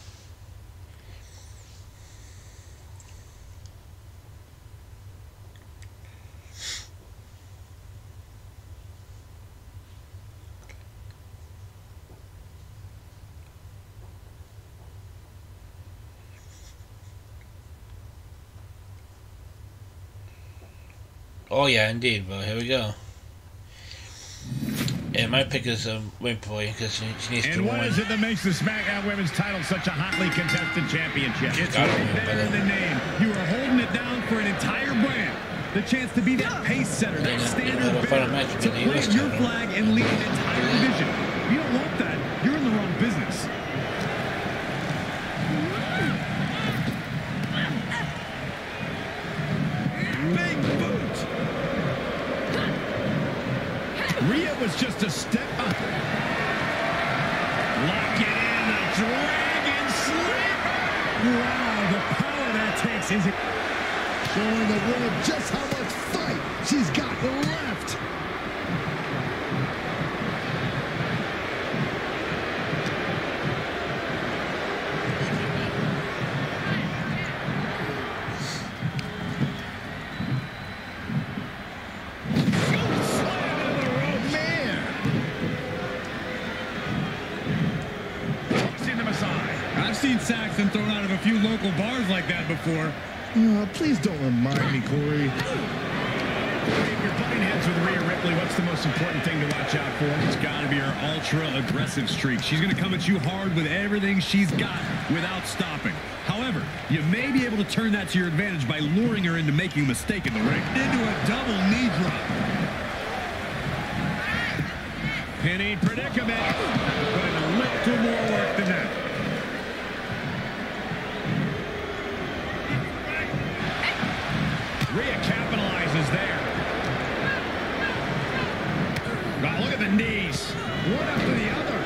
Oh yeah, indeed, bro. Here we go. Yeah, my pick is Ripley because she needs to win. And what is it that makes the SmackDown Women's title such a hotly contested championship? It's Got it, right there in the name. You are holding it down for an entire brand. The chance to be that pace setter, that standard bearer, to plant your flag and lead an entire division. You don't want that. You're in the wrong business. Big boot. Rhea was just a step up. Lock it in, the Dragon Slammer. Wow, the power that takes is it. Showing the world just how much fight she's got left. I've seen Saxon thrown out of a few local bars like that before. Please don't remind me, Corey. If you're butting heads with Rhea Ripley, what's the most important thing to watch out for? It's got to be her ultra-aggressive streak. She's going to come at you hard with everything she's got without stopping. However, you may be able to turn that to your advantage by luring her into making a mistake in the ring. Into a double knee drop. Pinning predicament. Put in a little more work than that. Rhea capitalizes there. Oh, look at the knees. One after the other.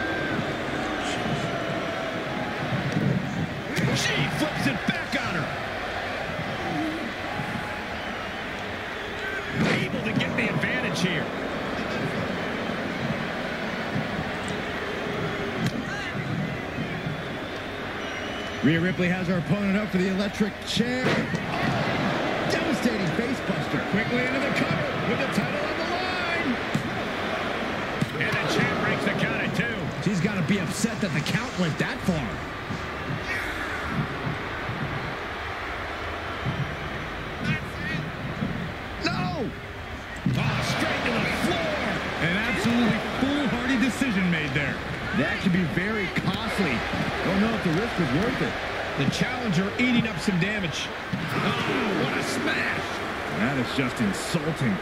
She flips it back on her. Able to get the advantage here. Rhea Ripley has her opponent up for the electric chair. Oh, devastating facebuster. Quickly into the cover with the title on the line. And the champ breaks the count at 2. She's got to be upset that the count went that far. No! Oh, straight to the floor. An absolutely foolhardy decision made there. That could be very costly. Don't know if the risk was worth it. The challenger eating up some damage. Oh, what a smash. That is just insulting.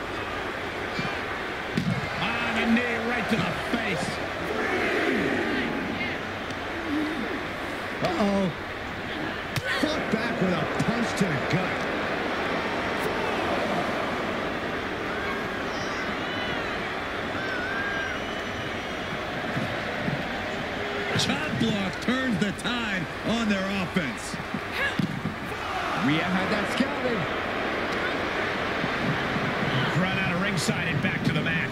On a knee right to the face. Uh-oh. Fought back with a punch to the gut. Chop block turns the tide on their offense. Rhea had that scouted. Run out of ringside and back to the mat.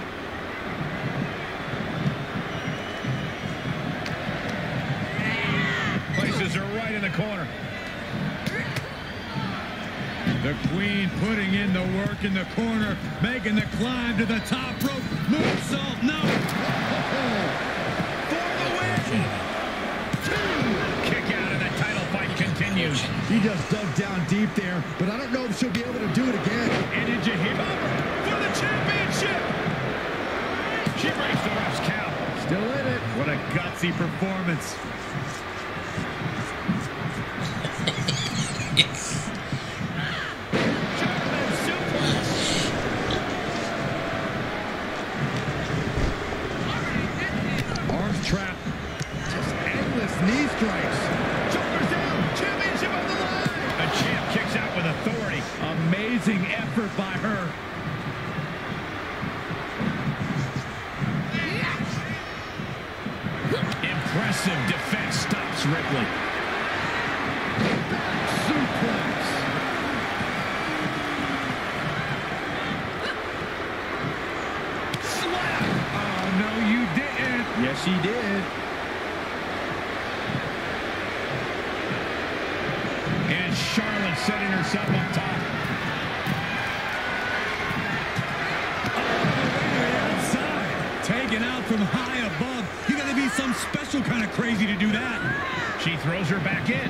Places her right in the corner. The Queen putting in the work in the corner, making the climb to the top rope. Moonsault, no. For the win. 2. Kick out and the title fight continues. She just dug down deep there, but I don't know if she'll be able to do it again. And did you hear for the championship? She breaks the ref's count. Still in it. What a gutsy performance. Arms trap. Just endless knee strikes. Shoulders down. Championship on the line. The champ kicks out with authority. Amazing effort by her. Impressive defense stops Ripley. Suplex. Slap. Oh, no, you didn't. Yes, she did. And Charlotte setting herself up top. Outside. Taken out from high above. You got to be some special kind of crazy to do that. She throws her back in.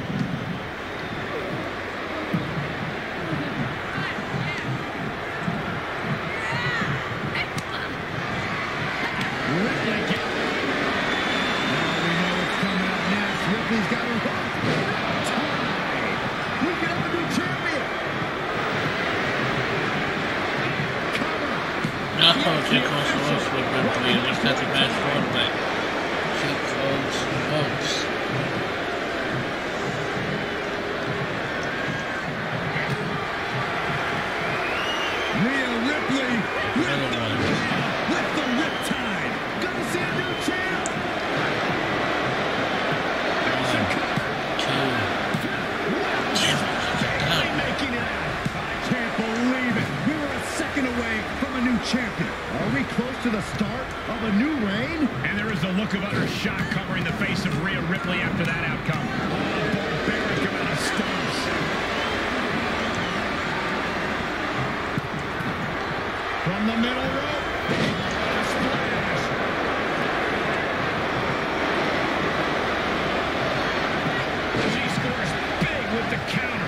Ripley get... Now we know what's coming up next. Ripley's got her hook. Tie. We can have a new champion. Cover. No, too close to us with Ripley. Let's have the match forward, but too close, folks. Rhea Ripley with the riptide. Gonna see a new champ. Making it out. I can't believe it. We were a second away from a new champion. Are we close to the start of a new reign? And there is the look of utter shock covering the face of Rhea Ripley after that outcome. Barbaric amount of stunts. From the middle rope. Splash. She scores big with the counter.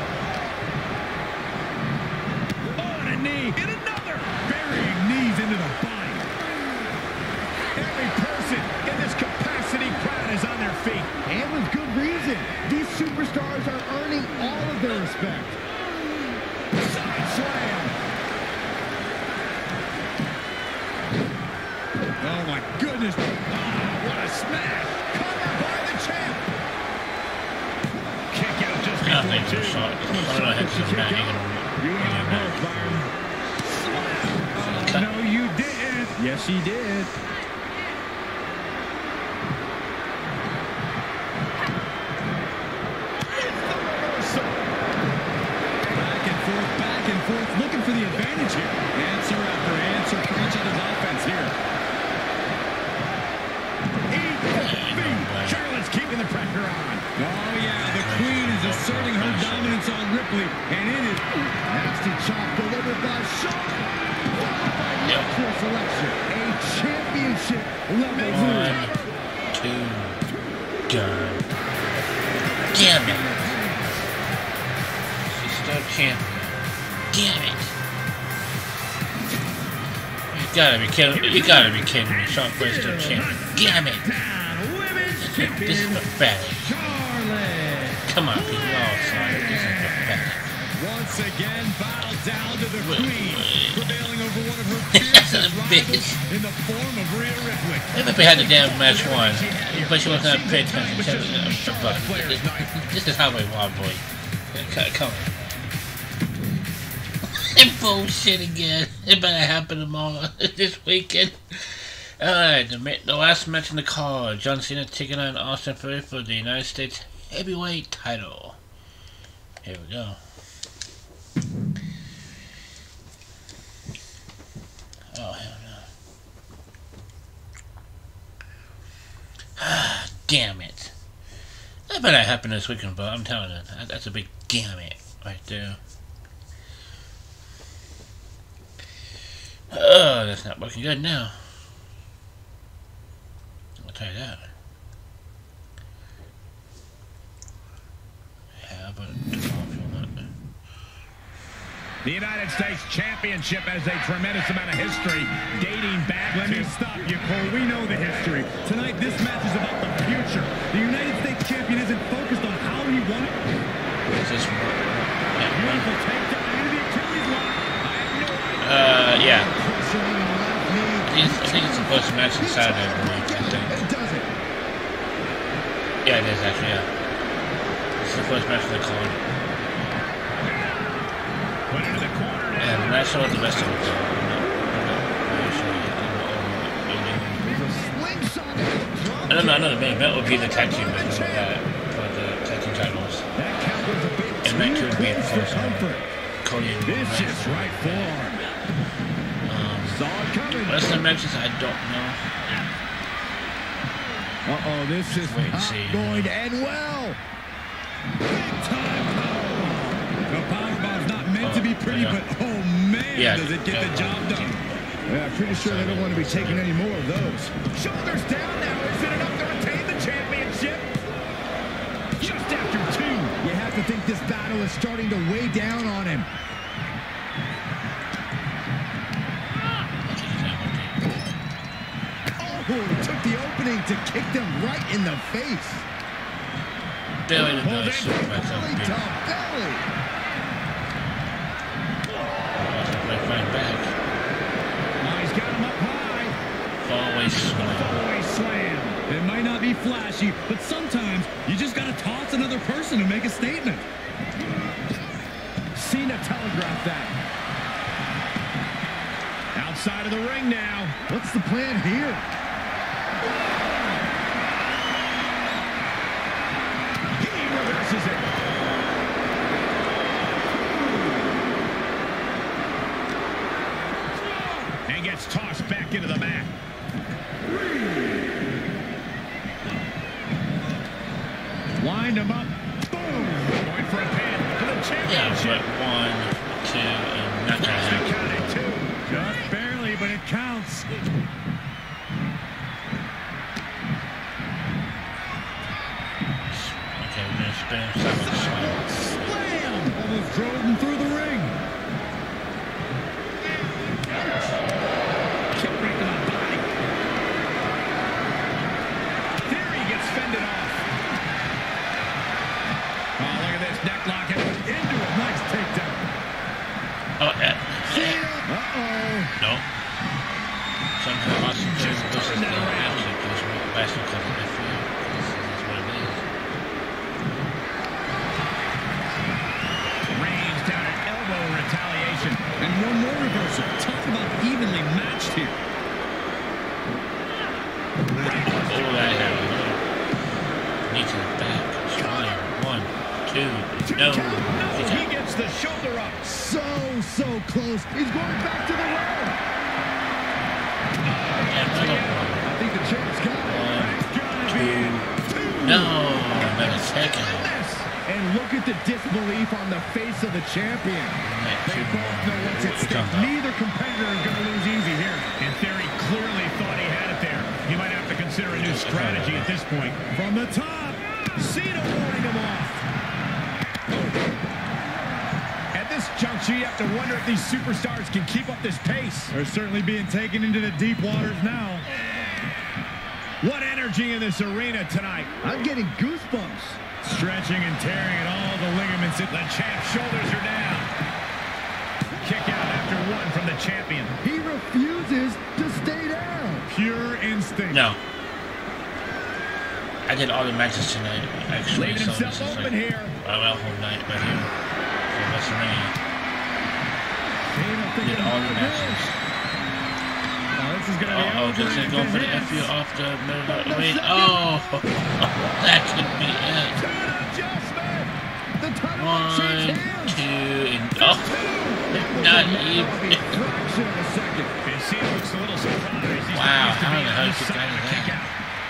On a knee. And another. Burying knees into the body. Every person in this capacity crowd is on their feet. And with good reason. These superstars are earning all of their respect. Side slam. goodness. Oh, what a smash. Cover by the champ. Kick out just I before think two. it's a shot. I don't know if it's a man. You and both, Byron. No, you didn't. Yes, he did. Back and forth, looking for the advantage here. Answer after answer for each other's offense here. Charlotte's keeping the pressure on. Oh, yeah, the Queen is asserting her dominance on Ripley, and it is nasty chop delivered by Charlotte. Natural selection, a championship level move. 1, 2, done. Damn it. She's still champion. Damn it. You gotta be kidding me. You gotta be kidding me. Shawn Flair's still champion. Damn it. This is pathetic. Come on, people. Oh, sorry. This is pathetic. Once again, bow down to the Queen, prevailing over one of her That's a fiercest bitch. rivals in the form of Rhea Ripley. Even if we had the damn match won, but she wasn't paying attention. This is how we want, boy. Come on. Bullshit again. It better happen tomorrow. This weekend. Alright, the last match in the card. John Cena taking on Austin Theory for the United States Heavyweight title. Here we go. Oh, hell no. Damn it. That better happen this weekend, but I'm telling you, that's a big damn it right there. Oh, that's not looking good now. I'll tell you that. Yeah, but the United States Championship has a tremendous amount of history dating back Let me stop you, Cole. We know the history. Tonight, this match is about the future. The United States champion isn't focused on how he won it. What's this one? Beautiful takedown into the Achilles lock. I have no idea. Yeah. I think it's the first match on Saturday of the week, I think. It does it. Yeah, it is actually, yeah. It's the first match of the card. Put into the corner now. And I'm not sure what the rest of it is. I don't know, I know the main event would be the tag team match for the tag team titles. And night 2 would be the first one. Cody and Vicious right forearm. Saw it coming. The rest of the matches, I don't know. Uh-oh, this is not going to end well. Big time powerbomb. The powerbomb's not meant to be pretty, but oh man, does it get the job done. Yeah, pretty sure they don't want to be taking any more of those. Shoulders down now. Is it enough to retain the championship? Just after 2. You have to think this battle is starting to weigh down on him. Oh, took the opening to kick them right in the face. Belly to belly, Belly to belly. Fighting back. Now he's got him up high. Fallaway slam. Fallaway slam. It might not be flashy, but sometimes you just got to toss another person to make a statement. Cena telegraphed that. Outside of the ring now. What's the plan here? He reverses it. And gets tossed back into the mat. Lined him up. Boom. Going for a pin for the championship. Yeah, but 1, 2, and not gonna happen. Count at 2. Just barely, but it counts. Okay, we're gonna spin him slam. Slam! Almost drove him through the ring. Kick right to the body. Theory gets fended off. Oh, look at this neck lock into it. Nice takedown. Oh, Uh-oh. no. Somehow Austin Theory pushes down. Last one called it FU. This is what it is. Reigns down at elbow retaliation. And one more reversal. Talk about evenly matched here. Oh, that happened. Knee to the back. Trying. 1, 2. No. He gets the shoulder up. So close. He's going back to the rope. Another one. I think the champ's got it. 1, 2. No. Another second. And look at the disbelief on the face of the champion. They both know what's at stake. Neither competitor is going to lose easy here. In theory, clearly thought he had it there. He might have to consider a new strategy at this point. From the top, Cena warding him off. At this juncture, you have to wonder if these superstars can keep up this pace. They're certainly being taken into the deep waters now. What energy in this arena tonight. I'm getting goosebumps. Stretching and tearing at all the ligaments. The champ's shoulders are down. Kick out after 1 from the champion. He refuses to stay down. Pure instinct. No. I did all the matches tonight, actually. Leaving himself open here. Well, whole night, but here. For WrestleMania. Did all the matches. This is going to be oh, this is going for the FU off the middle of the ring. Oh, that could be it. 1, 2, and oh, not even. Wow, how the hell did you get that?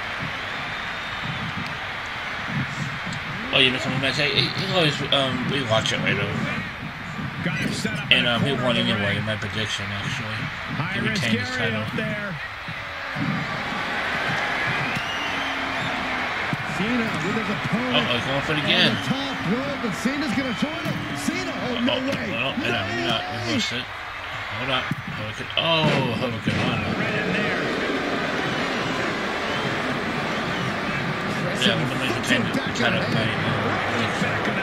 Oh, you know something I say? He always we watch it right over. And he won anyway in my prediction, actually. He retained his title. Cena with his opponent. He's going for it again. On the top rope, and Cena's going to join him. Cena, no way. No, not reverse it. Hold on. Hurricane Rana. Yeah, we're going to retain the title by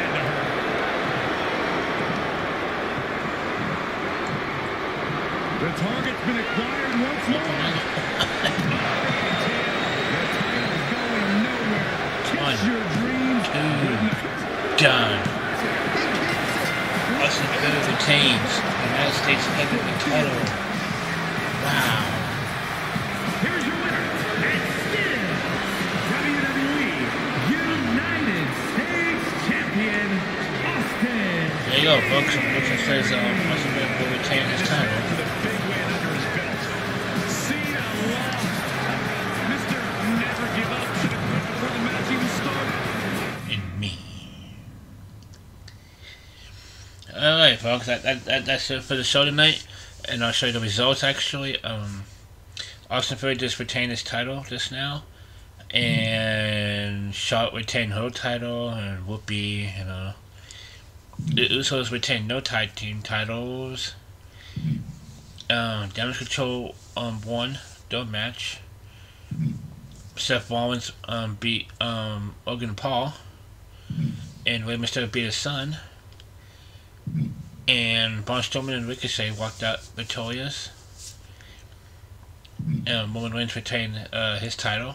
The target's been acquired once more. The title's going nowhere. Kiss your dreams. 2. Done. Austin Theory retains the United States Heavyweight title. Wow. Here's your winner, and still WWE United States Champion, Austin. There you go, folks. It says Austin Theory will retain his title. Alright, folks, that's it for the show tonight, and I'll show you the results, actually. Austin Theory just retained his title just now, and Charlotte retained her title, and Whoopi, you know. The Usos retained no tag team titles. Damage Control won their match. Seth Rollins beat Logan Paul, and Rey Mysterio beat his son. And Braun Strowman and Ricochet walked out victorious. Roman Reigns retained his title.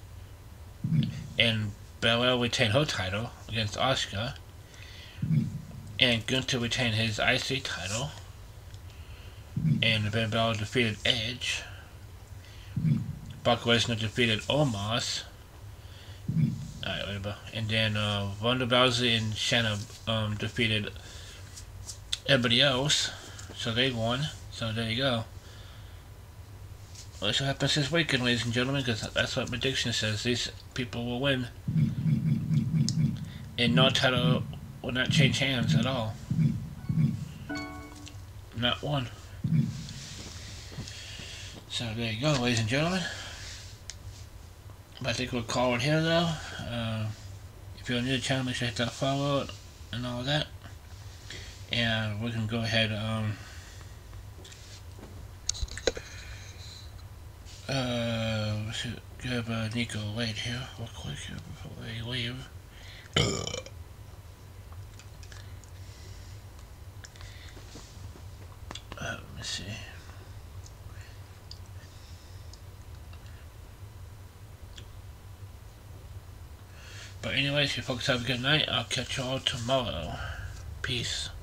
And Belair retained her title against Asuka. And Gunther retained his IC title. And Ben Balor defeated Edge. Brock Lesnar defeated Omos. Alright, whatever. And then Ronda Rousey and Shayna defeated everybody else. So they won. So there you go. Let's see what happens this weekend, ladies and gentlemen, because that's what prediction says. These people will win. And no title will not change hands at all. Not one. So there you go, ladies and gentlemen. I think we'll call it here, though. If you're new to the channel, make sure you hit that follow and all that. And we can go ahead. Let's give Nico a wait here, real quick here before we leave. Let me see. But anyways, you folks have a good night. I'll catch you all tomorrow. Peace.